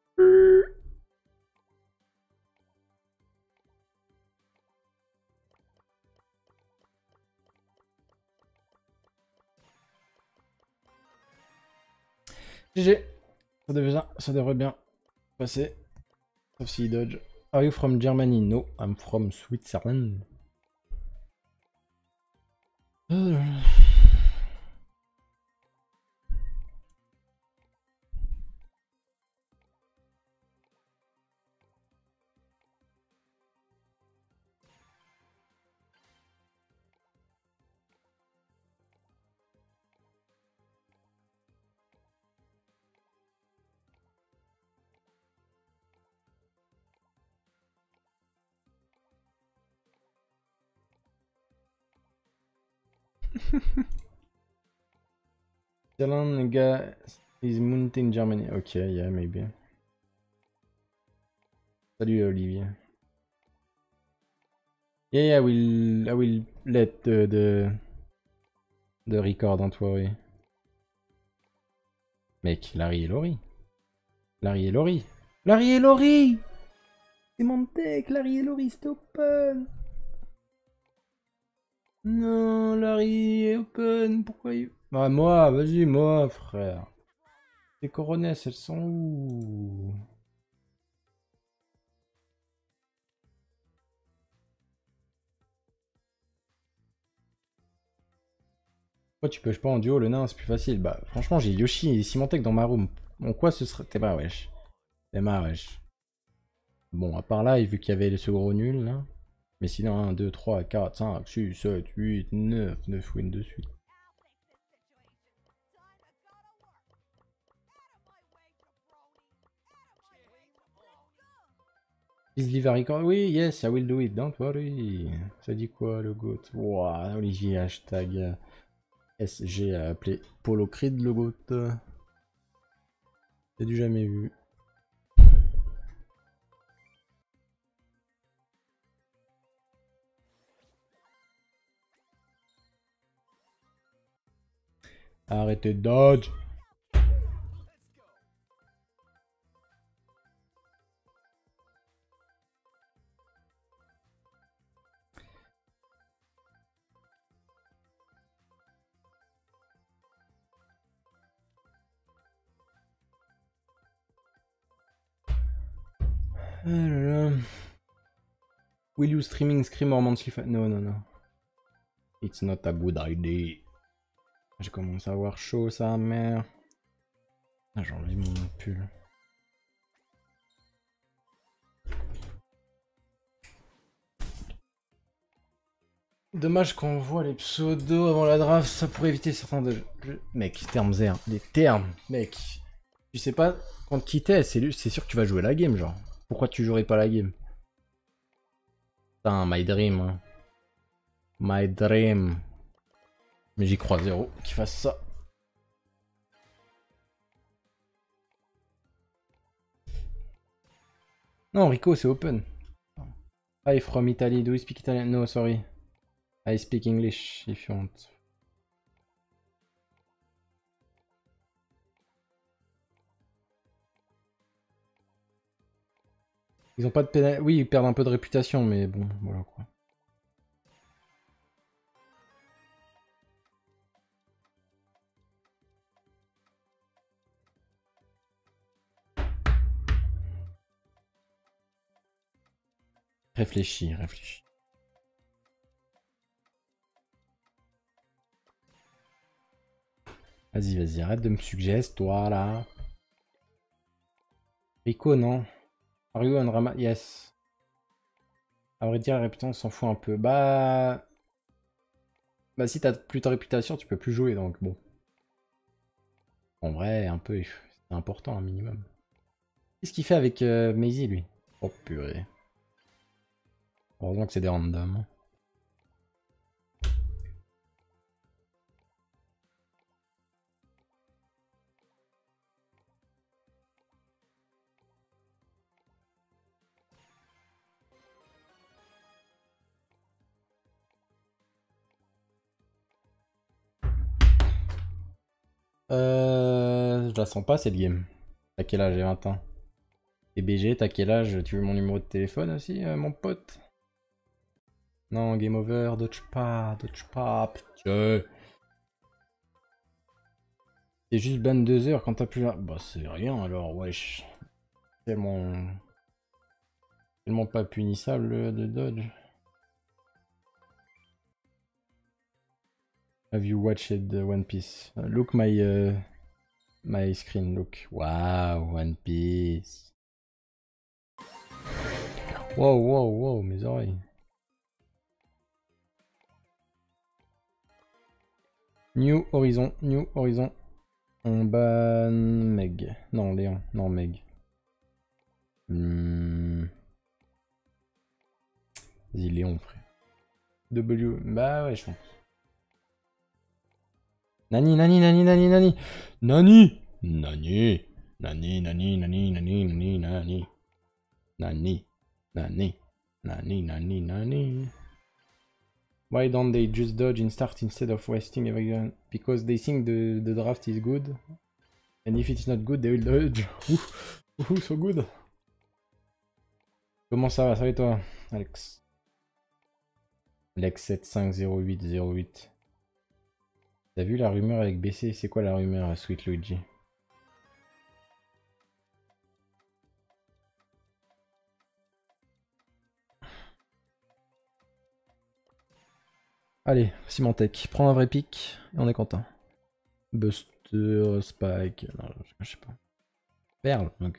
GG. Ça devrait bien passer. Sauf s'il dodge. Are you from Germany? No, I'm from Switzerland. Switzerland, nigga, is mountain Germany. Ok, yeah, maybe. Salut Olivier. Yeah, I will let the record, don't worry. Mec, Larry et Laurie. Larry et Laurie. Larry et Laurie! C'est mon deck, Larry et Laurie, c'est open! Non, Larry est open, pourquoi il... Ah, moi, vas-y, moi, frère. Les coronesses, elles sont où? Pourquoi tu pêches pas en duo, le nain, c'est plus facile? Bah, franchement, j'ai Yoshi et Symantec dans ma room. Bon, quoi ce serait... T'es pas wesh. T'es pas wesh. Bon, à part là, vu qu'il y avait ce gros nul, là. Mais sinon, 1, 2, 3, 4, 5, 6, 7, 8, 9 wins de suite. Is live a record? Oui, yes, I will do it, don't worry. Ça dit quoi, le goat? Wouah, Olivier, hashtag SG a appelé Polo Creed, le goat. J'ai du jamais vu. Arrêtez de dodge. Ah là là. Will you streaming scream or monthly fan? Non, non, non. It's not a good idea. Je commence à avoir chaud, sa mère. Ah, j'ai enlevé mon pull. Dommage qu'on voit les pseudos avant la draft, ça pourrait éviter certains de... Mec, termes zéro. Les termes, mec. Tu sais pas, quand qui t'es, c'est sûr que tu vas jouer la game, genre. Pourquoi tu jouerais pas la game? Putain, my dream. Hein. My dream. Mais j'y crois zéro qu'il fasse ça. Non, Rico, c'est open. Hi from Italy, do you speak Italian? No, sorry. I speak English, if you want. Ils ont pas de pénalité. Oui, ils perdent un peu de réputation, mais bon, voilà quoi. Réfléchis, réfléchis. Vas-y, vas-y, arrête de me suggérer, toi là. Rico, non. Are you on Rama? Yes. À vrai dire, la réputation, on s'en fout un peu. Bah, si t'as plus ta réputation, tu peux plus jouer, donc bon. En vrai, un peu, c'est important, un minimum. Qu'est-ce qu'il fait avec Maisie, lui? Oh purée. Heureusement que c'est des randoms. Je la sens pas cette game. T'as quel âge? J'ai 20 ans. Et BG, t'as quel âge? Tu veux mon numéro de téléphone aussi, mon pote? Non, game over, dodge pas, putain. C'est juste ban 2 heures quand t'as plus la... Bah c'est rien alors, wesh. Tellement... Tellement pas punissable de dodge. Have you watched One Piece? Look my screen, look. Wow, One Piece. Wow, wow, wow, mes oreilles. New Horizon, New Horizon. On ban Meg. Non, Léon. Non, Meg. Vas-y, Léon, frère. W. Bah ouais, je pense. Nani, nani, nani, nani, nani. Nani. Nani. Nani, nani, nani, nani, nani, nani. Nani. Nani. Nani, nani, nani. Why don't they just dodge and start instead of wasting everyone? Because they think the draft is good. And if it's not good, they will dodge. Ouh, so good. Comment ça va? Ça va et toi, Alex? Alex 750808. T'as vu la rumeur avec BC? C'est quoi la rumeur, Sweet Luigi? Allez, Symantec, prends un vrai pic et on est content. Buster, Spike, non, je sais pas. Perle, ok.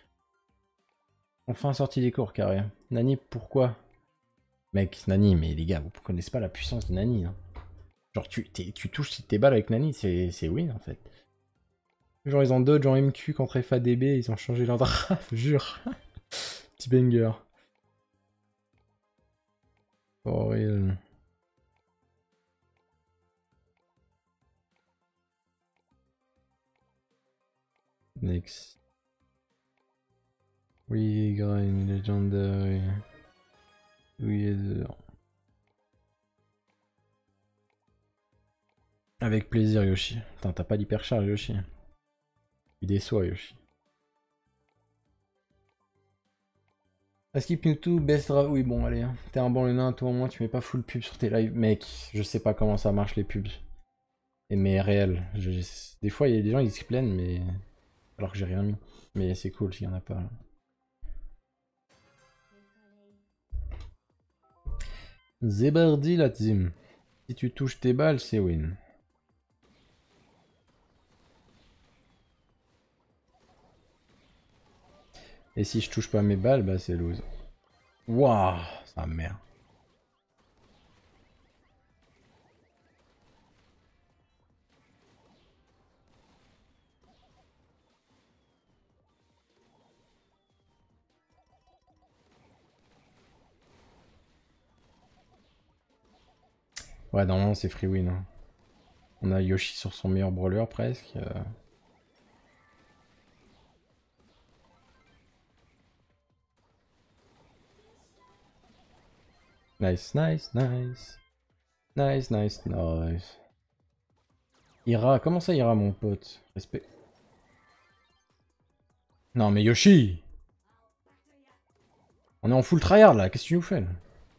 Enfin sorti des cours, carré. Nani, pourquoi? Mec, Nani, mais les gars, vous connaissez pas la puissance de Nani. Hein. Genre, tu touches si tes balles avec Nani, c'est win en fait. Genre, ils ont dodge en MQ contre FADB, ils ont changé leur draft, jure. Petit banger. For real. Next. Oui, grind, legendary. Oui, avec plaisir, Yoshi. Putain, t'as pas d'hypercharge, Yoshi. Il déçoit, Yoshi. Skip Mewtwo, best draft. Oui, bon, allez. Hein. T'es un bon nain, toi au moins, tu mets pas full pub sur tes lives. Mec, je sais pas comment ça marche les pubs. Et mais réel. Des fois, il y a des gens, ils se plaignent, mais. Alors que j'ai rien mis. Mais c'est cool s'il y en a pas. Là. Zebardi la team. Si tu touches tes balles, c'est win. Et si je touche pas mes balles, bah c'est lose. Waouh, sa mère. Ouais, normalement c'est free win. Hein. On a Yoshi sur son meilleur brawler presque. Nice, nice, nice. Nice, nice, nice. Ira, comment ça ira mon pote? Respect. Non mais Yoshi! On est en full tryhard là, qu'est-ce que tu nous fais là?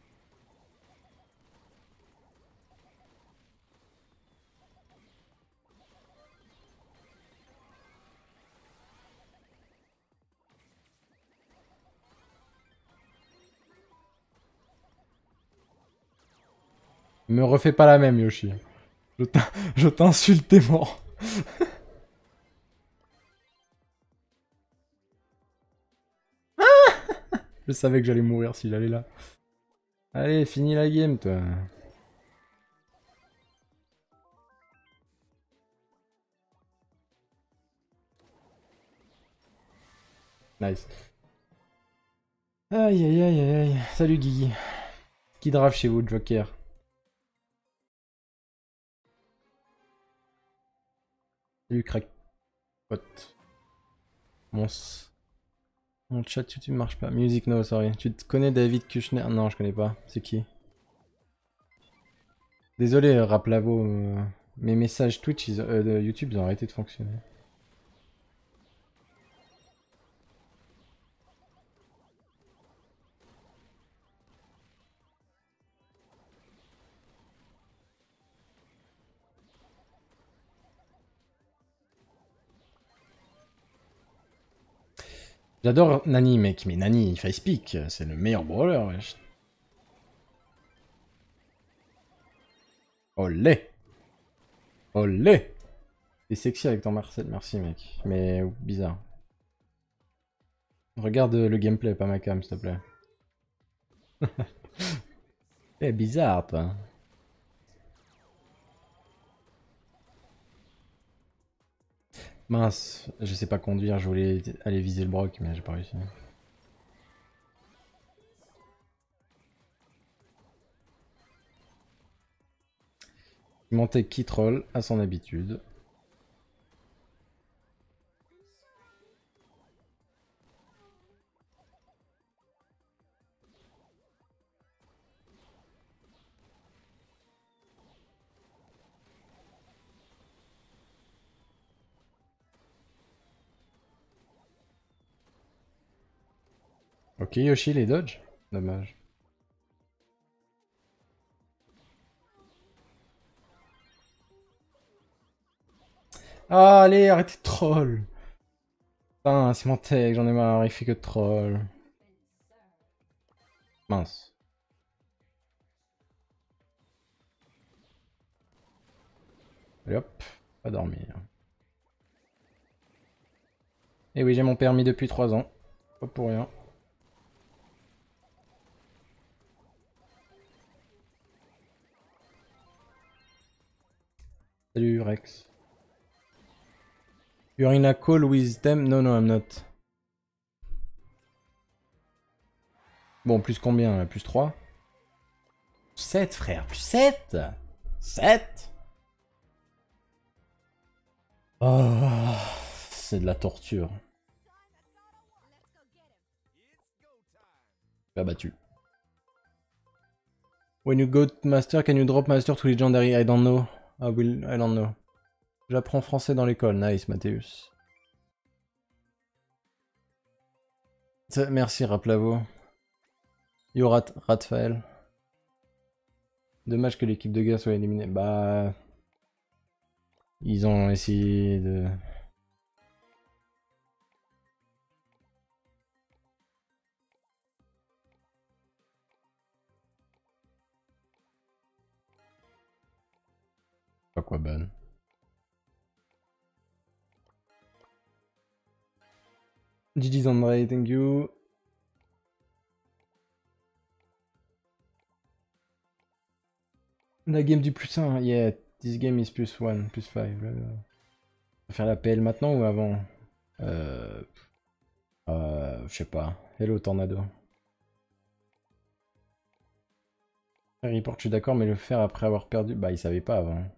Me refais pas la même Yoshi. Je t'insulte, t'es mort. Je savais que j'allais mourir s'il allait là. Allez, finis la game toi. Nice. Aïe aïe aïe aïe aïe. Salut Guigui. Qui draft chez vous, Joker? Salut Crackpot. Mon, mon chat YouTube marche pas. Music no, sorry. Tu te connais David Kushner? Non, je connais pas. C'est qui? Désolé, Raplavo. Mes messages Twitch, de YouTube, ils ont arrêté de fonctionner. J'adore Nani, mec, mais Nani, il face speak, c'est le meilleur brawler, wesh. Olé! Olé! T'es sexy avec ton Marcel, merci, mec. Mais bizarre. Regarde le gameplay, pas ma cam, s'il te plaît. Eh, bizarre, toi. Mince, je sais pas conduire, je voulais aller viser le broc, mais j'ai pas réussi. Monter qui troll à son habitude. Ok, Yoshi, les dodge. Dommage. Ah, allez, arrêtez de troll. Putain, c'est mon tech, j'en ai marre, il fait que de troll. Mince. Allez hop, pas dormir. Et oui, j'ai mon permis depuis 3 ans. Pas pour rien. Salut Rex. You're in a call with them? No, no, I'm not. Bon, plus combien? Plus 3? 7, frère, plus 7. 7. Oh, c'est de la torture. Pas battu. When you go to master, can you drop master to legendary? I don't know. I don't know. J'apprends français dans l'école. Nice, Mathéus. Merci, Raplavo. Yo, Ratfael. Dommage que l'équipe de gars soit éliminée. Bah... Ils ont essayé de... Pas quoi ban. GG's André, thank you. La game du plus 1, yeah. This game is plus 1, plus 5. On va faire l'appel maintenant ou avant? Je sais pas. Hello Tornado. Report, je suis d'accord, mais le faire après avoir perdu... Bah, il savait pas avant.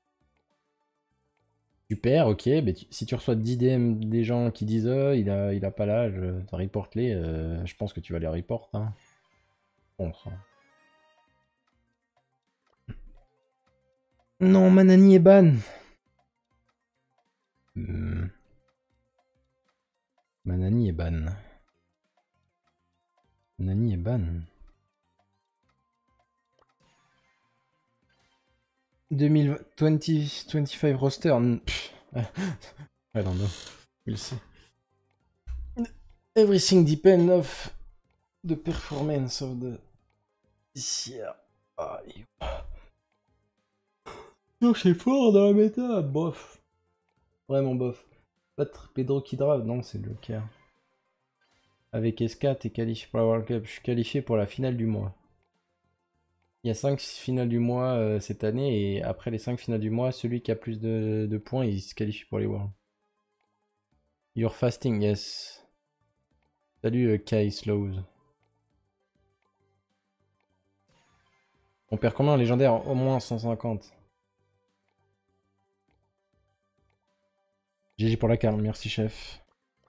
Super, ok, mais si tu reçois 10 DM des gens qui disent il a pas l'âge, reporte-les, je pense que tu vas les report. Hein. Bon, ça. Non, Manani est ban. Manani est ban. Manani est ban. 2025 roster. I don't know. We'll see. Everything depends of the performance of the this year. Non, c'est fort dans la méta. Bof. Vraiment bof. Battre Pedro Kidra, non, c'est le Joker. Avec SK, t'es qualifié pour la World Cup. Je suis qualifié pour la finale du mois. Il y a 5 finales du mois cette année, et après les 5 finales du mois, celui qui a plus de points, il se qualifie pour les Worlds. You're fasting, yes. Salut Kai Slows. On perd combien en légendaire? Au moins 150. GG pour la carte, merci chef.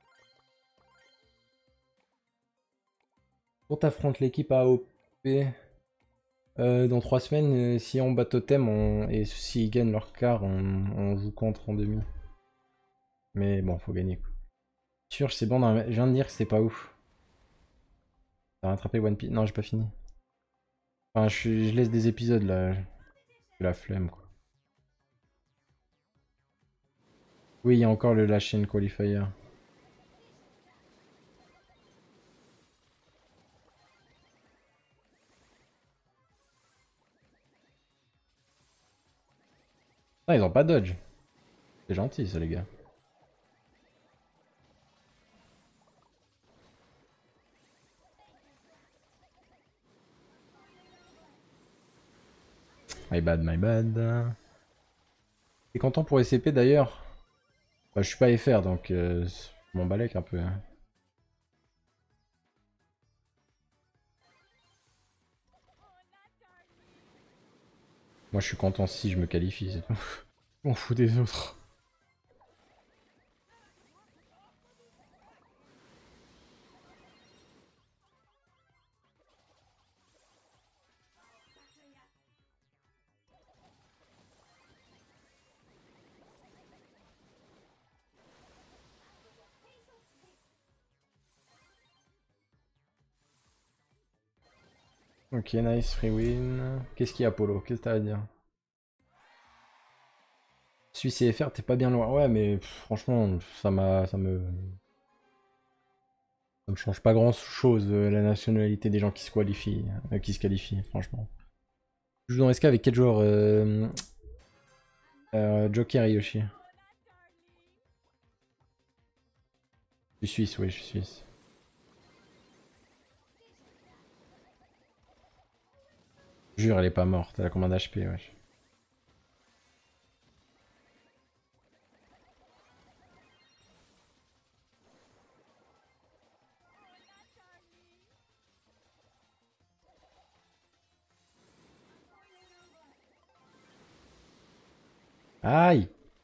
Quand t'affrontes l'équipe AOP dans 3 semaines, si on bat Totem et s'ils gagnent leur quart, on joue contre en demi. Mais bon, faut gagner. Sûr, c'est bon, je viens de dire que c'était pas ouf. T'as rattrapé One Piece? Non, j'ai pas fini. Enfin, je laisse des épisodes là. J'ai la flemme quoi. Oui, il y a encore le Last Chain Qualifier. Ah, ils ont pas dodge. C'est gentil ça, les gars. My bad, my bad. T'es content pour SCP d'ailleurs? Bah, je suis pas FR donc je m'en balèque un peu. Hein. Moi je suis content si je me qualifie, c'est tout. Je m'en fous des autres. Ok, nice, free win. Qu'est-ce qu'il y a, Polo? Qu'est-ce que t'as à dire? Suisse et FR, t'es pas bien loin. Ouais, mais franchement, ça me change pas grand-chose, la nationalité des gens qui se qualifient, franchement. Je joue dans SK avec quel joueur Joker et Yoshi. Je suis suisse, oui, je suis suisse. Jure, elle est pas morte, elle a combien d'HP, wesh. Aïe!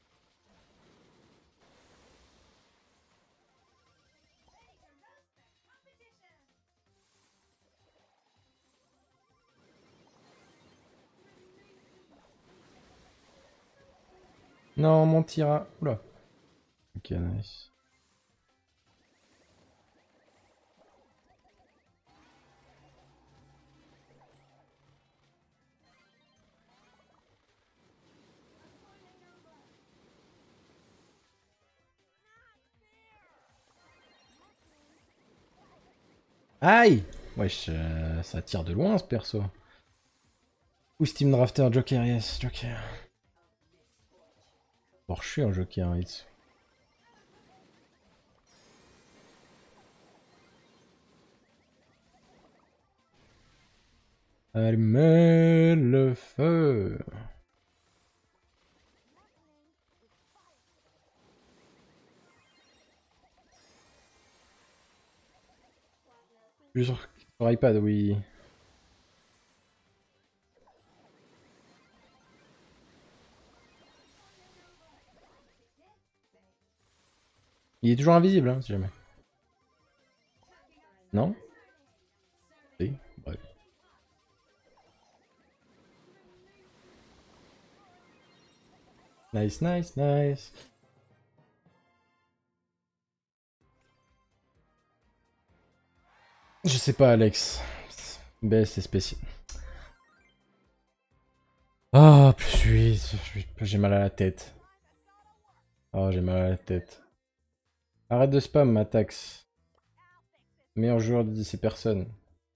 Non, mon tira. Oula. Ok, nice. Aïe! Wesh, ça tire de loin ce perso. Ou Steam Drafter, Joker, yes, Joker. Bon, je suis un Joker, it's. Allumez le feu. Juste sur iPad, oui. Il est toujours invisible, hein, si jamais. Non? Si, bref. Nice, nice, nice. Je sais pas, Alex. BS, c'est spécial. Ah, plus 8. J'ai mal à la tête. Ah, j'ai mal à la tête. Arrête de spam, Matax. Meilleur joueur de ces personnes.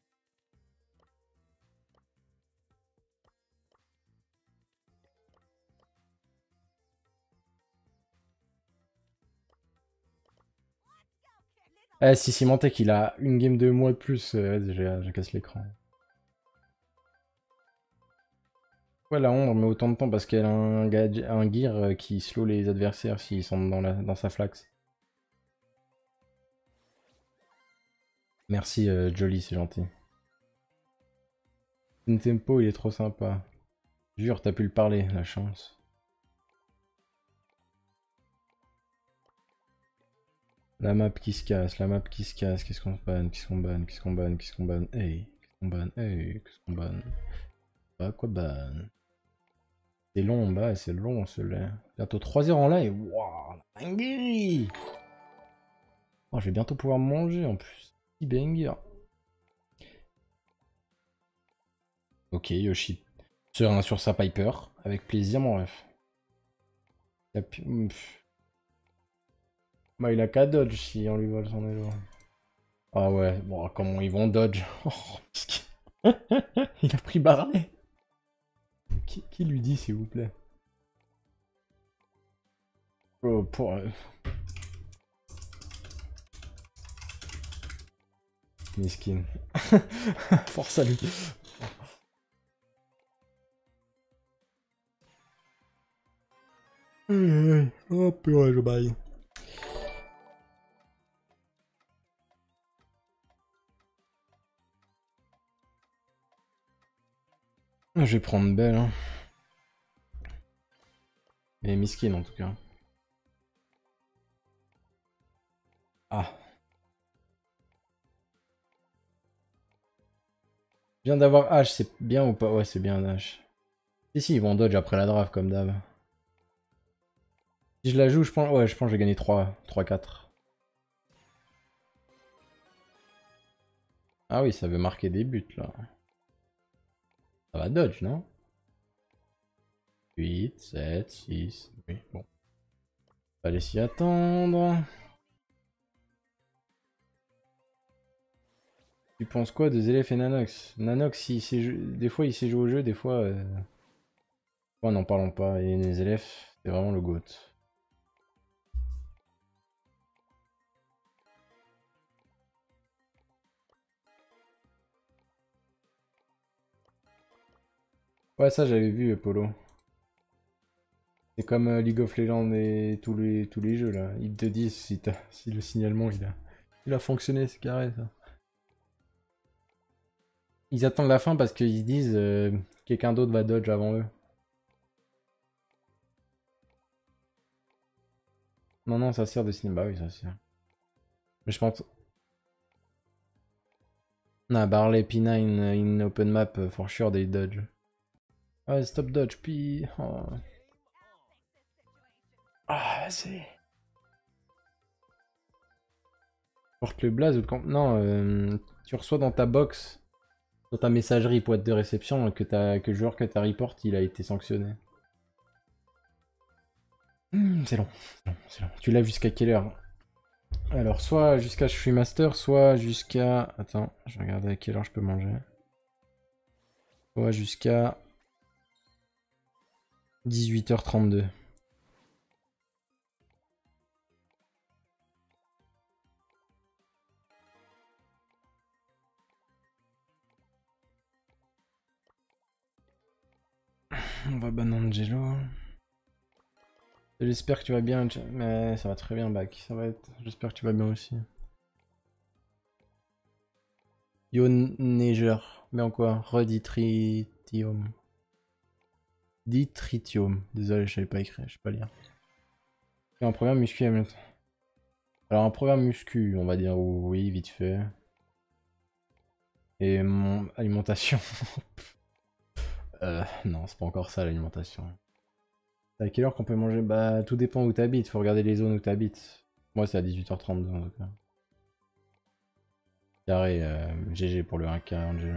Eh, si Symantec, il a une game de moi de plus, vas-y, je casse l'écran. Ouais, la ombre met autant de temps parce qu'elle a un gear qui slow les adversaires s'ils sont dans sa flax. Merci, Jolly, c'est gentil. Tempo, il est trop sympa. Jure, t'as pu le parler, la chance. La map qui se casse, la map qui se casse, qu'est-ce qu'on banne, qu'est-ce qu'on banne, qu'est-ce qu'on banne, qu'est-ce qu'on banne, hey, qu'est-ce qu'on banne, hey, qu'est-ce qu'on banne. Pas quoi banne. C'est long, bah c'est long celui-là. Bientôt 3 heures en live, waouh, la dinguerie. Oh, je vais bientôt pouvoir manger en plus. Petit banger. Ok, Yoshi. Serein sur sa Piper. Avec plaisir, mon ref. Bah, il a qu'à dodge si on lui vole son elo. Ah ouais, bon, comment ils vont dodge. Oh, il a pris Barley. Qui lui dit, s'il vous plaît? Oh, Miskin. Force à lui. Oh purée, je baille. Je vais prendre Belle. Hein. Et Miskin en tout cas. Ah. Je viens d'avoir H, c'est bien ou pas? Ouais, c'est bien H. Si, ils vont dodge après la draft comme d'hab. Si je la joue, je pense, ouais, je pense que je vais gagner 3-4. Ah oui, ça veut marquer des buts là. Ça va dodge, non? 8, 7, 6. Oui, bon. Fallait s'y attendre. Tu penses quoi de Zélef et Nanox? Nanox, des fois il sait jouer au jeu, des fois... Oh, n'en parlons pas. Et les élèves, c'est vraiment le GOAT. Ouais, ça j'avais vu, Polo. C'est comme League of Legends et tous les jeux là. Ils te disent si le signalement il a fonctionné, c'est carré ça. Ils attendent la fin parce qu'ils se disent quelqu'un d'autre va dodge avant eux. Non, non, ça sert de cinéma. Bah oui, ça sert. Mais je pense. Nah, Barley P9 in open map for sure they dodge. Ah, stop dodge, puis. Oh. Ah, vas-y. Porte le blaze ou le camp. Non, tu reçois dans ta box, dans ta messagerie boîte de réception, que le joueur que t'as report, il a été sanctionné. C'est long, c'est long, c'est long. Tu l'as jusqu'à quelle heure? Alors, soit jusqu'à je suis master, soit jusqu'à... Attends, je vais regarder à quelle heure je peux manger. Soit jusqu'à 18h32. On va ban Angelo. J'espère que tu vas bien, mais ça va très bien, Bac. Ça va être... J'espère que tu vas bien aussi. Yo Neger, mais en quoi? Reditritium. Ditritium. Désolé, je savais pas écrire, je sais pas lire. Et un programme muscu. Alors un programme muscu, on va dire oui, vite fait. Et mon alimentation. Non, c'est pas encore ça l'alimentation. À quelle heure qu'on peut manger? Bah tout dépend où t'habites, faut regarder les zones où t'habites. Moi c'est à 18h32 en tout cas. Carré, GG pour le 1K Angelo.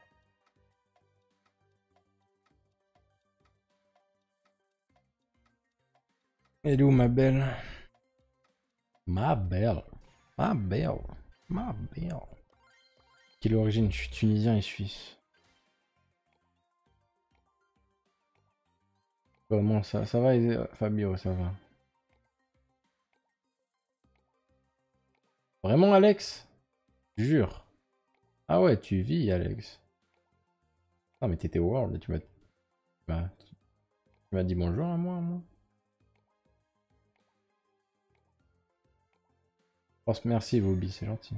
Hello ma belle. Ma belle. Ma belle. Ma belle. Quelle origine? Je suis tunisien et suisse. Comment ça va Fabio, ça va. Vraiment Alex? Jure. Ah ouais, tu vis Alex. Ah mais t'étais au World, m'as- tu m'as dit bonjour à moi. Oh, merci Vobi, c'est gentil.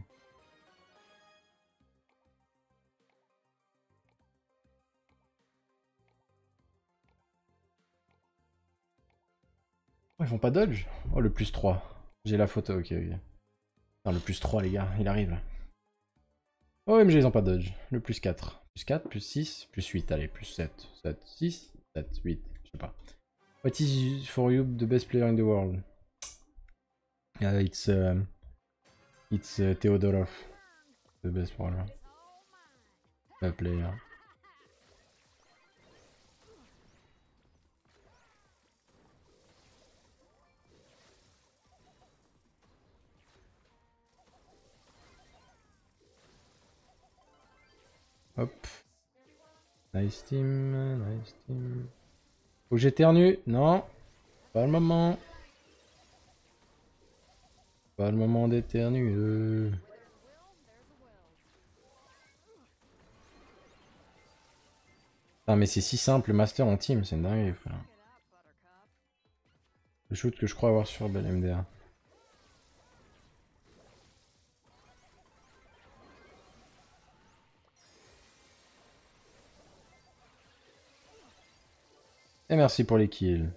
Oh, ils font pas dodge? Oh, le plus 3. J'ai la photo, ok. Non, le plus 3, les gars, il arrive là. Oh, MG, ils ont pas dodge. Le plus 4. Plus 4, plus 6, plus 8. Allez, plus 7. 7, 6, 7, 8. Je sais pas. What is for you the best player in the world? It's Theodorov. The best player. The player. Hop. Nice team, nice team. Faut que j'éternue. Non, pas le moment. Pas le moment d'éternuer. Putain, mais c'est si simple le master en team, c'est dingue, frère. Le shoot que je crois avoir sur Bel MDA. Et merci pour les kills.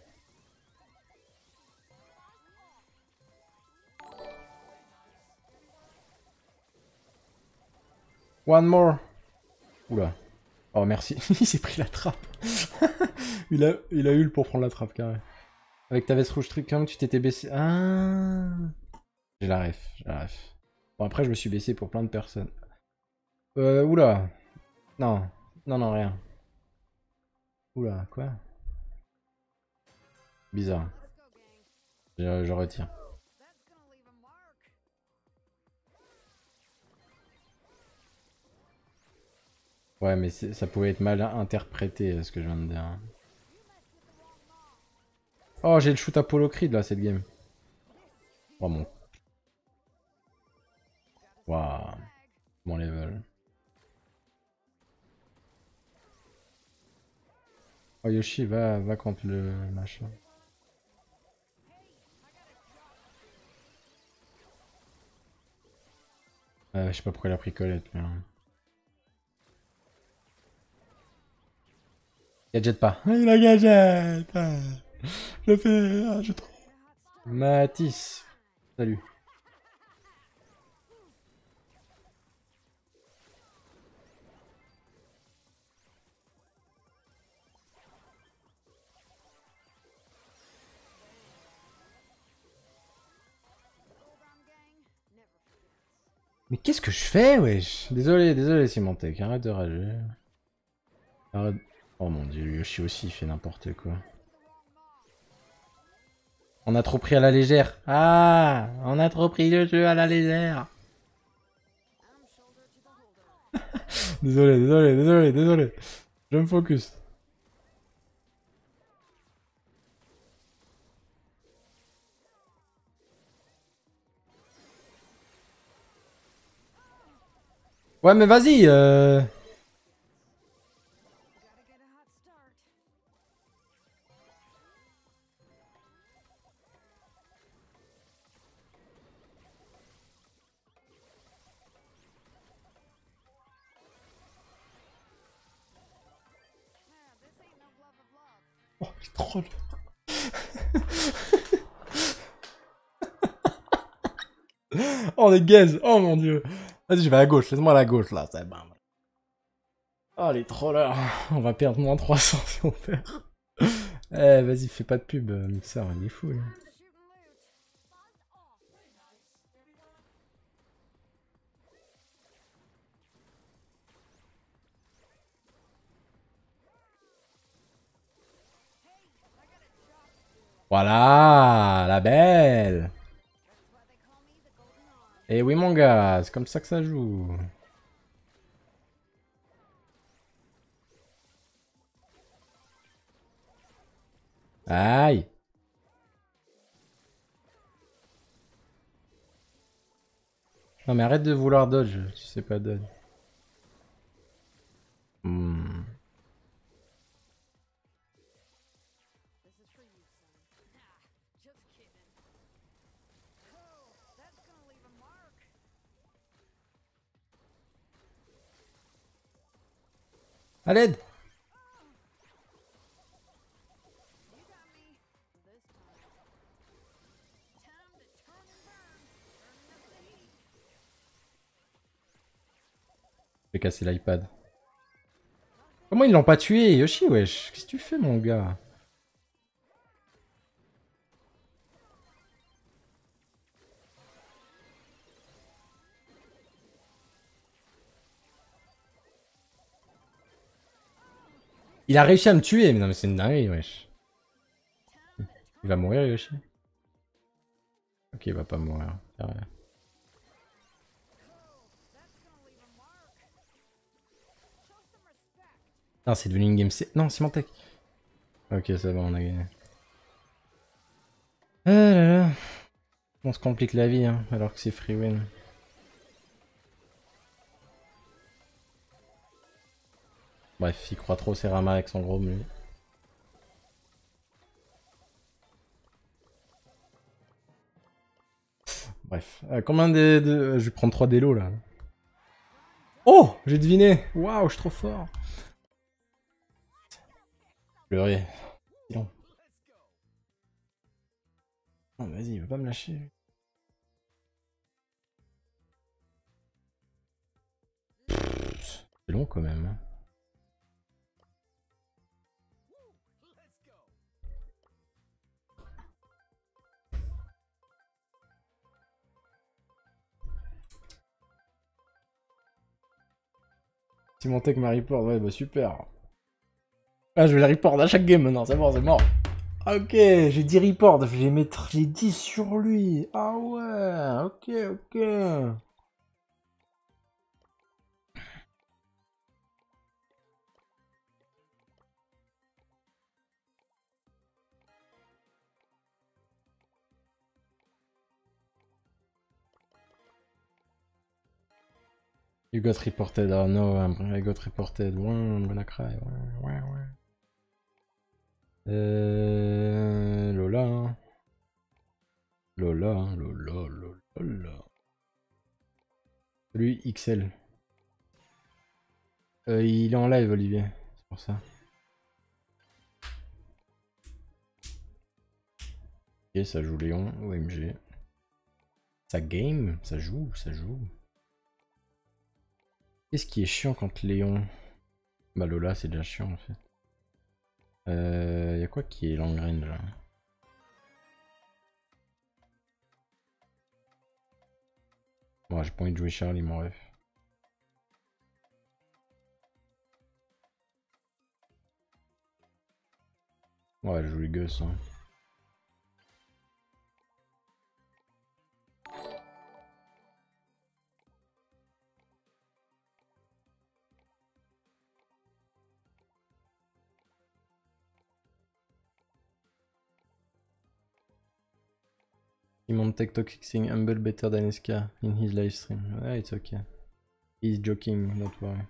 One more. Oula. Oh merci. Il s'est pris la trappe. il a eu le pour prendre la trappe carré. Avec ta veste rouge truc, comme tu t'étais baissé. Ah. J'ai la ref, j'ai la ref. Bon après je me suis baissé pour plein de personnes. Oula. Non. Non, non, rien. Oula, quoi? Bizarre. Je retire. Ouais, mais ça pouvait être mal interprété ce que je viens de dire. Oh, j'ai le shoot Apollo Creed là, cette game. Oh mon. Waouh. Mon level. Oh Yoshi, va contre le machin. Je sais pas pourquoi il a pris Colette, mais. Gadget pas. Il a gadget. Je fais. Je trouve. Matisse. Salut. Mais qu'est-ce que je fais, wesh? Désolé Symantec, arrête de rager. Arrête. Oh mon dieu, Yoshi aussi il fait n'importe quoi. On a trop pris à la légère. Ah, on a trop pris le jeu à la légère. Désolé. Je me focus. Ouais, mais vas-y. Oh, il troll. Oh, les gaze. Oh mon dieu. Vas-y, je vais à gauche. Laisse-moi à la gauche là. C'est bon. Oh, les trollers. On va perdre moins 300 si on perd. Eh, vas-y, fais pas de pub, Mixer. Il est fou, là. Voilà, la belle. Eh oui mon gars, c'est comme ça que ça joue. Aïe. Non mais arrête de vouloir dodge, tu sais pas dodge. Hmm. À l'aide. J'ai cassé l'iPad. Comment ils l'ont pas tué, Yoshi, wesh? Qu'est-ce que tu fais mon gars? Il a réussi à me tuer, mais non mais c'est une dinguerie, wesh. Il va mourir, Yoshi? Ok, il va pas mourir. Non, c'est devenu une game C. Non, c'est mon tech. Ok, c'est bon, on a gagné. Ah là là. On se complique la vie, hein, alors que c'est free win. Bref, il croit trop Serama avec son gros lui. Bref. Combien je vais prendre 3 délos là. Oh, j'ai deviné. Waouh, je suis trop fort. Pleurer. Non. Non, vas-y, il va pas me lâcher. C'est long quand même. Hein. Symantec m'a report, ouais, bah super. Ah, je vais la report à chaque game maintenant, c'est bon, c'est mort. Ok, j'ai dit report, je vais mettre les 10 sur lui. Ah ouais, ok, ok. You got reported, oh no, I got reported. I'm gonna cry, ouais. Lola, hein. Lola, hein, Lola. Lui, XL. Il est en live, Olivier, c'est pour ça. Ok, ça joue Léon, OMG. Ça game, ça joue. Qu'est-ce qui est chiant quand Léon... Bah Lola, c'est déjà chiant en fait. Y'a quoi qui est long range là? Bon, j'ai pas envie de jouer Charlie, mon ref. Ouais, je joue les Gus, hein. Simon Tech Toxic Humble better than SK in his live stream. Yeah, it's okay. He's joking, don't worry.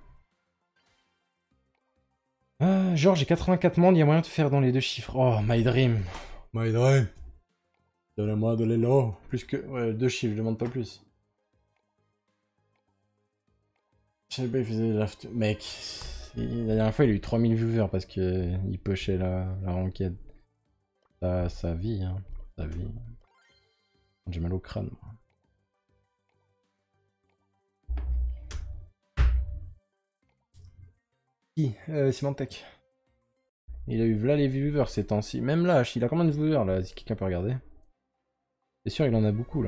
Genre, j'ai 84 mondes, y'a moyen de faire dans les deux chiffres. Oh, my dream. My dream. Donnez-moi de l'élo. Plus que. Ouais, deux chiffres, je demande pas plus. Je sais pas, il faisait l'after. Mec, la dernière fois, il a eu 3000 viewers parce que il pushait la ranked. Sa vie, hein. Sa vie. J'ai mal au crâne, moi. Qui Symantec. Il a eu v'là les viewers ces temps-ci. Même là, il a combien de viewers là si quelqu'un peut regarder? C'est sûr, il en a beaucoup là.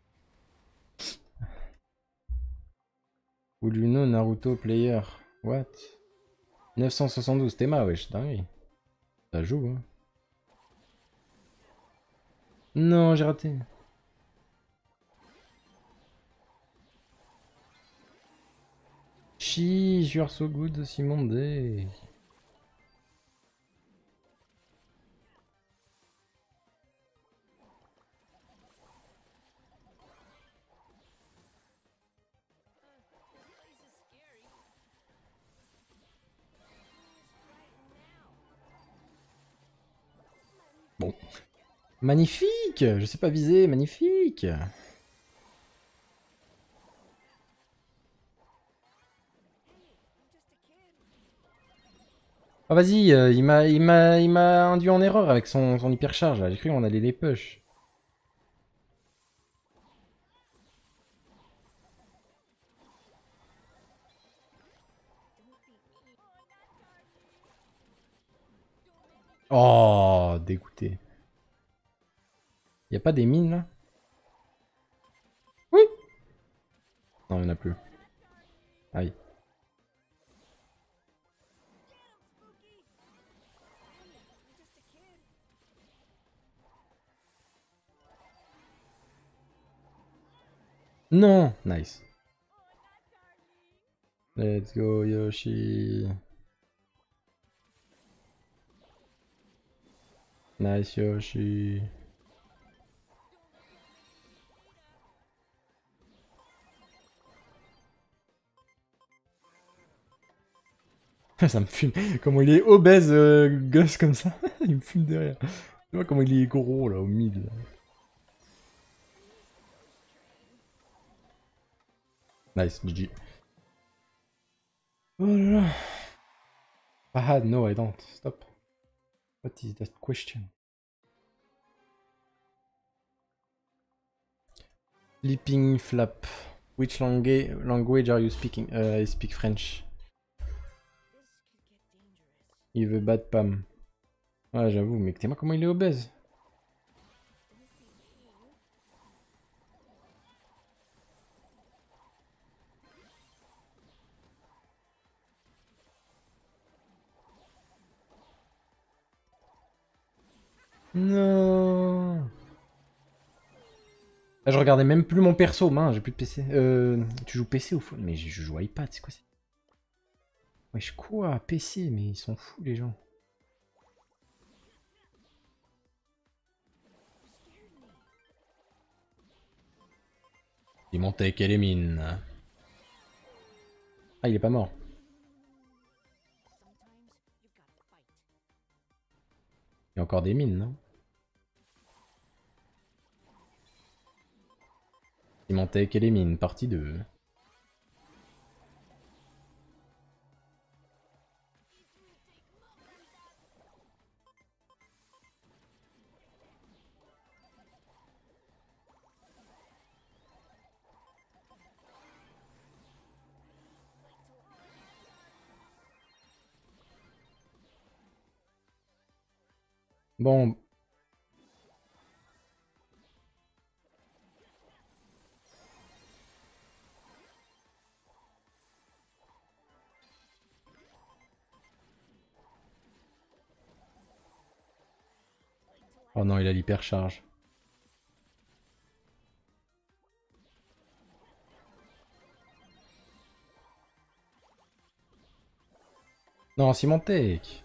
Uluno Naruto Player. What? 972, Théma, wesh, dingue. Ça joue, hein. Non, j'ai raté. Sheesh, you are so good, Simon D. Bon. Magnifique! Je sais pas viser, magnifique! Ah vas-y, il m'a induit en erreur avec son hypercharge là. J'ai cru qu'on allait les push. Oh, dégoûté. Y a pas des mines là? Oui! Non, il n'y en a plus. Aïe. Non! Nice. Let's go, Yoshi. Nice, Yoshi. Ça me fume. Comment il est obèse, Gus, comme ça. Il me fume derrière. Tu vois comment il est gros, là, au mid. Là. Nice, GG. Oh là là. Ah, no, I don't. Stop. What is that question? Sleeping flap. Which language are you speaking? I speak French. Il veut battre Pam. Ouais, j'avoue, mais t'es moi comment il est obèse. Non. Là, je regardais même plus mon perso, mince, j'ai plus de PC. Tu joues PC ou phone? Mais je joue iPad, c'est quoi ça? Wesh quoi? PC, mais ils sont fous les gens. Il montait avec les mines. Ah, il est pas mort. Il y a encore des mines, non? Il montait avec les mines, partie 2. Bon. Oh non, il a l'hypercharge. Non, Symantec.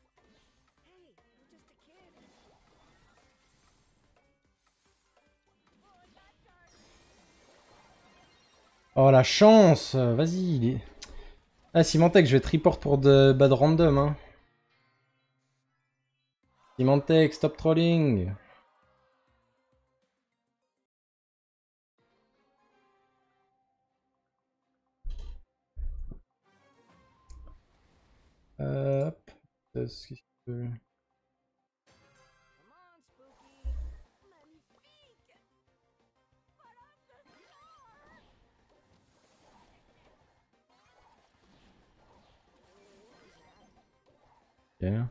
Oh la chance. Vas-y. Ah, Symantec, je vais te report pour de bad random. Hein. Symantec, stop trolling. Hop. Qu'est-ce que... Ok.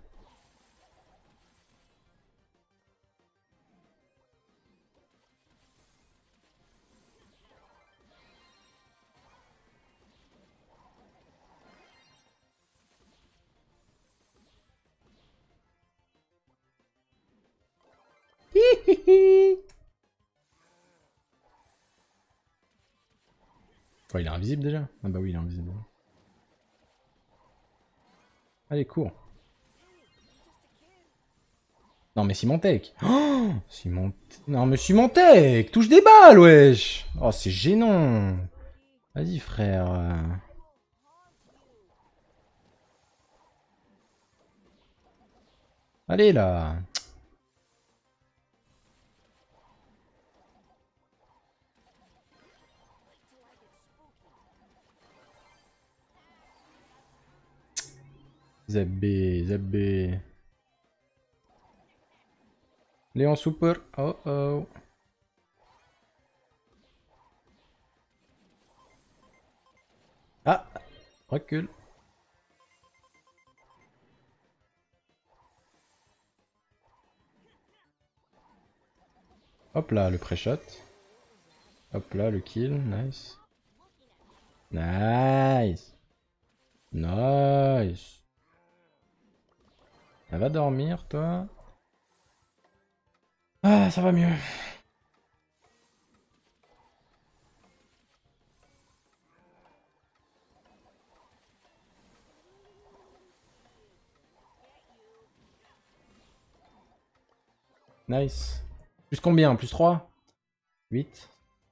Oh, il est invisible déjà? Ah bah oui, il est invisible. Allez, cours. Non mais Symantec. Oh Non mais Symantec, touche des balles, wesh. Oh, c'est gênant. Vas-y, frère. Allez, là. Zabbé, zabbé. Léon Super. Oh oh. Ah, recule. Hop là, le pré-shot. Hop là, le kill. Nice. Nice. Nice. Elle va dormir, toi. Ah, ça va mieux. Nice. Plus combien? Plus 3? 8.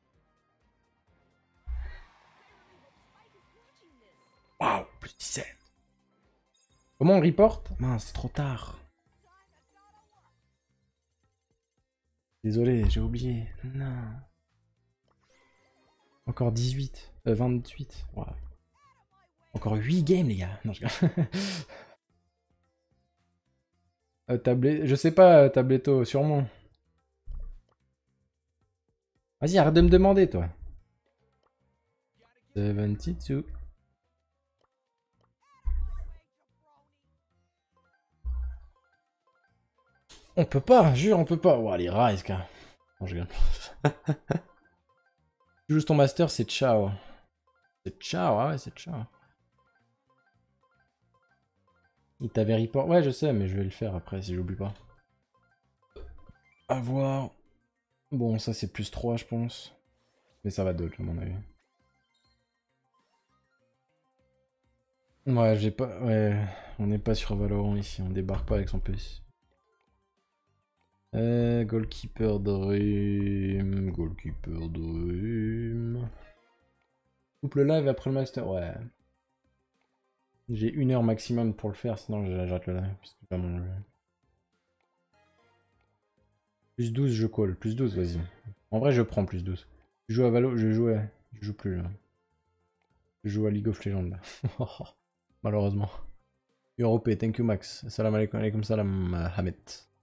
Waouh, plus 17. Comment on reporte? Mince, c'est trop tard. Désolé, j'ai oublié. Non. Encore 18. 28. Wow. Encore 8 games, les gars. Non, je... Je sais pas, Tabletto, sûrement. Vas-y, arrête de me demander, toi. 72. On peut pas, jure, on peut pas. Oh, allez, rise, gars. Non, je rigole. Tu joues ton master, c'est ciao. C'est ciao, ah ouais, c'est ciao. Il t'avait report. Ouais, je sais, mais je vais le faire après si j'oublie pas. À voir. Bon, ça c'est plus 3 je pense. Mais ça va dodge à mon avis. Ouais, j'ai pas. Ouais, on n'est pas sur Valorant ici, on débarque pas avec son PC. Goalkeeper Dream. Goalkeeper Dream. Coupe le live après le master. Ouais. J'ai 1 heure maximum pour le faire, sinon j'arrête le live. Parce que c'est pas mon jeu. Plus 12, je call. Plus 12, vas-y. En vrai, je prends plus 12. Je joue à Valo, je joue, ouais. Je joue plus là. Je joue à League of Legends là. Malheureusement. Europé, thank you Max. Salam alaikum, alaikum salam Hamed.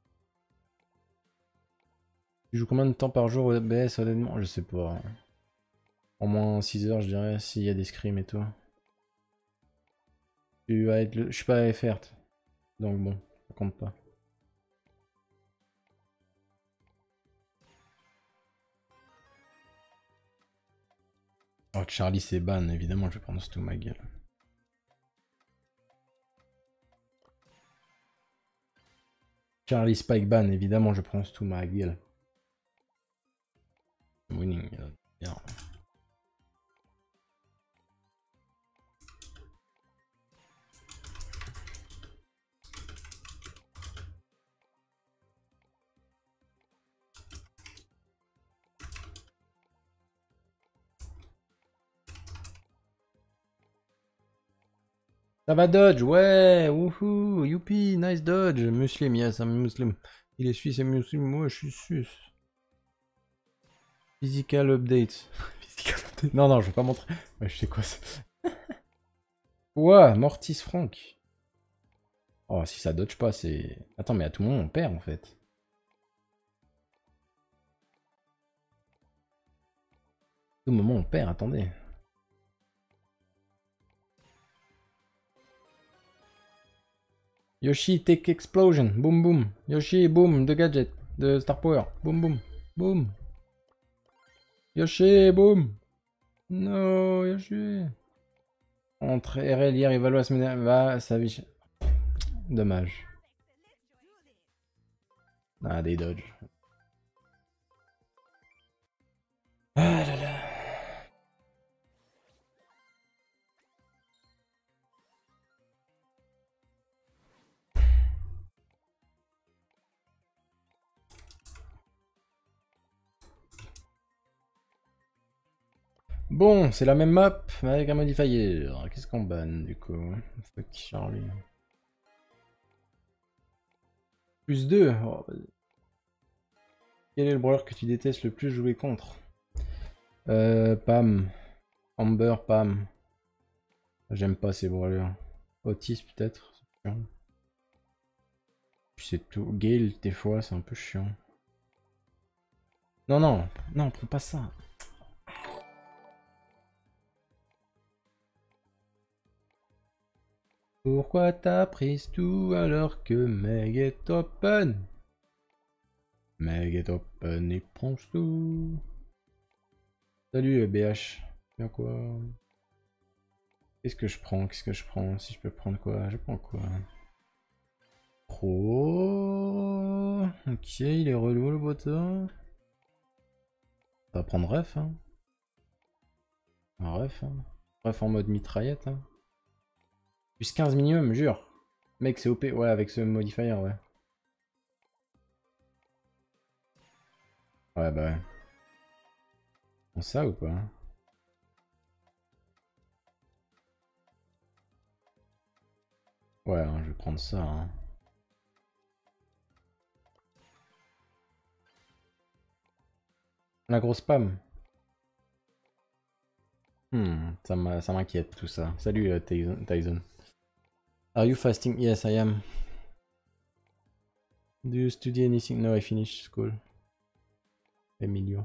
Tu joues combien de temps par jour au BS honnêtement? Je sais pas. Au moins 6 heures je dirais, s'il y a des scrims et tout. Tu vas être le... Je suis pas à FR, donc bon, ça compte pas. Oh Charlie c'est ban, évidemment je vais prendre tout ma gueule. Charlie Spike ban, évidemment je prends tout ma gueule. Winning, bien. Ça va dodge, ouais, wouhou, youpi, nice dodge. Muslim, yes, I'm Muslim. Il est suisse et muslim, moi je suis suisse. Physical update. Physical update. Non, non, je vais pas montrer. Ouais, je sais quoi ça. Ouah, Mortis Frank. Oh, si ça dodge pas, c'est... Attends, mais à tout moment, on perd, en fait. À tout moment, on perd, attendez. Yoshi, take explosion. Boum, boum. Yoshi, boum, de gadget. De Star Power. Boum, boum. Boum. Yoshi, boum. No, Yoshi. Entre RL hier et Valo la semaine... Va, sa vie... Dommage. Ah, des dodges. Ah là là. Bon, c'est la même map, mais avec un modifier. Qu'est-ce qu'on banne, du coup? Fuck Charlie. Plus 2. Oh, quel est le brawler que tu détestes le plus jouer contre? Pam. Amber, Pam. J'aime pas ces brawlers. Otis, peut-être. Puis c'est tout. Gale, des fois, c'est un peu chiant. Non, non, non, prends pas ça. Pourquoi t'as pris tout alors que Meg est open? Meg est open et prend tout. Salut BH. Bien quoi? Qu'est-ce que je prends? Qu'est-ce que je prends? Si je peux prendre quoi? Je prends quoi? Pro. Ok, il est relou le bottom. On va prendre ref, hein. Un ref, hein. Ref en mode mitraillette, hein. Plus 15 minimum, jure. Mec, c'est OP. Ouais, avec ce modifier, ouais. Ouais, bah ouais. On ça ou pas? Ouais, hein, je vais prendre ça, hein. La grosse spam. Ça m'inquiète tout ça. Salut Tyson. Are you fasting? Yes, I am. Do you study anything? No, I finished school. Emilio.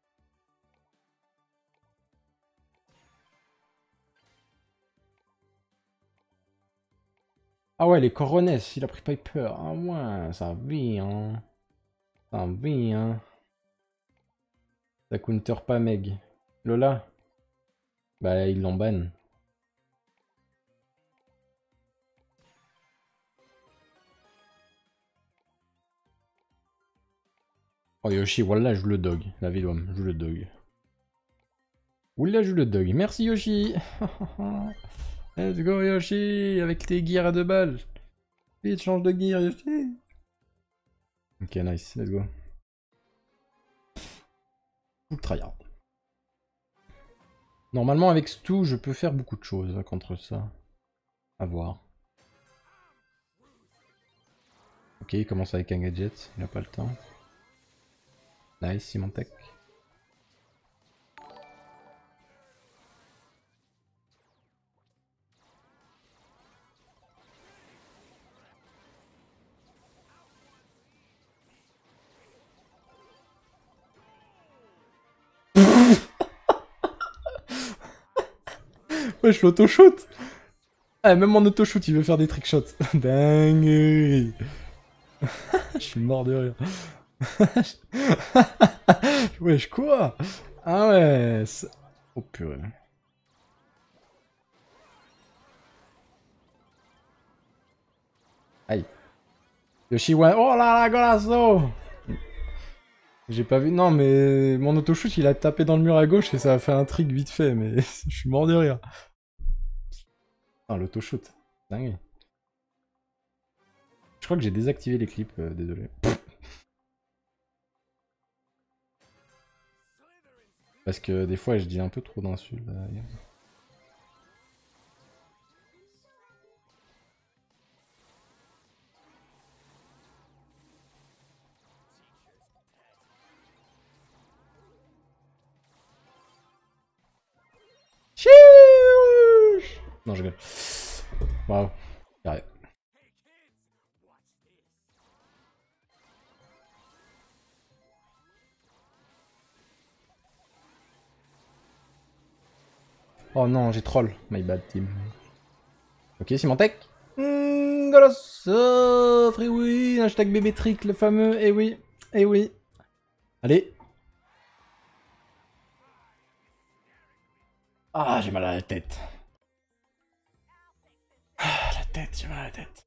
Ah ouais, les Coronets, il a pris Piper. Ah ouais, ça vit, hein. Ça vit, hein. Ça counter pas Meg. Lola? Bah, ils l'ont ban. Oh Yoshi, voilà, joue le dog. La Vélom, joue le dog. Oula, joue le dog. Merci Yoshi. Let's go Yoshi, avec tes gears à 2 balles. Vite, change de gear Yoshi. Ok, nice, let's go. Full tryhard. Normalement, avec Stu, je peux faire beaucoup de choses contre ça. À voir. Ok, il commence avec un gadget, il a pas le temps. Nice, Symantec. Ouais, je l'auto-shoot. Ah, même en auto-shoot, il veut faire des trickshots. Dingue. Je suis mort de rire. Wesh, quoi? Ah ouais. Oh purée. Aïe. Yoshi, ouais. Oh là là, golazo! J'ai pas vu. Non, mais mon auto-shoot, il a tapé dans le mur à gauche et ça a fait un trick vite fait, mais je suis mort de rire. Ah, l'auto-shoot. Dingue. Je crois que j'ai désactivé les clips, désolé. Parce que des fois, je dis un peu trop d'insultes. Chiouch. Non, je rigole. Waouh. Carré. Oh non, j'ai troll. My bad team. Ok, Symantec. Golosso, free win, hashtag bébé trick, le fameux. Eh oui, eh oui. Allez. Ah, j'ai mal à la tête. Ah, la tête, j'ai mal à la tête.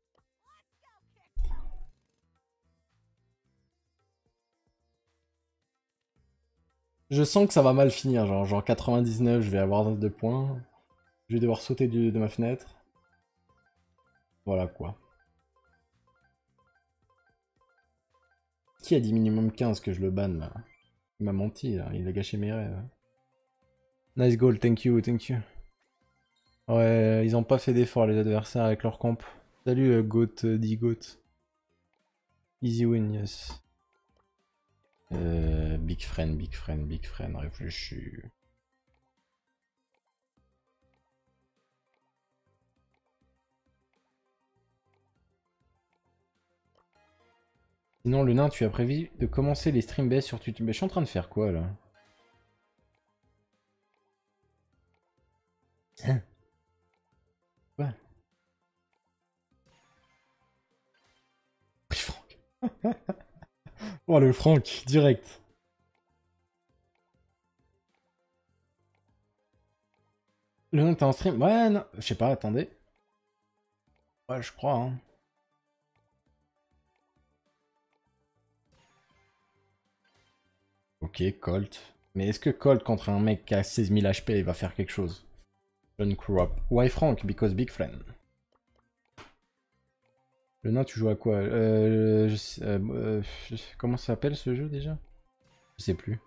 Je sens que ça va mal finir, genre 99, je vais avoir 2 points. Je vais devoir sauter de ma fenêtre. Voilà quoi. Qui a dit minimum 15 que je le banne là? Il m'a menti là, il a gâché mes rêves. Nice goal, thank you, thank you. Ouais, ils ont pas fait d'effort les adversaires avec leur comp. Salut Goat, dit Goat. Easy win, yes. Big friend, big friend, big friend, réfléchis. Sinon, le nain, tu as prévu de commencer les stream base sur YouTube. Mais je suis en train de faire quoi là? Hein? Quoi? Pris Franck. Oh le Franck, direct. Le nain, t'es en stream? Ouais, non. Je sais pas, attendez. Ouais, je crois, hein. Ok, Colt. Mais est-ce que Colt contre un mec qui a 16 000 HP, il va faire quelque chose? John Crop. Why Frank? Because big friend. Le nain, tu joues à quoi? Comment ça s'appelle ce jeu déjà? Je sais plus.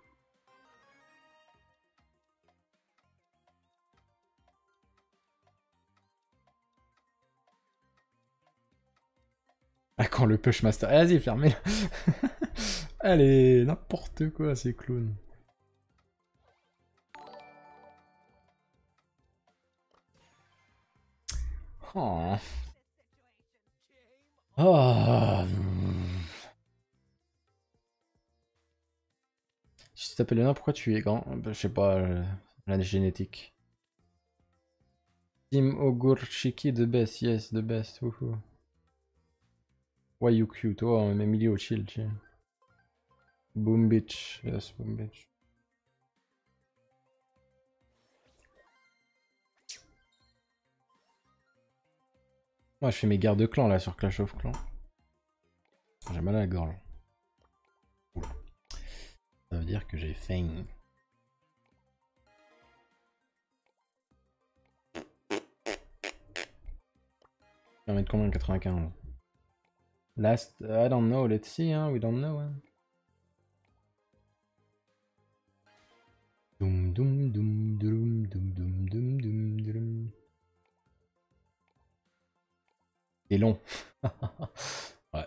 Ah, quand le push master. Ah, vas-y, fermez. Allez, n'importe quoi, ces clowns. Oh. Oh. Si tu t'appelles le nain, pourquoi tu es grand? Bah, je sais pas, la génétique. Team Ogurchiki, the best, yes, the best. Woohoo. Why you cute? Oh, Emilio, chill, chill. Boom bitch, yes, boom bitch. Moi, je fais mes guerres de clan là sur Clash of Clans. J'ai mal à la gorge. Oula. dire que j'ai faim. On va mettre combien? 95. Last, I don't know, let's see, hein, we don't know. Hein. Doum doum doum doum doum doum doum doum doum. C'est long. Ouais.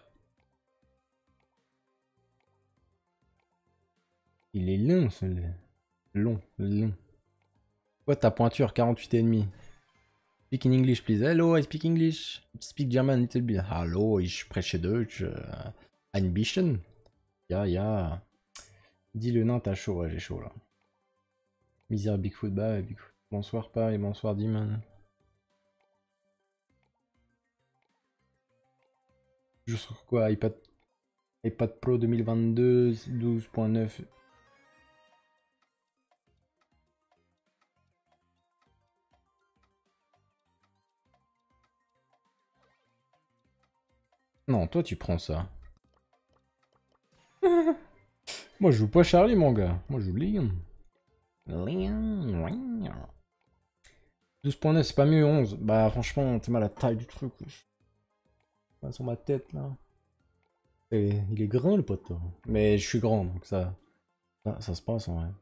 Il est long, celui-là. Long, long. Quoi ta pointure? 48,5. Speak in English, please. Hello, I speak English. Speak German a little bit. Hallo, ich spreche Deutsch. Ein bisschen. Ya. Dis le nain, t'as chaud, ouais, j'ai chaud là. Misère Bigfoot, bah, Bigfoot. Bonsoir, pas et bonsoir, Dimon. Je sur quoi? iPad Pro 2022, 12.9. Non, toi tu prends ça. Moi je joue pas Charlie, mon gars. Moi je joue Leon. 12.9, c'est pas mieux 11. Bah franchement, t'es mal la taille du truc. Pas sur ma tête là. Et il est grand le pote. Mais je suis grand donc ça se passe en vrai.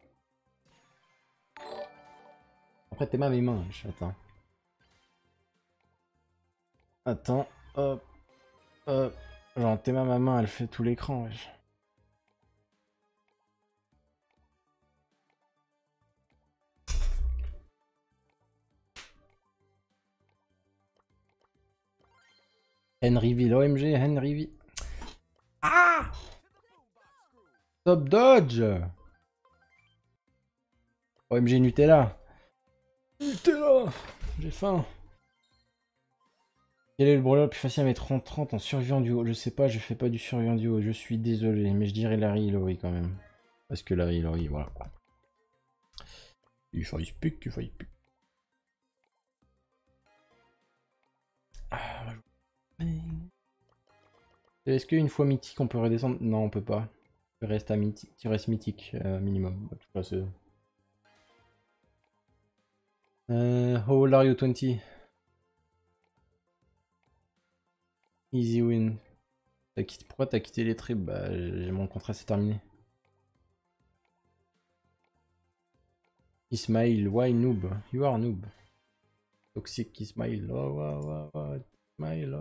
Après t'es mal mes mains. Attends. Attends. Hop. Hop. Genre t'es ma main, elle fait tout l'écran. Wesh. Henryville, OMG, Henryville. Ah! Top dodge! OMG Nutella. Nutella! J'ai faim. Quel est le brawler le plus facile à mettre en 30 en survivant duo? Je sais pas, je fais pas du survivant duo, je suis désolé, mais je dirais Larry Hilary quand même. Parce que Larry Hilary, voilà. Il faut speak, il faut speak. Est-ce qu'une fois mythique on peut redescendre? Non, on peut pas. Tu restes, tu restes mythique minimum. Bah, tout cas, how old are you? 20? Easy win. Pourquoi t'as quitté les tribes? Bah, mon contrat c'est terminé. Ismail, why noob? You are noob. Toxic Ismail. Oh. Ismail.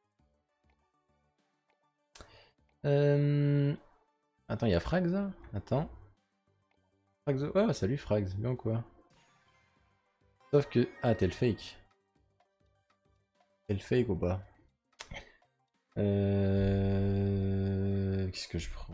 Attends, il y a Frags là? Attends. Frags. Oh, salut Frags, bien quoi? Sauf que. Ah, t'es le fake. T'es le fake ou pas? Qu'est-ce que je prends?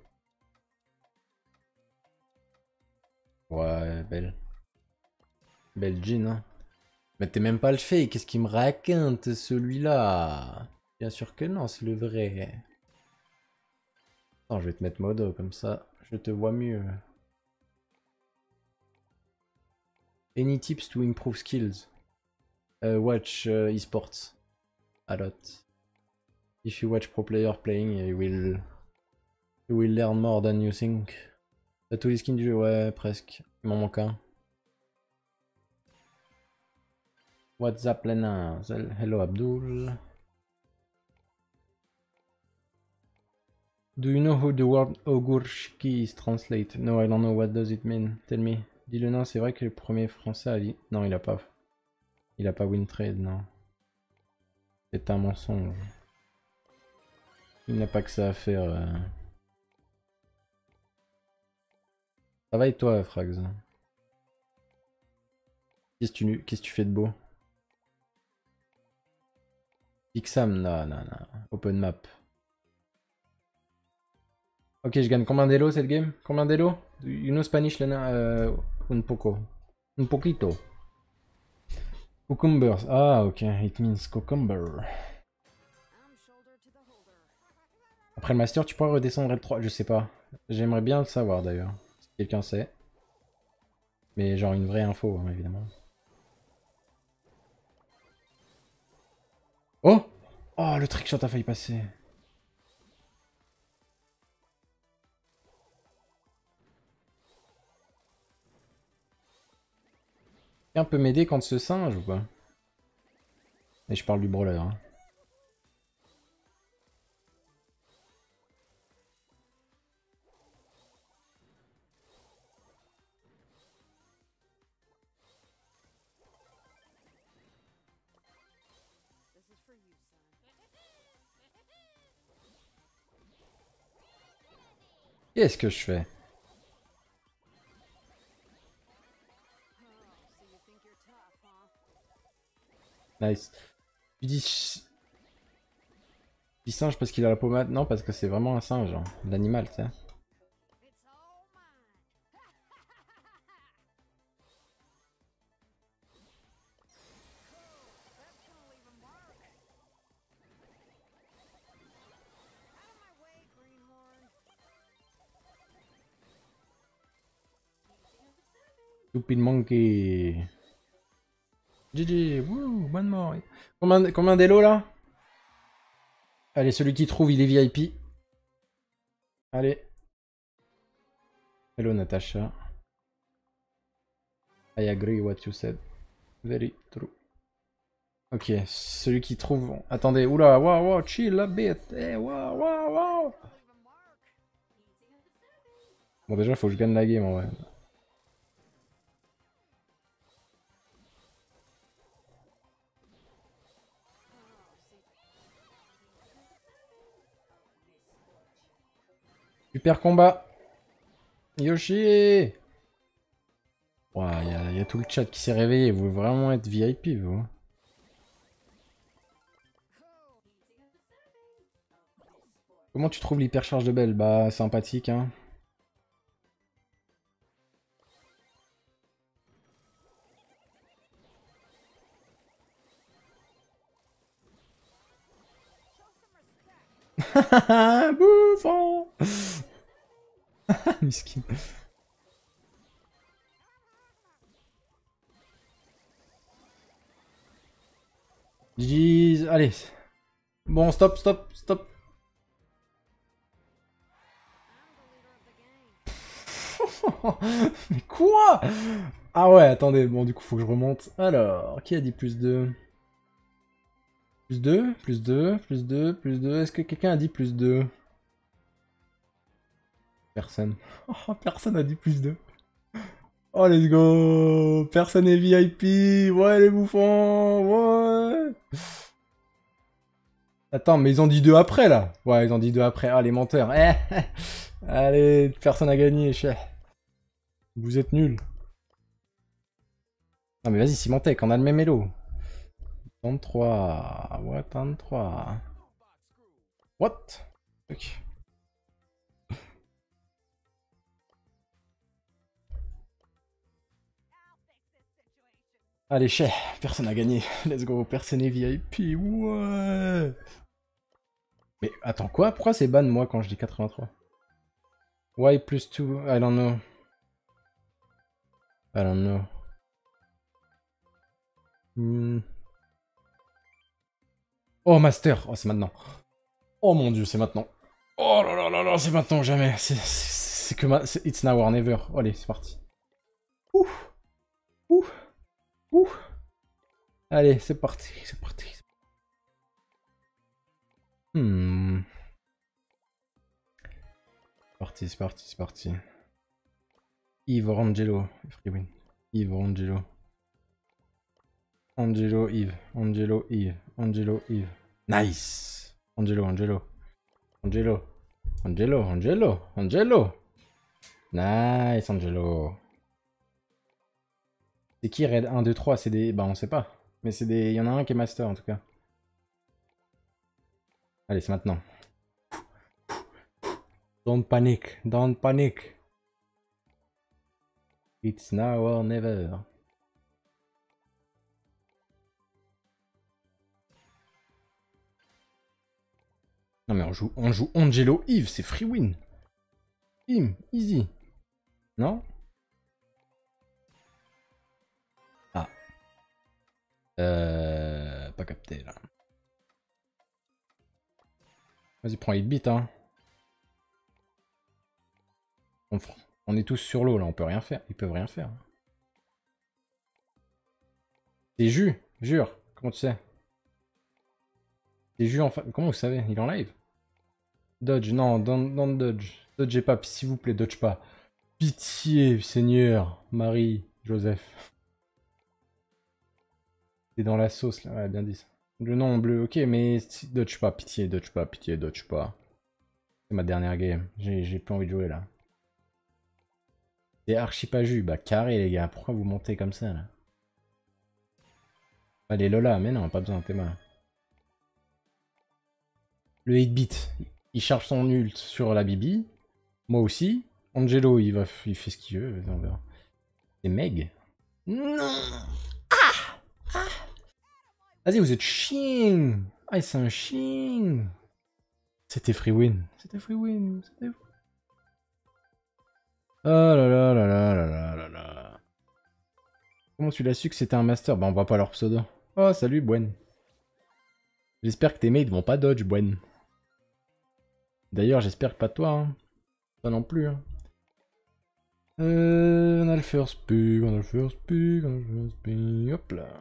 Ouais, belle. Belle jean, hein. Mais t'es même pas le fake, qu'est-ce qu'il me raconte celui-là? Bien sûr que non, c'est le vrai. Attends, je vais te mettre modo comme ça, je te vois mieux. Any tips to improve skills? Watch esports a lot. If you watch pro player playing, you will learn more than you think. T'as tous les skins du jeu? Ouais, presque. Il m'en manque un. What's up, Lena? Hello, Abdul. Do you know how the word Ogurshki is translated? No, I don't know. What does it mean? Tell me. Dis-le non, c'est vrai que le premier français a dit... Non, il a pas. Il a pas win trade, non. C'est un mensonge. Il n'a pas que ça à faire. Ça va et toi, Frags? Qu'est-ce que tu fais de beau? Ixam, non. Open map. Ok, je gagne combien d'élo cette game? Combien d'élo? You know Spanish, Lena? Un poco. Un poquito. Cucumbers. Ah, ok. It means cucumber. Après le master, tu pourras redescendre L3. Je sais pas. J'aimerais bien le savoir d'ailleurs. Si quelqu'un sait. Mais genre une vraie info, hein, évidemment. Oh! Oh, le trickshot a failli passer. Quelqu'un peut m'aider contre ce singe ou pas? Et je parle du brawler. Hein. Qu'est-ce que je fais? Nice. Tu dis singe parce qu'il a la pommade? Non, parce que c'est vraiment un singe, hein. L'animal, tu sais. Stupid monkey. GG, wouh, bonne mort. Combien d'élo là? Allez, celui qui trouve, il est VIP. Allez. Hello Natasha. I agree what you said. Very true. Ok, celui qui trouve... Attendez, oula, waouh, waouh, chill a bit. Eh, waouh, waouh, waouh. Bon, déjà, faut que je gagne la game en vrai. Super combat. Yoshi. Ouah, y a tout le chat qui s'est réveillé. Vous voulez vraiment être VIP, vous? Comment tu trouves l'hypercharge de Belle? Bah, sympathique, hein. Bouffon. Miskin. GG's. Allez. Bon, stop, stop, stop. Mais quoi? Ah ouais, attendez, bon du coup faut que je remonte. Alors, qui a dit plus 2? Plus 2, plus 2, plus 2, plus 2. Est-ce que quelqu'un a dit plus 2? Personne. Oh, personne a dit plus 2. Oh, let's go. Personne est VIP. Ouais, les bouffons. Ouais. Attends, mais ils ont dit 2 après, là. Ouais, ils ont dit 2 après. Ah, les menteurs. Eh. Allez, personne a gagné, chef. Vous êtes nuls. Non, mais vas-y, Symantec, on a le même elo. 33. What, 33. What? Ok. Allez, chef, personne n'a gagné. Let's go, personne est VIP. Ouais. Mais attends, quoi? Pourquoi c'est ban moi quand je dis 83? Why plus 2? I don't know. I don't know. Oh, Master. Oh, c'est maintenant. Oh mon dieu, c'est maintenant. Oh là là là là, c'est maintenant ou jamais. C'est que ma... It's now or never. Oh, allez, c'est parti. Ouf. Ouf. Ouf. Allez, c'est parti. C'est parti. C'est parti, c'est parti, c'est parti. Yves Angelo. Free Yves Angelo. Angelo Yves. Angelo Yves. Angelo Yves. Nice. Angelo, Angelo. Angelo. Angelo, Angelo. Angelo. Nice, Angelo. C'est qui Raid 1, 2, 3? C'est des... Bah on sait pas. Mais c'est des... Il y en a un qui est master en tout cas. Allez, c'est maintenant. Don't panic. Don't panic. It's now or never. Non mais on joue Angelo Yves, c'est free win. Easy. Non? Ah. Pas capté là. Vas-y, prends 8 bits hein. On est tous sur l'eau là, on peut rien faire. Ils peuvent rien faire. C'est Jus, jure. Comment tu sais? C'est Jus en face. Comment vous savez? Il est en live? Dodge, non, don't dodge. Dodgez pas, s'il vous plaît, dodge pas. Pitié, Seigneur, Marie, Joseph. T'es dans la sauce là, ouais, bien dit ça. Le nom bleu, ok, mais dodge pas, pitié, dodge pas. C'est ma dernière game, j'ai plus envie de jouer là. C'est archi pas jus, bah carré les gars, pourquoi vous montez comme ça là? Allez Lola, mais non, pas besoin, t'es mal. Le 8-bit, il charge son ult sur la Bibi. Moi aussi. Angelo, il fait ce qu'il veut, on verra. C'est Meg. Non. Vas-y, vous êtes chien. Ah, c'est un chien. C'était free win. C'était free win. Oh là là là là là là là là. Comment tu l'as su que c'était un master? Bah on voit pas leur pseudo. Oh salut Bwen. J'espère que tes mates vont pas dodge Bwen. D'ailleurs j'espère que pas toi. Hein. Pas non plus. Hein. On a le first pick, on a le first pick, on a le first pick. Hop là.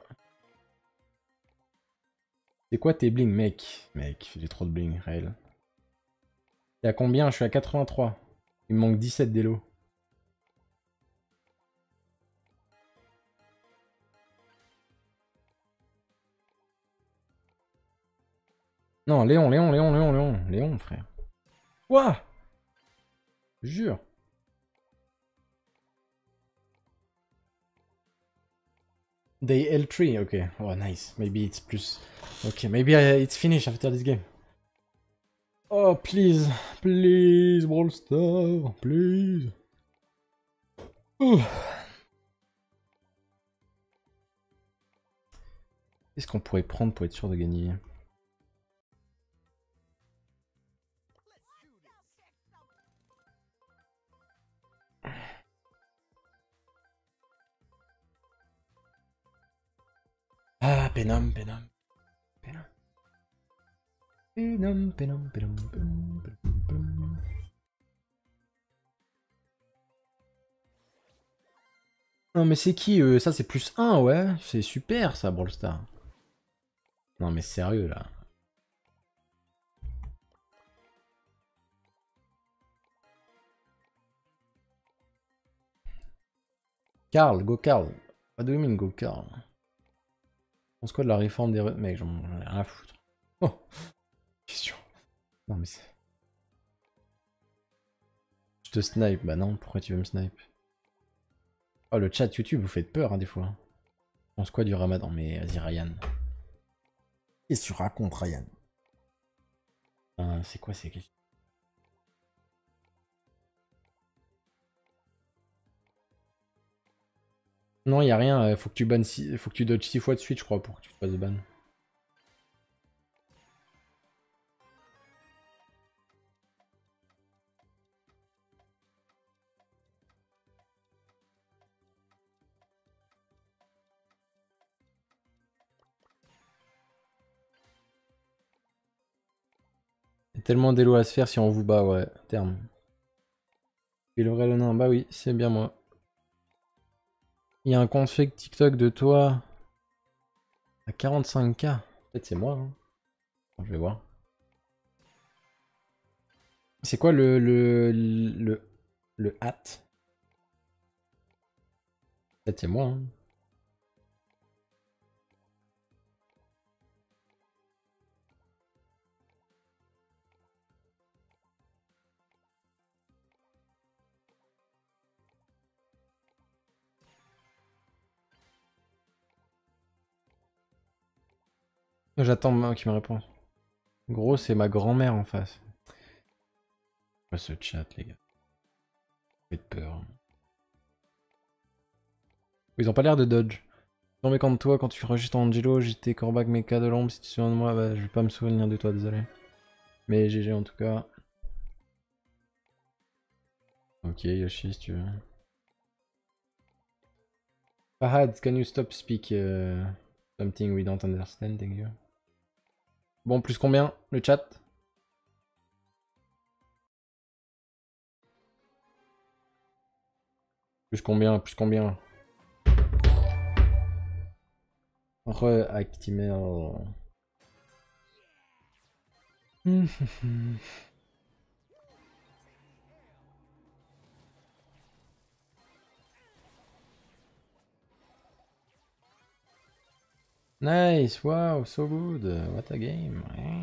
C'est quoi tes bling mec? Mec, j'ai trop de bling, réel. T'es à combien? Je suis à 83. Il me manque 17 d'élo. Non, Léon, frère. Quoi? Jure. Day L3, ok. Oh, nice. Maybe it's plus. Okay, maybe it's finished after this game. Oh, please. Please, Brawl Star. Please. Qu'est-ce qu'on pourrait prendre pour être sûr de gagner? Ah, Penom. Non mais c'est qui ça c'est plus 1 ouais. C'est super ça Brawl Stars. Non mais sérieux là. Carl, go Carl. What do you mean go Carl? On se quoi de la réforme des... Mec j'en ai rien à foutre. Oh. Question. Non mais c'est... Je te snipe, bah non, pourquoi tu veux me snipe? Oh le chat YouTube vous faites peur hein, des fois. On se quoi du ramadan? Mais vas-y Ryan. Qu'est-ce que tu racontes Ryan? C'est quoi ces questions? Non, y a rien, faut que tu bannes faut que tu dodges 6 fois de suite, je crois, pour que tu te fasses ban. Y a tellement d'élo à se faire si on vous bat, ouais, à terme. Et le vrai le nain, bah oui, c'est bien moi. Il y a un compte fake TikTok de toi à 45K. Peut-être c'est moi, hein. Bon, je vais voir. C'est quoi le hat? Peut-être c'est moi, hein. J'attends qu'il me réponde. Gros, c'est ma grand-mère en face. Quoi ce chat, les gars? Faites peur. Ils ont pas l'air de dodge. Tombé contre toi quand tu rejettes Angelo, j'étais Corbac Mecha de l'ombre, si tu te souviens de moi, bah je vais pas me souvenir de toi, désolé. Mais GG en tout cas. Ok Yoshi si tu veux. Fahad, can you stop speak something we don't understand, thank you. Bon, plus combien le chat? Plus combien? Plus combien? Re-Actimel. Nice, wow, so good. What a game.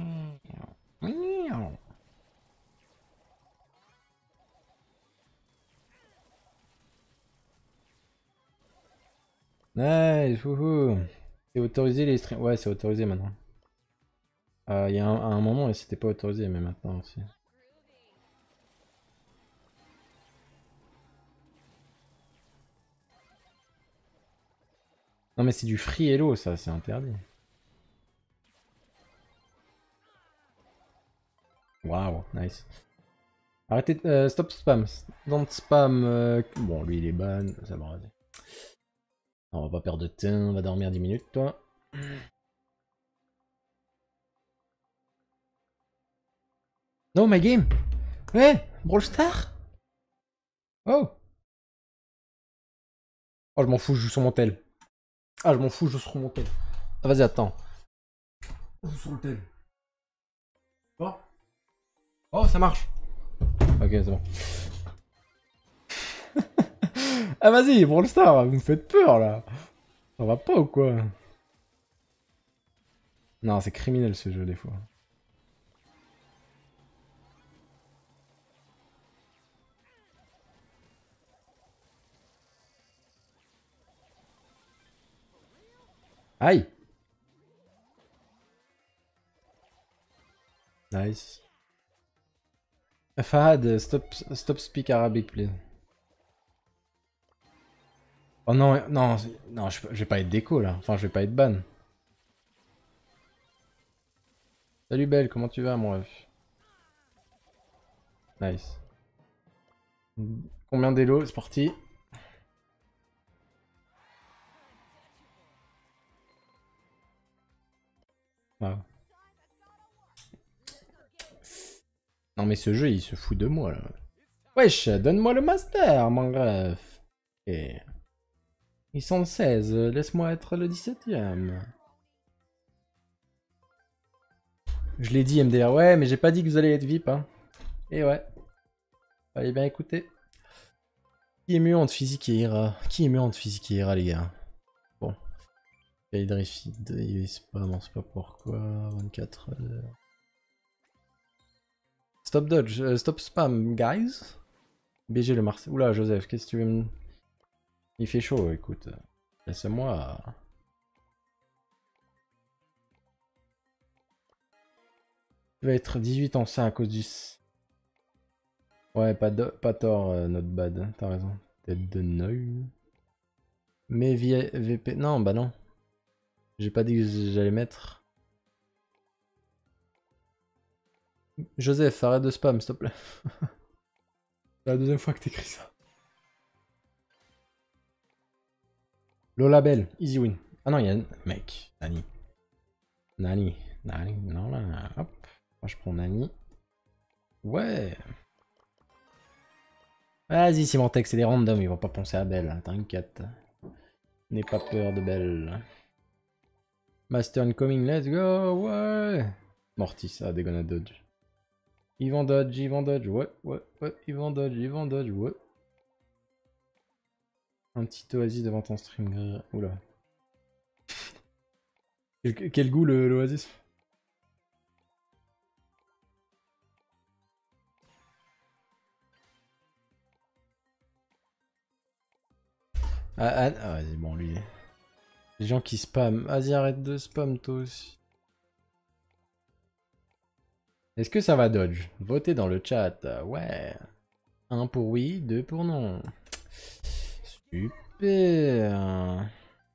Nice, wouhou. C'est autorisé les streams. Ouais, c'est autorisé maintenant. Il y a un moment, c'était pas autorisé, mais maintenant aussi. Non, mais c'est du free hello, ça, c'est interdit. Waouh, nice. Arrêtez, stop spam. Don't spam. Bon, lui il est ban, ça va. On va pas perdre de temps, on va dormir 10 minutes, toi. No, my game. Ouais, Brawl Star. Oh. Oh, je m'en fous, je joue sur mon tel. Ah, je m'en fous, je joue sur mon tel. Ah, vas-y, attends. Je joue sur le tel. Oh. Oh, ça marche. Ok, c'est bon. Ah, vas-y, Brawl Star, vous me faites peur là. Ça va pas ou quoi? Non, c'est criminel ce jeu des fois. Aïe. Nice. Fahad, stop speak Arabic, please. Oh non, non, non, je vais pas être déco là. Enfin, je vais pas être ban. Salut Belle, comment tu vas, mon ref? Nice. Combien d'élo? C'est parti. Ah. Non, mais ce jeu, il se fout de moi là. Wesh, donne-moi le master, mon ref. Et... Ils sont le 16, laisse-moi être le 17ème. Je l'ai dit, MDR. Ouais, mais j'ai pas dit que vous allez être VIP, hein. Et ouais. Fallait bien écouter. Qui est mieux entre physique et IRA? Qui est mieux entre physique et IRA, les gars? Bon. Hydrifid, il spam, on sait pas pourquoi. 24 heures. Stop dodge, stop spam, guys. BG le Marseille. Oula, Joseph, qu'est-ce que tu veux me... Il fait chaud, écoute. Laisse-moi. Tu vas être 18 en 5 à cause du... Ouais, pas tort, not bad. T'as raison. Tête de neuil. Mais VP... Non, bah non. J'ai pas dit que j'allais mettre. Joseph, arrête de spam, s'il te plaît. C'est la deuxième fois que t'écris ça. Lola Bell, easy win. Ah non, il y a... Mec, Nani. Nani, non là, hop. Moi je prends Nani. Ouais. Vas-y, si mon texte c'est des randoms, ils vont pas penser à Belle, hein, t'inquiète. N'aie pas peur de Belle. Master incoming, let's go, ouais. Mortis, ah, they're gonna dodge. Ils vont dodge, ouais, ils vont dodge, ouais. Un petit oasis devant ton stream. Oula. Quel goût l'oasis? Vas-y, bon, lui. Les gens qui spam. Vas-y, arrête de spam, toi aussi. Est-ce que ça va dodge? Votez dans le chat. Ouais. 1 pour oui, 2 pour non. Super.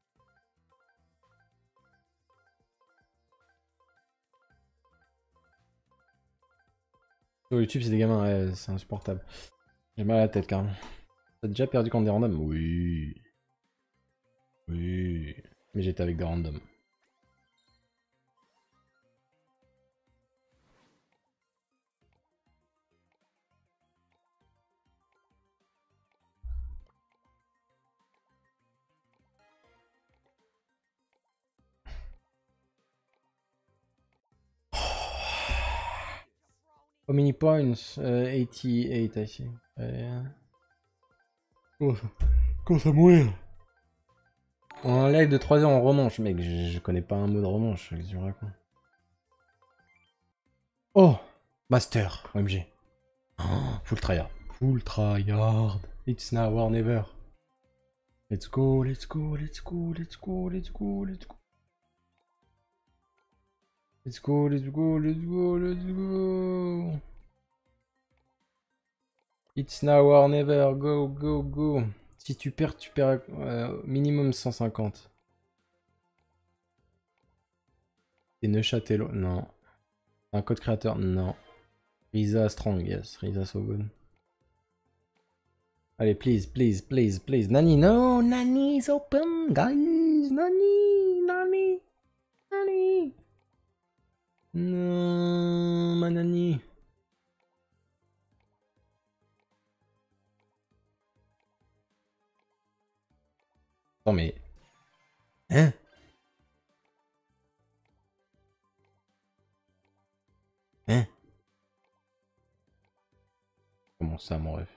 Sur YouTube, c'est des gamins, ouais, c'est insupportable. J'ai mal à la tête, carrément. T'as déjà perdu contre des randoms? Oui. Oui. Mais j'étais avec des randoms. How many points? 88, I see. Comment ça mourir? En live de 3 heures en romanche, mec, je connais pas un mot de romanche, qu'est-ce que tu racontes? Oh! Master, OMG. Oh, full tryhard. Full tryhard. It's now or never. Let's go, let's go, let's go, let's go, let's go, let's go. Let's go, let's go, let's go, let's go. It's now or never, go, go, go. Si tu perds minimum 150. C'est Neuchâtel, non. Un code créateur, non. Risa strong, yes. Risa so good. Allez, please, please, please, please. Nani, no, Nani is open, guys. Nani, Nani, Nani. Non, ma Nani. Non mais... Hein? Hein? Comment ça, mon ref?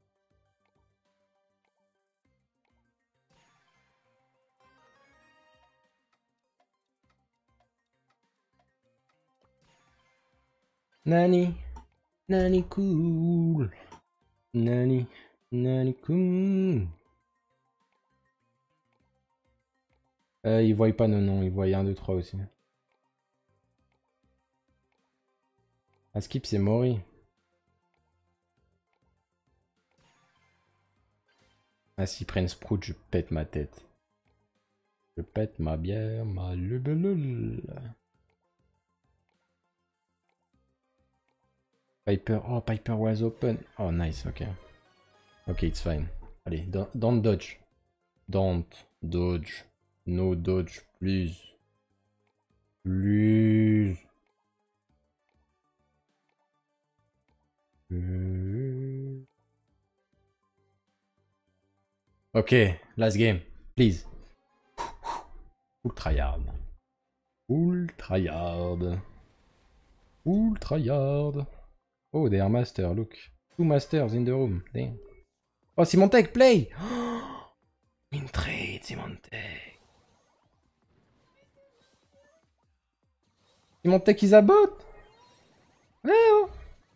Nani, Nani cool. Nani, Nani cool. Il voit pas non, non, il voit 1, 2, 3 aussi. À skip, c'est Mori. Ah, s'ils prennent Sprout, je pète ma tête. Je pète ma bière, ma lubelul. Piper, oh, Piper was open. Oh, nice, ok. Ok, it's fine. Allez, don't dodge. Don't dodge. No dodge, please. Please. Ok, last game, please. Full tryhard. Full tryhard. Full tryhard. Oh, they are master, look. 2 masters in the room. Damn. Oh, Symantec, play! Oh, win trade, Symantec. Symantec is a bot! Eh oh!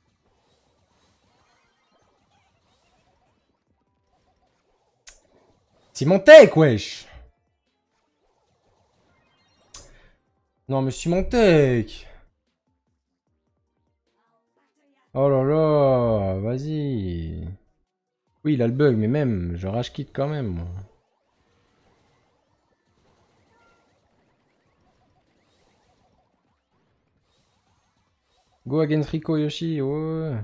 Symantec, wesh! Non, mais Symantec! Oh là là, vas-y. Oui, il a le bug, mais même, je rage quitte quand même, moi. Go against Rico Yoshi, ouais.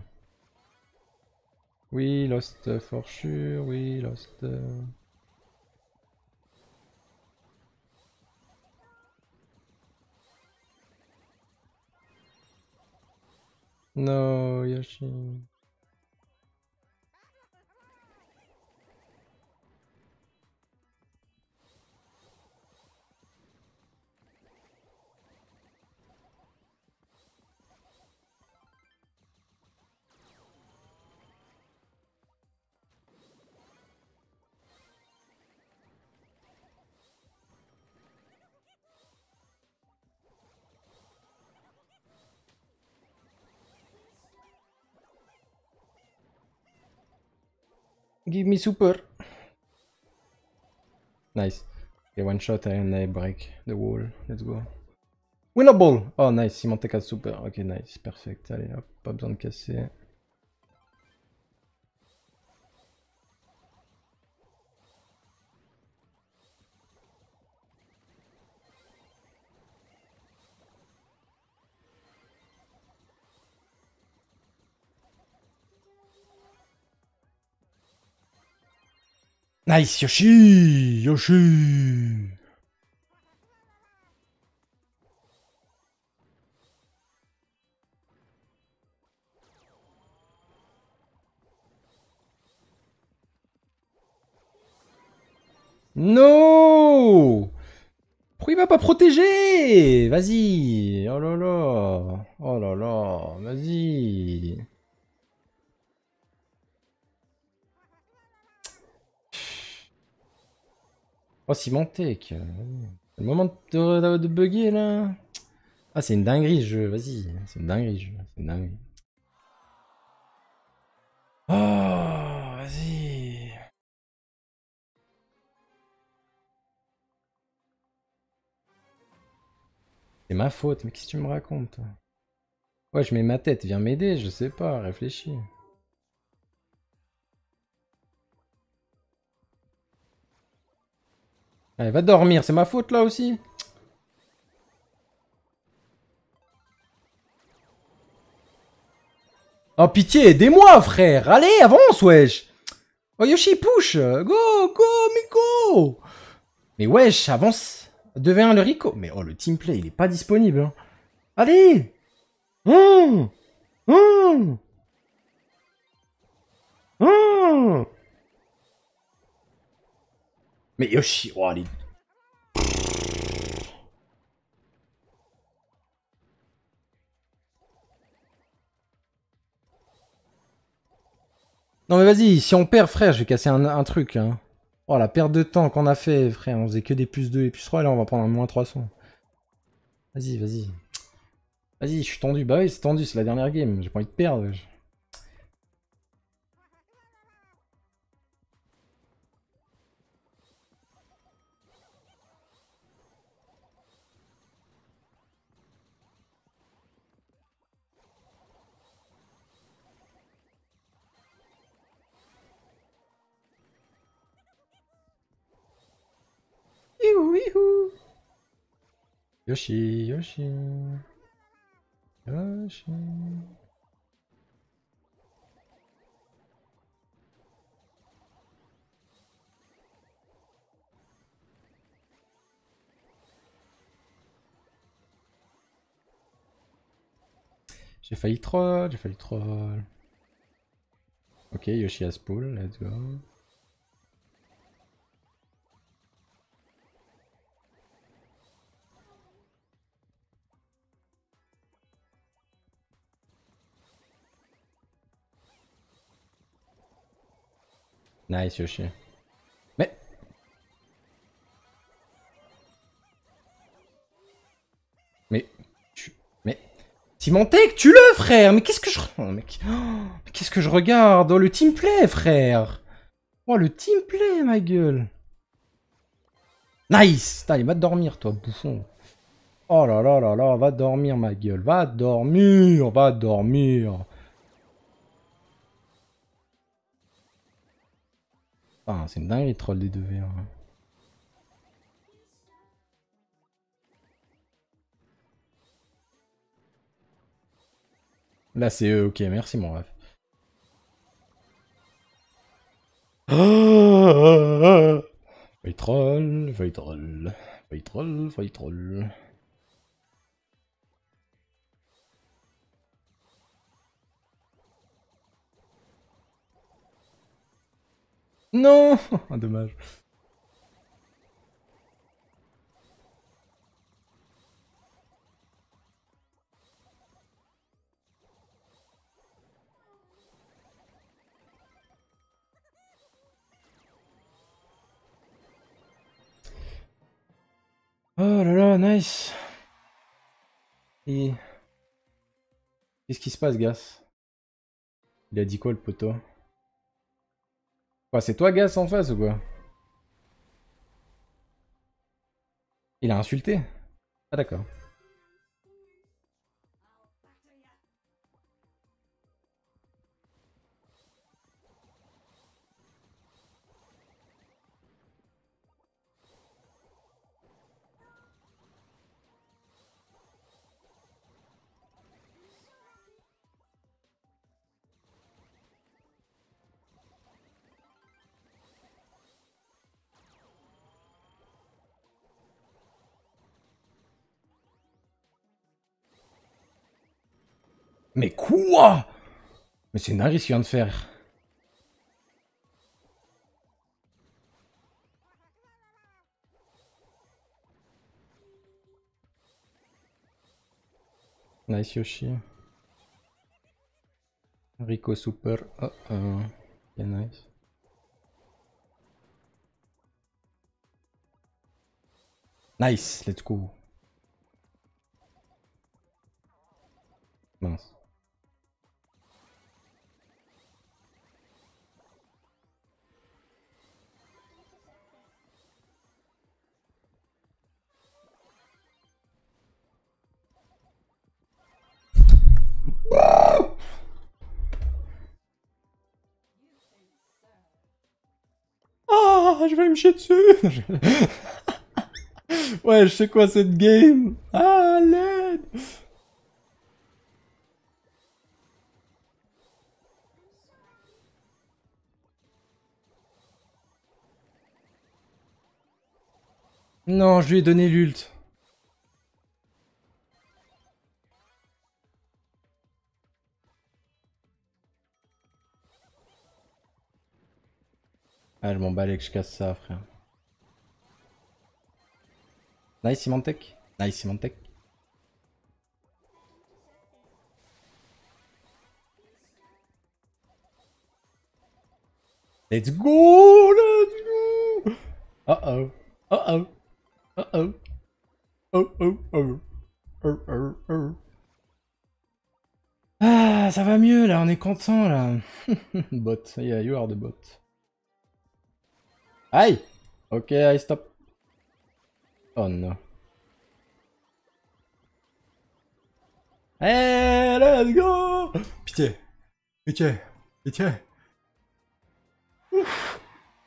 Oui, Lost for sure, oui, Lost. No, Yoshi. Give me super. Nice. Okay, one shot and I break the wall. Let's go. Winnable! Oh, nice. Symantec a super. Ok, nice. Perfect. Allez, hop. Pas besoin de casser. Nice, Yoshi! Yoshi! No! Pourquoi Pourquoi il va pas protéger? Vas-y. Oh là là. Oh là là. Vas-y. Oh, Symantec. C'est le moment de bugger là. Ah, c'est une dinguerie ce jeu. Vas-y. C'est une dinguerie ce jeu. C'est une dinguerie. Oh, vas-y. C'est ma faute. Mais qu'est-ce que tu me racontes, toi? Ouais, je mets ma tête. Viens m'aider. Je sais pas. Réfléchis. Allez, va dormir. C'est ma faute là aussi. Oh, pitié, aidez-moi, frère. Allez, avance, wesh. Oh, Yoshi, push. Go, go, Miko. Mais wesh, avance. 2v1 le Rico. Mais oh, le teamplay, il est pas disponible. Hein. Allez. Hum, hum, hum. Mais Yoshi, oh, allez. Non mais vas-y, si on perd, frère, je vais casser un truc. Hein. Oh, la perte de temps qu'on a fait, frère. On faisait que des plus 2 et plus 3, là on va prendre un moins 300. Vas-y, vas-y. Vas-y, je suis tendu. Bah oui, c'est tendu, c'est la dernière game. J'ai pas envie de perdre. Wesh. Youhou, youhou. Yoshi, Yoshi. Yoshi. J'ai failli troll, j'ai failli troll. Ok, Yoshi has pull, let's go. Nice Yoshi. Mais... Mais... Mais... Symantec, tue-le frère. Mais qu'est-ce que je... Oh, mec. Oh, qu'est-ce que je regarde? Oh, le teamplay, frère. Oh, le teamplay, ma gueule. Nice. Allez, va dormir, toi, bouffon. Oh là là là là, va dormir, ma gueule. Va dormir, va dormir. Ah, c'est une dinguerie, troll des 2v1. Là, c'est eux, ok, merci, mon ref. Feuille troll, feuille troll, feuille troll, feuille troll. Non. Dommage. Oh là là, nice. Et... Qu'est-ce qui se passe, Gas? Il a dit quoi, le poteau? Quoi, c'est toi, Gas, en face ou quoi? Il a insulté? Ah, d'accord. Mais quoi? Mais c'est Nari ce qu'il vient de faire. Nice Yoshi. Rico super. Oh, yeah, nice. Nice, let's go. Mince. Ah, je vais me chier dessus. Ouais, je sais quoi cette game. Ah, l'aide. Non, je lui ai donné l'ult. Ah, je m'en bats que je casse ça, frère. Nice, Symantec. Nice, Symantec. Let's go, let's go. Uh-oh. Uh-oh. Uh-oh. Oh, oh, oh. Oh, oh, oh. Ah, ça va mieux, là, on est content, là. Bot, yeah, you are the bot. Aïe. Ok, I stop. Oh, non. Hey, let's go. Pitié. Pitié. Pitié. Ouf.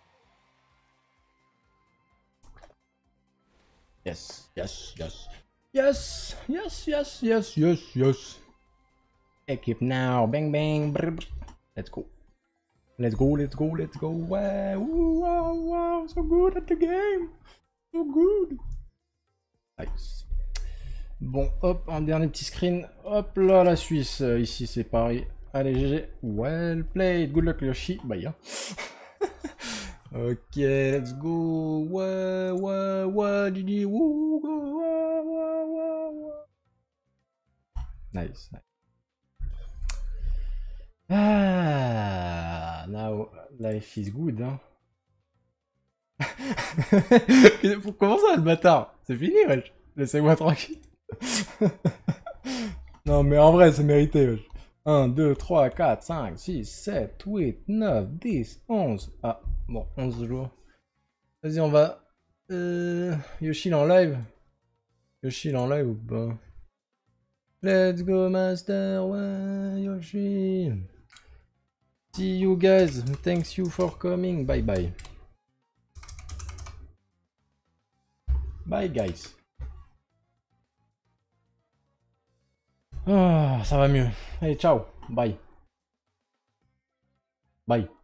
Yes, yes, yes. Yes, yes, yes, yes, yes, yes. Equip now, bang, bang, brr, brr. Let's go. Let's go, let's go, let's go. Wow, wow, wow, so good at the game. So good. Nice. Bon, hop, un dernier petit screen. Hop là, la Suisse. Ici, c'est pareil. Allez, GG. Well played. Good luck, Yoshi. Bye. Hein. Ok, let's go. Ouais, ouais, ouais, GG. Woo, go, ouais, ouais, ouais, ouais. Nice, nice. Ah, now life is good, hein. Comment ça, le bâtard? C'est fini, wesh. Laissez-moi tranquille. Non, mais en vrai, c'est mérité, wesh. 1, 2, 3, 4, 5, 6, 7, 8, 9, 10, 11. Ah, bon, 11 jours. Vas-y, on va... Yoshi, il est en live? Yoshi, il est en live ou pas? Let's go, master, ouais, Yoshi. See you guys. Thanks you for coming. Bye bye. Bye guys. Ah, ça va mieux. Allez, ciao. Bye. Bye.